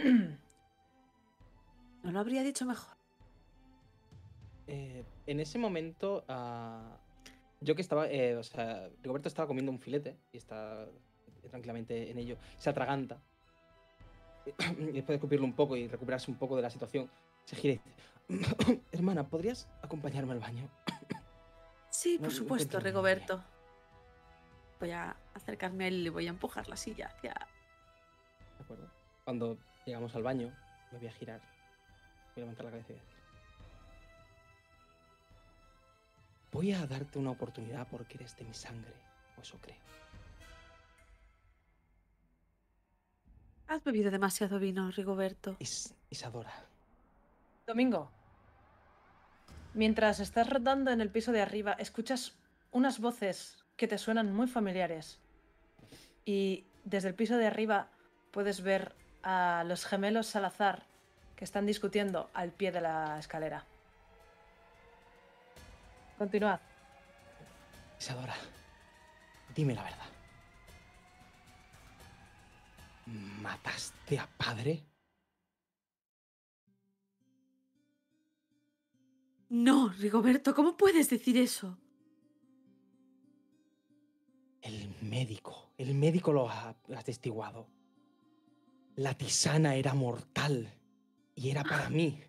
No lo habría dicho mejor. En ese momento, Yo que estaba, o sea, Rigoberto estaba comiendo un filete y está tranquilamente en ello. Se atraganta. Y después de escupirlo un poco y recuperarse un poco de la situación, se gira y dice: Hermana, ¿podrías acompañarme al baño? Sí, No, por no supuesto, encuentro muy Rigoberto. Voy a acercarme a él y le voy a empujar la silla hacia... ¿De acuerdo? Cuando llegamos al baño, me voy a girar. Voy a levantar la cabeza y voy a decir: voy a darte una oportunidad porque eres de mi sangre, o eso creo. Has bebido demasiado vino, Rigoberto. Isadora. Domingo, mientras estás rodando en el piso de arriba, escuchas unas voces que te suenan muy familiares. Y desde el piso de arriba puedes ver a los gemelos Salazar que están discutiendo al pie de la escalera. Continuad. Isadora, dime la verdad. ¿Mataste a padre? No, Rigoberto, ¿cómo puedes decir eso? El médico lo ha atestiguado. La tisana era mortal y era para mí.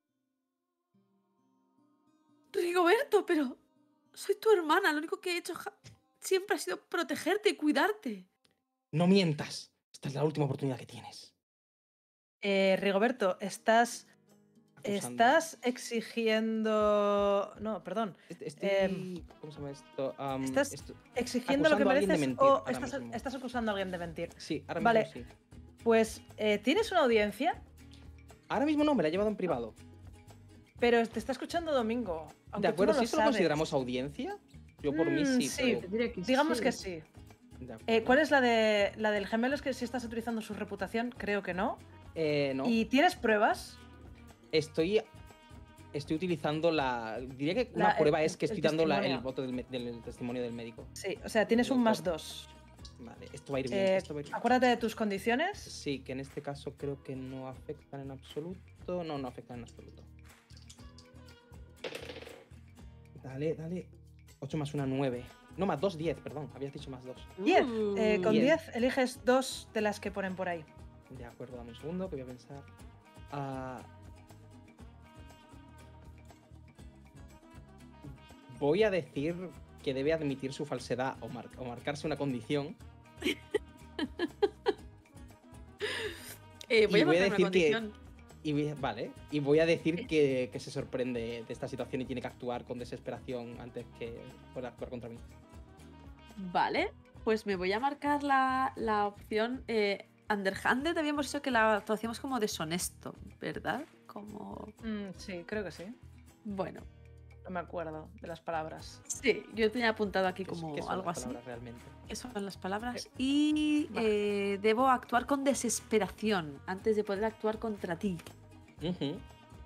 Rigoberto, pero soy tu hermana. Lo único que he hecho siempre ha sido protegerte y cuidarte. No mientas. Esta es la última oportunidad que tienes. Rigoberto, estás Acusando. exigiendo... No, perdón. ¿Cómo se llama esto? ¿Estás esto- exigiendo lo que acusando a alguien de mereces mentir o ahora mismo. estás acusando a alguien de mentir? Sí, ahora Vale. mismo sí. Pues tienes una audiencia, Ahora mismo no, me la he llevado en privado. pero te está escuchando Domingo. Aunque De acuerdo, tú no si lo eso lo sabes. consideramos audiencia, yo por mí sí, Sí, pero... Te diré que digamos sí. que sí. De acuerdo. ¿Cuál es la del gemelo? Es que si estás utilizando su reputación, creo que no. No, ¿Y tienes pruebas? estoy utilizando la... Diría que una prueba es que el estoy dando el testimonio. voto del testimonio del médico. Sí, o sea, tienes un +2. Vale, esto va a ir bien, esto va a ir bien. Acuérdate de tus condiciones. Sí, que en este caso creo que no afectan en absoluto. No afectan en absoluto. Dale. 8 más 1, 9. No, más 2, 10, perdón. Habías dicho más 2. 10. Con 10. 10 eliges 2 de las que ponen por ahí. De acuerdo, dame un segundo que voy a pensar. Voy a decir que debe admitir su falsedad o marcarse una condición. Voy a voy a marcar una decir que- condición. Y voy a decir que se sorprende de esta situación y tiene que actuar con desesperación antes que pueda actuar contra mí. Vale, pues me voy a marcar la opción underhanded. Habíamos dicho que la traducíamos como deshonesto, ¿verdad? Como... Sí, creo que sí. Bueno, No me acuerdo de las palabras. sí, yo tenía apuntado aquí ¿Qué como son algo las así. palabras realmente? ¿Qué son las palabras? Y debo actuar con desesperación antes de poder actuar contra ti. Ujú.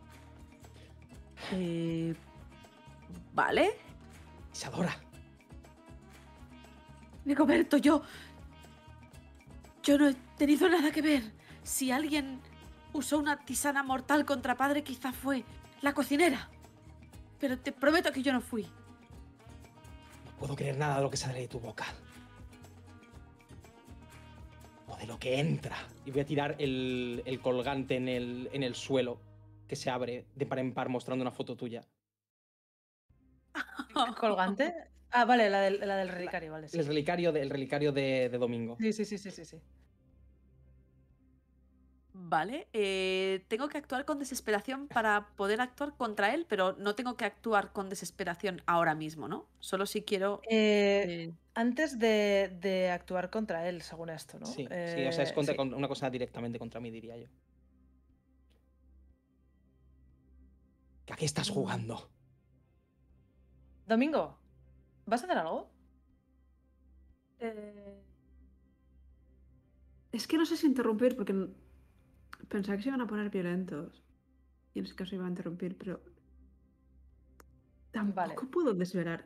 ¿Vale? Isadora. Rigoberto, yo no he tenido nada que ver. Si alguien usó una tisana mortal contra padre, quizá fue la cocinera. Pero te prometo que yo no fui. No puedo creer nada de lo que sale de tu boca. O de lo que entra. Y voy a tirar el colgante en el suelo que se abre de par en par mostrando una foto tuya. ¿Colgante? Ah, vale, la del relicario, vale. Sí. El relicario de Domingo. Sí. Vale, tengo que actuar con desesperación para poder actuar contra él, pero no tengo que actuar con desesperación ahora mismo, ¿no? Solo si quiero... Antes de actuar contra él, según esto, ¿no? Sí, o sea, es sí. una cosa directamente contra mí, diría yo. ¿A qué estás jugando? Domingo, ¿vas a hacer algo? Es que no sé si interrumpir porque pensaba que se iban a poner violentos. Y en ese caso iba a interrumpir, pero tampoco Vale. puedo desvelar.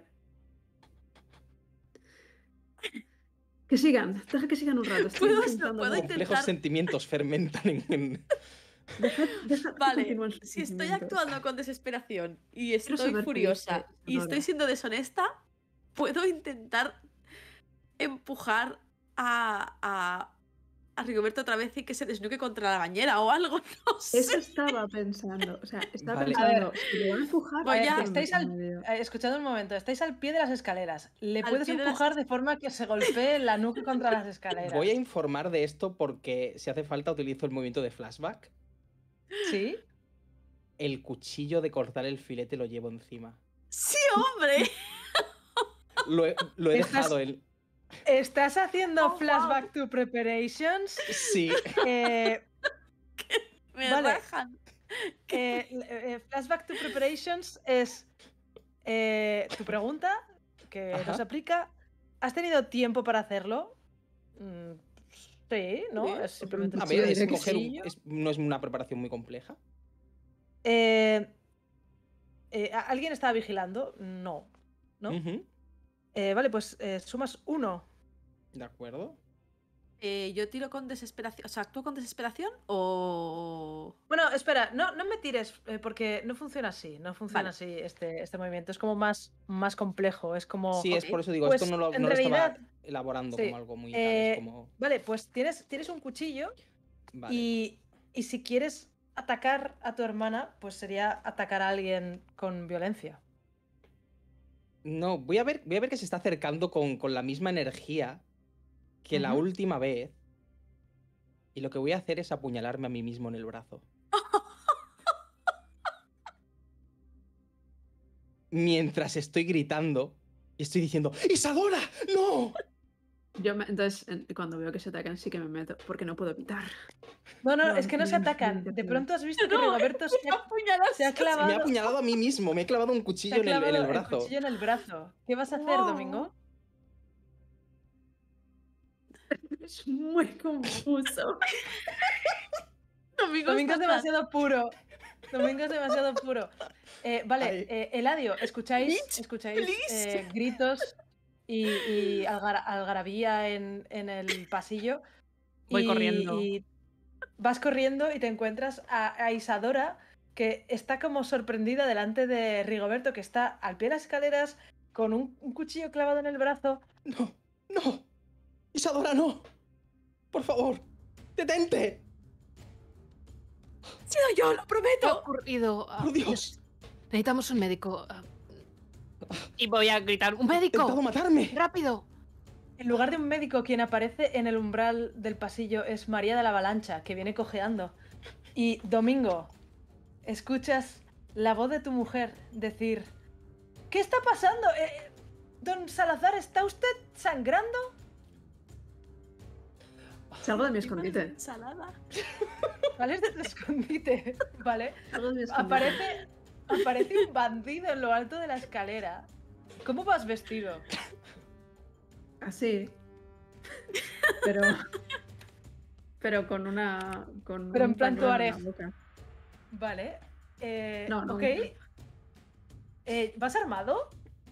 Que sigan, deja que sigan un rato. Estoy ¿Puedo intentando- intentar? Complejos sentimientos fermentan en... Deja que Vale, continúen sus si estoy sentimientos. actuando con desesperación y Quiero estoy saber qué furiosa dice y estoy Isadora. siendo deshonesta, puedo intentar empujar a Rigoberto otra vez y que se desnuque contra la bañera o algo, no sé. Eso estaba pensando. O sea, estaba Vale. pensando, si lo voy a empujar, Voy a- estáis escuchad un momento, estáis al pie de las escaleras. Le Al puedes pie de las empujar de forma que se golpee la nuca contra las escaleras. Voy a informar de esto porque si hace falta utilizo el movimiento de flashback. ¿Sí? El cuchillo de cortar el filete lo llevo encima. ¡Sí, hombre! Lo he Estás- dejado en... ¿Estás haciendo Oh, flashback to preparations? Sí. Me Vale. rajan. Flashback to preparations es tu pregunta, que Ajá. nos aplica. ¿Has tenido tiempo para hacerlo? Sí, ¿no? Bien. Es simplemente A un ver, es cuchillo. coger no es una preparación muy compleja. ¿Alguien estaba vigilando? No. ¿No? Ujú. Vale, pues sumas 1. De acuerdo. Yo tiro con desesperación. O sea, ¿actúo con desesperación o...? Bueno, espera, no me tires, porque no funciona así. No funciona Vale. así este movimiento. Es como más complejo. Es como. Sí, es ok. por eso digo, Pues, esto no en lo realidad, estaba elaborando sí, como algo muy tal, es eh, como... Vale, pues tienes un cuchillo. Vale. Y si quieres atacar a tu hermana, pues sería atacar a alguien con violencia. No, voy a ver que se está acercando con la misma energía que la Ujú. última vez. Y lo que voy a hacer es apuñalarme a mí mismo en el brazo. Mientras estoy gritando y estoy diciendo, ¡Isadora! ¡No! Entonces, cuando veo que se atacan, sí que me meto, porque no puedo evitar. No, No, es que no se no, atacan. no, De no. pronto has visto que No, Rigoberto se ha Me he clavado, apuñalado a mí mismo, me he clavado un se cuchillo ha en el clavado el brazo. cuchillo en el brazo. ¿Qué vas a hacer, Wow. Domingo? Es muy confuso. Domingo Domingo es está- demasiado puro. Domingo es demasiado puro. Vale, Ay. Eladio, ¿escucháis please. gritos y algarabía en el pasillo? Voy corriendo. Y vas corriendo y te encuentras a Isadora, que está como sorprendida delante de Rigoberto, que está al pie de las escaleras con un cuchillo clavado en el brazo. No, no. Isadora, no. Por favor, detente. ¡He sido yo, lo ¿Qué ha prometo! ocurrido? Por Dios. Necesitamos un médico. Y voy a gritar, ¡un Ha intentado médico! matarme. ¡Rápido! En lugar de un médico, quien aparece en el umbral del pasillo es María de la Avalancha, que viene cojeando. Y Domingo, escuchas la voz de tu mujer decir: ¿qué está pasando? Don Salazar, ¿está usted sangrando? Salgo de mi Encima de escondite. ensalada. ¿Vale? Es de tu escondite, ¿vale? Salgo de mi escondite. Aparece un bandido en lo alto de la escalera. ¿Cómo vas vestido? Así. Pero con una. Pero en un plan pañuelo en la Tuareg. boca. Vale. No. Ok. ¿Vas armado?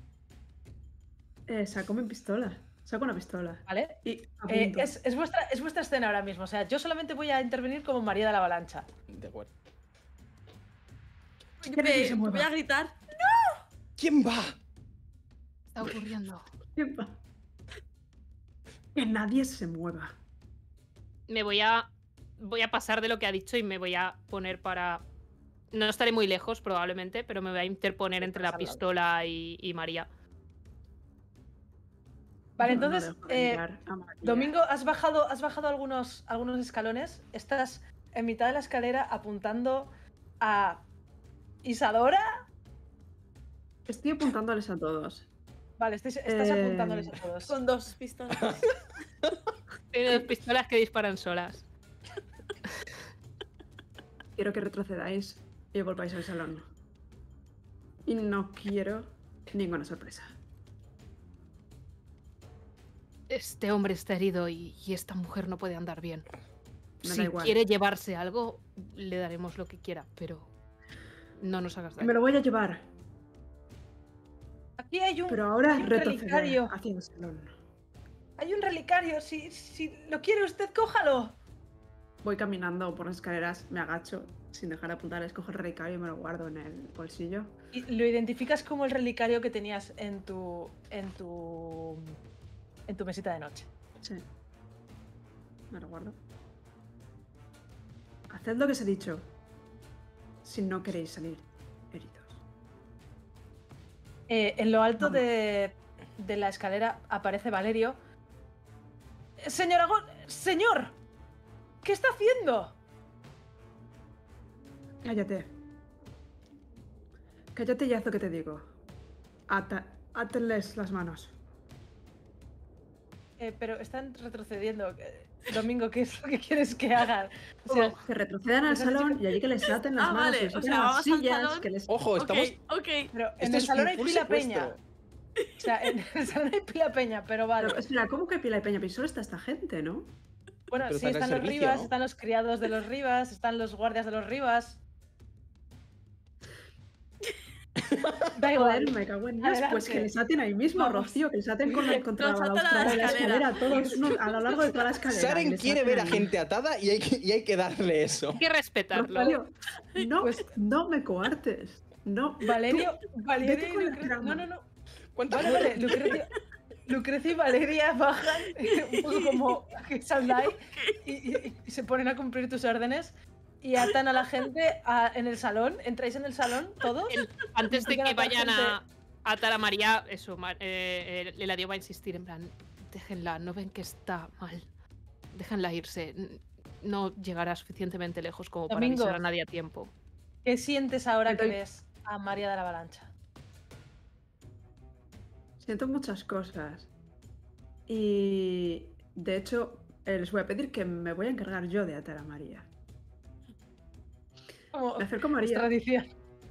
Saco mi pistola. Saco una pistola. Vale. Y apunto. Es vuestra escena ahora mismo. O sea, yo solamente voy a intervenir como María de la Avalancha. De acuerdo. Que nadie se Voy mueva. a gritar. ¿Quién va? ¿Qué está ocurriendo? Epa. Que nadie se mueva. Me voy a pasar de lo que ha dicho y me voy a poner para... No estaré muy lejos probablemente, pero me voy a interponer entre la Estás al lado. pistola y María. Vale, Yo no entonces, dejo de mirar a María. Domingo, has bajado algunos escalones. Estás en mitad de la escalera apuntando a Isadora. Estoy apuntándoles a todos. Vale, estás apuntándoles a todos. Con 2 pistolas. Tiene dos pistolas que disparan solas. Quiero que retrocedáis y volváis al salón. Y no quiero ninguna sorpresa. Este hombre está herido y esta mujer no puede andar bien. Me da Si igual. quiere llevarse algo, le daremos lo que quiera, pero no nos hagas daño. Me lo voy a llevar, Aquí hay un, pero ahora hay un retroceder relicario. hacia el salón. Hay un relicario. Si lo quiere usted, cójalo. Voy caminando por las escaleras, me agacho, sin dejar de apuntar, escojo el relicario y me lo guardo en el bolsillo. Y lo identificas como el relicario que tenías en tu mesita de noche. Sí. Me lo guardo. Haced lo que os he dicho. Si no queréis salir heridos. En lo alto Vamos. de la escalera aparece Valerio. ¡Señor! ¿Qué está haciendo? Cállate. Cállate y haz lo que te digo. Átenles las manos. Pero están retrocediendo. Domingo, ¿qué es lo que quieres que hagan? O sea, Que retrocedan al les has dicho salón que- y allí que les aten las manos, vale, que les o aten sea, las vamos al sillas, salón. que les... Ojo, estamos. Ok. pero en Esto el es salón un hay full pila secuestro. peña. O sea, en el salón hay pila peña, pero vale. Pero, espera, ¿cómo que pila y peña? Pero solo está esta gente, ¿no? Bueno, Pero sí, está en el están los servicio, Rivas, ¿no? están los criados de los Rivas, están los guardias de los Rivas. Da igual. Joder, me cago en Dios. Pues que Adelante. les aten ahí mismo, Vamos. Rocío, que les aten contra Nos la atan a la balustrada de la escalera. escalera, todos a lo largo de toda la escalera. y Saren les quiere aten ver a ahí. gente atada y hay que darle eso. Hay que respetarlo. Rocío, no, Pues- no me coartes. No, Valerio vete y con la Lucrecia. trama. No. ¿Cuántas Vale. Lucrecia y Valeria bajan un poco como Saldai y se ponen a cumplir tus órdenes y atan a la gente en el salón. ¿Entráis en el salón todos? Antes de Empiezan que a atar vayan gente. a atar a María, eso, Eladio va a insistir en plan, déjenla, no ven que está mal. Déjenla irse. No llegará suficientemente lejos como para Domingo. avisar a nadie a tiempo. ¿Qué sientes ahora que Estoy- ves a María de la Avalancha? Siento muchas cosas. Y de hecho, les voy a pedir que me voy a encargar yo de atar a María. Como Me acerco a es María. tradición.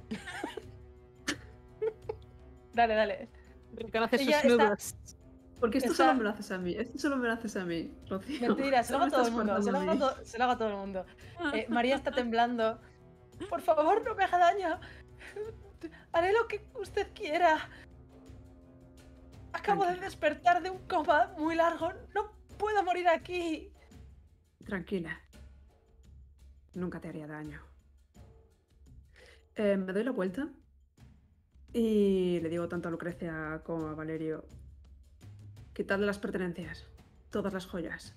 Dale. Reconoce sus Ella está- nudos. Porque esto Está- solo me lo haces a mí. Esto solo me lo haces a mí, Rocío. Mentira, se lo hago a Solo todo el me mundo. estás Se lo forzando hago a mí. se lo hago a todo el mundo. María está temblando. Por favor, no me haga daño. Haré lo que usted quiera. Acabo de Tranquila. despertar de un coma muy largo. No puedo morir aquí. Tranquila. Nunca te haría daño. Me doy la vuelta y le digo tanto a Lucrecia como a Valerio: quitadle las pertenencias, todas las joyas.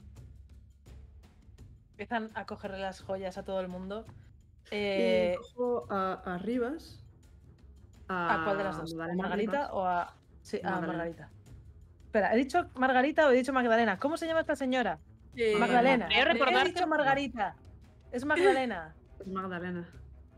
Empiezan a cogerle las joyas a todo el mundo. Y cojo a Rivas. ¿A cuál de las dos? ¿A Magdalena Margarita Rivas. o a...? Sí, a Magdalena. Margarita. Espera, ¿he dicho Margarita o he dicho Magdalena? ¿Cómo se llama esta señora? Eh, Magdalena. voy a recordar He dicho Margarita. Es Magdalena. Es Magdalena.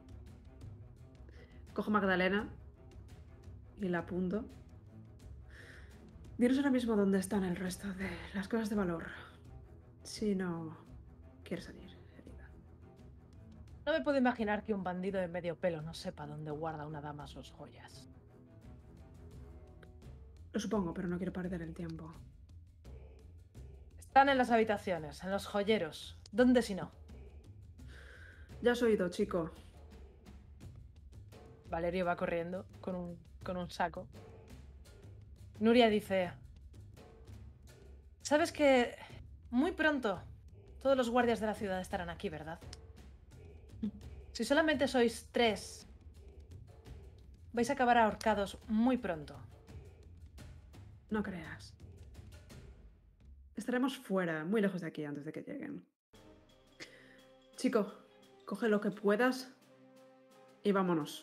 Cojo Magdalena y la apunto. Dinos ahora mismo dónde están el resto de las cosas de valor. Si no quieres salir herida. No me puedo imaginar que un bandido de medio pelo no sepa dónde guarda una dama sus joyas. Lo supongo, pero no quiero perder el tiempo. Están en las habitaciones, en los joyeros. ¿Dónde si no? Ya has oído, chico. Valerio va corriendo con un saco. Nuria dice... ¿Sabes que muy pronto todos los guardias de la ciudad estarán aquí, verdad? Si solamente sois 3, vais a acabar ahorcados muy pronto. No creas. Estaremos fuera, muy lejos de aquí antes de que lleguen. Chico, coge lo que puedas y vámonos.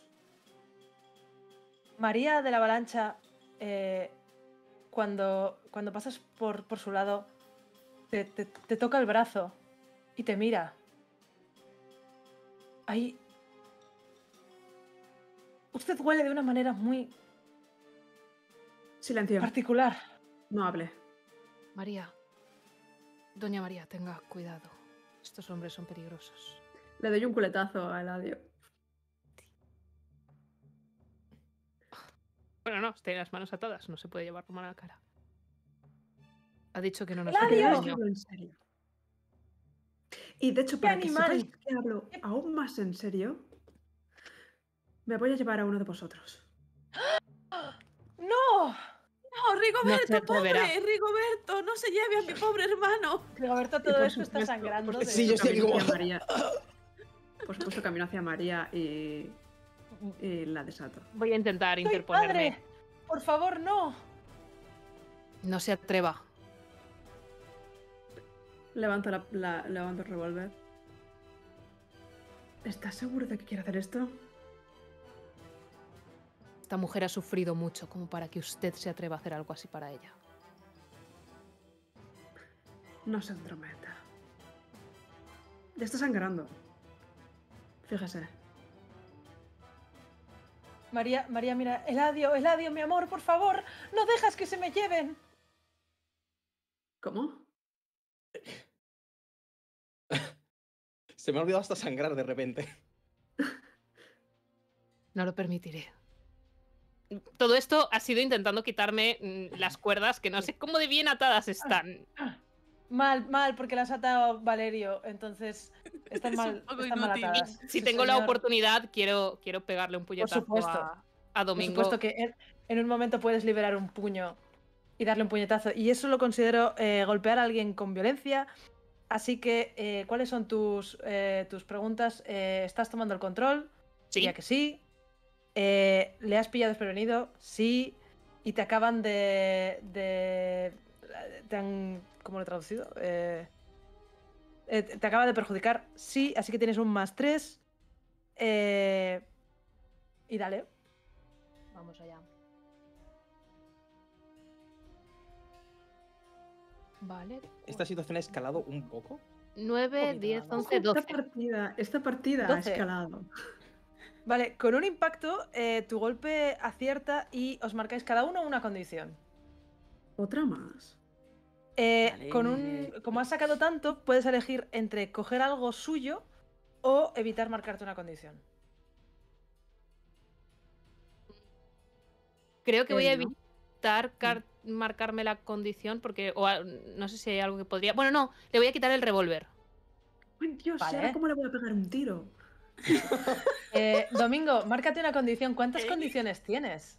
María de la Avalancha, cuando pasas por su lado, te toca el brazo y te mira. Ahí... Usted huele de una manera muy Silencio. particular. No hable. María. Doña María, tenga cuidado. Estos hombres son peligrosos. Le doy un culetazo a Eladio. Bueno, no, tiene las manos atadas, no se puede llevar la mano a la cara. Ha dicho que no nos ¡Eladio! haría Creáis que daño. hablo en serio. Y de hecho, ¡Qué para que animal! sepáis que hablo aún más en serio, me voy a llevar a uno de vosotros. ¡No! ¡No, se atreverá. pobre, Rigoberto, no se lleve a mi pobre hermano. Rigoberto, Y todo por esto está supuesto- sangrando. por de- Sí, yo estoy aquí camino como- hacia María. Por supuesto, camino hacia María y la desato. Voy a intentar ¡Soy interponerme. padre! Por favor, no. No se atreva. Levanto levanto el revólver. ¿Estás seguro de que quiere hacer esto? Esta mujer ha sufrido mucho como para que usted se atreva a hacer algo así para ella. No se entrometa. Ya está sangrando. Fíjese. María, mira, Eladio, mi amor, por favor, no dejas que se me lleven. ¿Cómo? Se me ha olvidado hasta sangrar de repente. No lo permitiré. Todo esto ha sido intentando quitarme las cuerdas que no sé cómo de bien atadas están. Mal, porque las ha atado Valerio, entonces están Es mal, un poco están mal inútil. atadas. Si Sí, tengo la señor. oportunidad, quiero pegarle un puñetazo supuesto. a Por Domingo. supuesto que en un momento puedes liberar un puño y darle un puñetazo. Y eso lo considero golpear a alguien con violencia. Así que, ¿cuáles son tus preguntas? ¿Estás tomando el control? Sí. Diría que sí. ¿Le has pillado desprevenido? Sí. Y te acaban te han... ¿Cómo lo he traducido? Te acaba de perjudicar. Sí, así que tienes un +3. Y dale. Vamos allá. Vale. Esta situación ha escalado un poco. 9, poquito 10, nada más. 11, 12. Esta partida ha 12. escalado. Vale, con un impacto, tu golpe acierta y os marcáis cada uno una condición. Otra más. Como has sacado tanto, puedes elegir entre coger algo suyo o evitar marcarte una condición. Creo que voy a ¿no? evitar marcarme la condición porque no sé si hay algo que podría... Bueno, no, le voy a quitar el revólver. ¡Ay, Dios! Vale. ¿Ahora cómo le voy a pegar un tiro? Domingo, márcate una condición. ¿Cuántas condiciones tienes?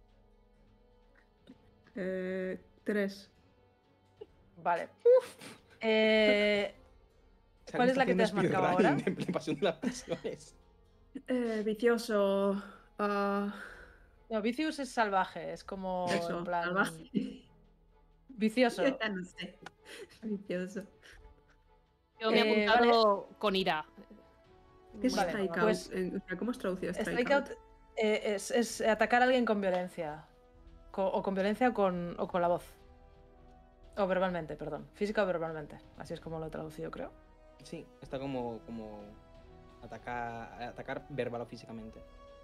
3. Vale. Se han ¿Cuál es la que te has haciendo marcado ahora? speedrunning en Pasión de las Pasiones. Vicioso. No, Vicious es salvaje, es como Eso, en plan salvaje. vicioso. Ya no sé. Vicioso. Yo me he apuntado con ira. ¿Qué es Vale, strike pues- out? O sea, ¿cómo has traducido strike Strikeout out? es atacar a alguien con violencia. O con violencia o con la voz. O verbalmente, perdón. Física o verbalmente. Así es como lo he traducido, creo. Sí, está como atacar verbal o físicamente.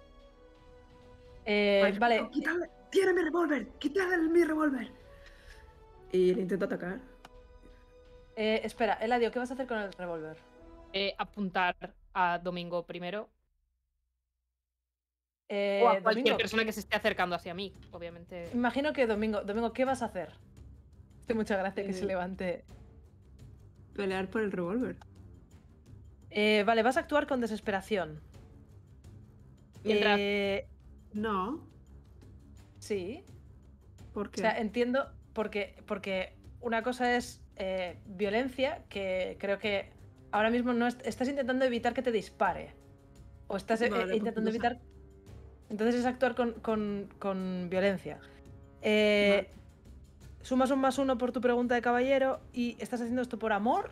Vale, No, ¡quítale! ¡Tira mi revólver! ¡Quítale mi revólver! Y le intento atacar. espera, Eladio, ¿qué vas a hacer con el revólver? Apuntar a Domingo primero. O a Domingo, cualquier persona que se esté acercando hacia mí, obviamente. imagino que Domingo, ¿qué vas a hacer? Hace mucha gracia que se Eh, levante. Pelear por el revólver. Vale, vas a actuar con desesperación. Mientras- No. Sí. ¿Por O qué? sea, entiendo porque una cosa es violencia, que creo que ahora mismo no estás intentando evitar que te dispare. O estás Vale, pues intentando no sé. evitar... Entonces es actuar con violencia. Vale. Sumas un +1 por tu pregunta de caballero y estás haciendo esto por amor.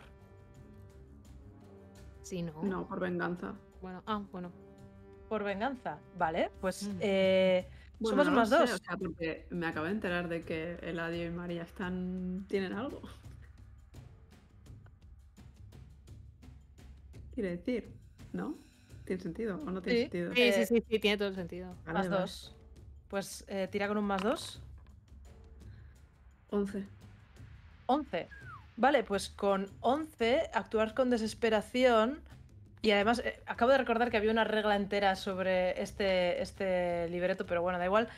Sí, ¿no? No, por venganza. Bueno, bueno. Por venganza. Vale, pues Mm. Bueno, sumas no un lo +2. sé, o sea, porque me acabo de enterar de que Eladio y María tienen algo. Quiere decir, ¿no? ¿Tiene sentido o no tiene Sí. sentido? Sí, tiene todo el sentido. Vale, +2. Pues tira con un +2. 11. 11. Vale, pues con 11 actuar con desesperación. Y además, acabo de recordar que había una regla entera sobre este libreto, pero bueno, da igual.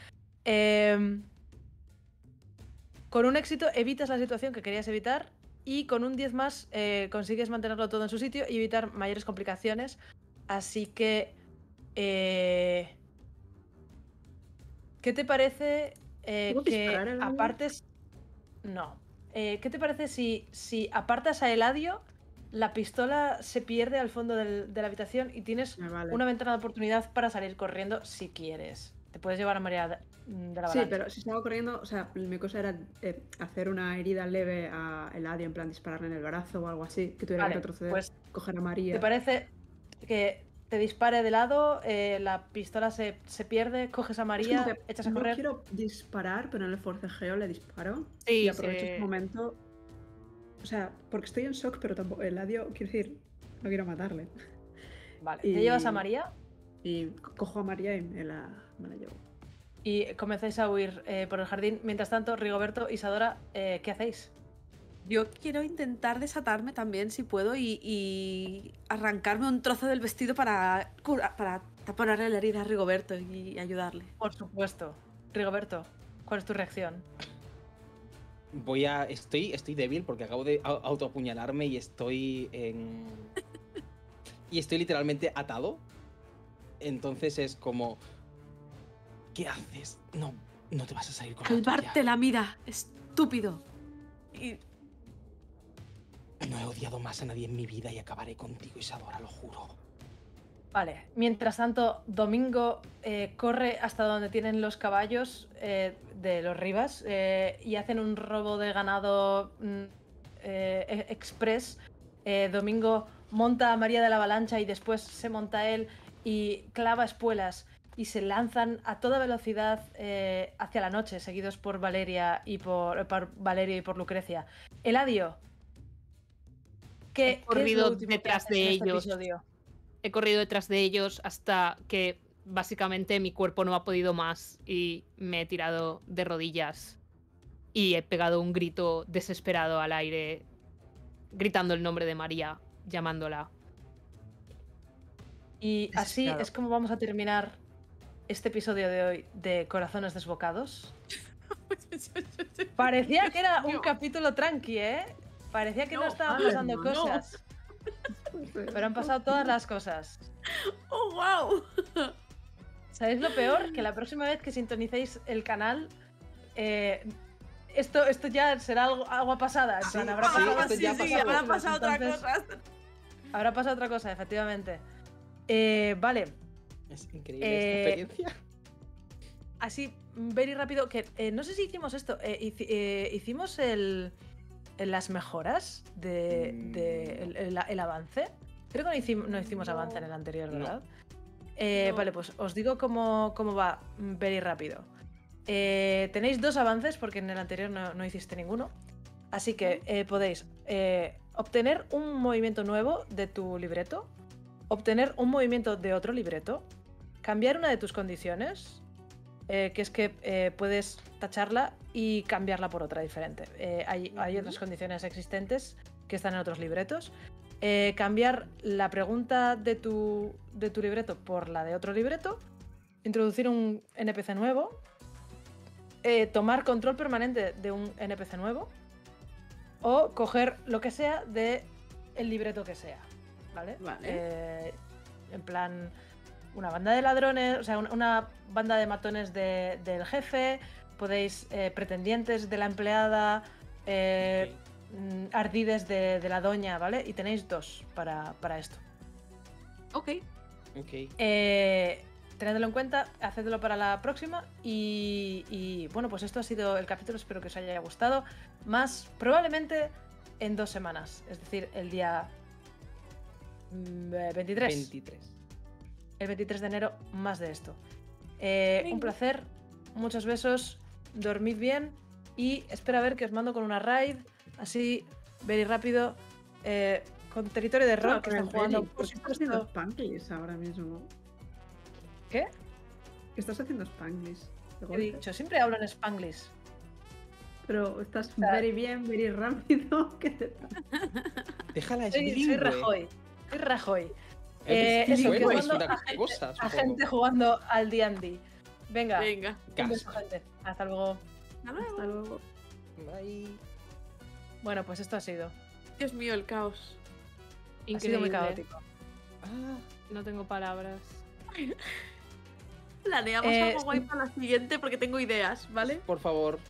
Con un éxito evitas la situación que querías evitar y con un 10 más consigues mantenerlo todo en su sitio y evitar mayores complicaciones. Así que... ¿qué te parece ¿Puedo que disparar el Eladio? apartes... No. ¿Qué te parece si apartas a Eladio, la pistola se pierde al fondo de la habitación y tienes Me vale. una ventana de oportunidad para salir corriendo si quieres? Te puedes llevar a María de la Sí, avalancha. pero si salgo corriendo, o sea, mi cosa era hacer una herida leve a Eladio, en plan dispararle en el brazo o algo así, que tuviera Vale, que retroceder, pues, coger a María. ¿te parece que te dispare de lado, la pistola se pierde, coges a Es María, como que echas a no correr? quiero disparar, pero en el forcejeo le disparo. Sí, y aprovecho sí. este momento. O sea, porque estoy en shock, pero tampoco. Eladio, quiero decir, no quiero matarle. Vale, Y- te llevas a María Y cojo a María y me la llevo. y comenzáis a huir por el jardín. Mientras tanto, Rigoberto, Isadora, ¿qué hacéis? Yo quiero intentar desatarme también, si puedo, y arrancarme un trozo del vestido para taponarle la herida a Rigoberto y ayudarle. Por supuesto. Rigoberto, ¿cuál es tu reacción? Estoy débil porque acabo de autoapuñalarme y estoy en. Y estoy literalmente atado. Entonces es como. ¿Qué haces? No te vas a salir con la Salvarte tuya. la vida, estúpido. Y No he odiado más a nadie en mi vida y acabaré contigo, Isadora, lo juro. Vale, mientras tanto, Domingo corre hasta donde tienen los caballos de los Rivas y hacen un robo de ganado express. Domingo monta a María de la Avalancha y después se monta él y clava espuelas y se lanzan a toda velocidad hacia la noche, seguidos por Valeria y por Valerio y por Lucrecia. Eladio, ¿qué He es lo corrido último que detrás haces de en este ellos. episodio? He corrido detrás de ellos hasta que básicamente mi cuerpo no ha podido más y me he tirado de rodillas y he pegado un grito desesperado al aire, gritando el nombre de María, llamándola. Y así Desesperado. es como vamos a terminar este episodio de hoy de Corazones Desbocados. Parecía que era un capítulo tranqui, ¿eh? Parecía que no estaban pasando no. cosas. Pero han pasado todas las cosas. ¡Oh, wow! ¿Sabéis lo peor? Que la próxima vez que sintonicéis el canal, esto ya será agua pasada. En plan, habrá sí, pasado esto ya ha pasado. habrá pasado otra Entonces, cosa. Habrá pasado otra cosa, efectivamente. Vale. Es increíble esta experiencia. Así, very rápido, que no sé si hicimos esto. Hicimos las mejoras el avance. Creo que no hicimos avance en el anterior, ¿verdad? No. Vale, pues os digo cómo va very rápido. Tenéis 2 avances porque en el anterior no hiciste ninguno. Así que podéis obtener un movimiento nuevo de tu libreto, obtener un movimiento de otro libreto, cambiar una de tus condiciones, que es que puedes tacharla y cambiarla por otra diferente. Hay otras condiciones existentes que están en otros libretos. Cambiar la pregunta de tu libreto por la de otro libreto, introducir un NPC nuevo, tomar control permanente de un NPC nuevo o coger lo que sea de el libreto que sea, ¿vale? En plan, una banda de ladrones, o sea, una banda de matones del jefe, podéis pretendientes de la empleada, ardides de la doña, ¿vale? Y tenéis 2 para esto. Ok. Tenedlo en cuenta, hacedlo para la próxima y bueno, pues esto ha sido el capítulo, espero que os haya gustado. Más probablemente en 2 semanas, es decir, el día 23. El 23 de enero, más de esto. Un placer, muchos besos, dormid bien y espero a ver que os mando con una raid, así, very rápido, con territorio de error que están jugando, por Estás haciendo supuesto. Spanglish ahora mismo. ¿Qué? Estás haciendo Spanglish. de He golpe. dicho, siempre hablo en Spanglish. Pero estás sea, very bien, very rápido. ¿Qué te pasa? Déjala Soy bilingüe. Rajoy. Soy Rajoy. Es Eso, que bilingüe, es jugando una a cosa, a supongo. gente jugando al D&D. Venga, Venga. un beso, gente. Hasta luego. Hasta luego. Hasta luego. Bye. Bueno, pues esto ha sido. Dios mío, el caos. Ha sido muy Increíble. caótico. Ah. No tengo palabras. Planeamos algo guay para la siguiente porque tengo ideas, ¿vale? Por favor.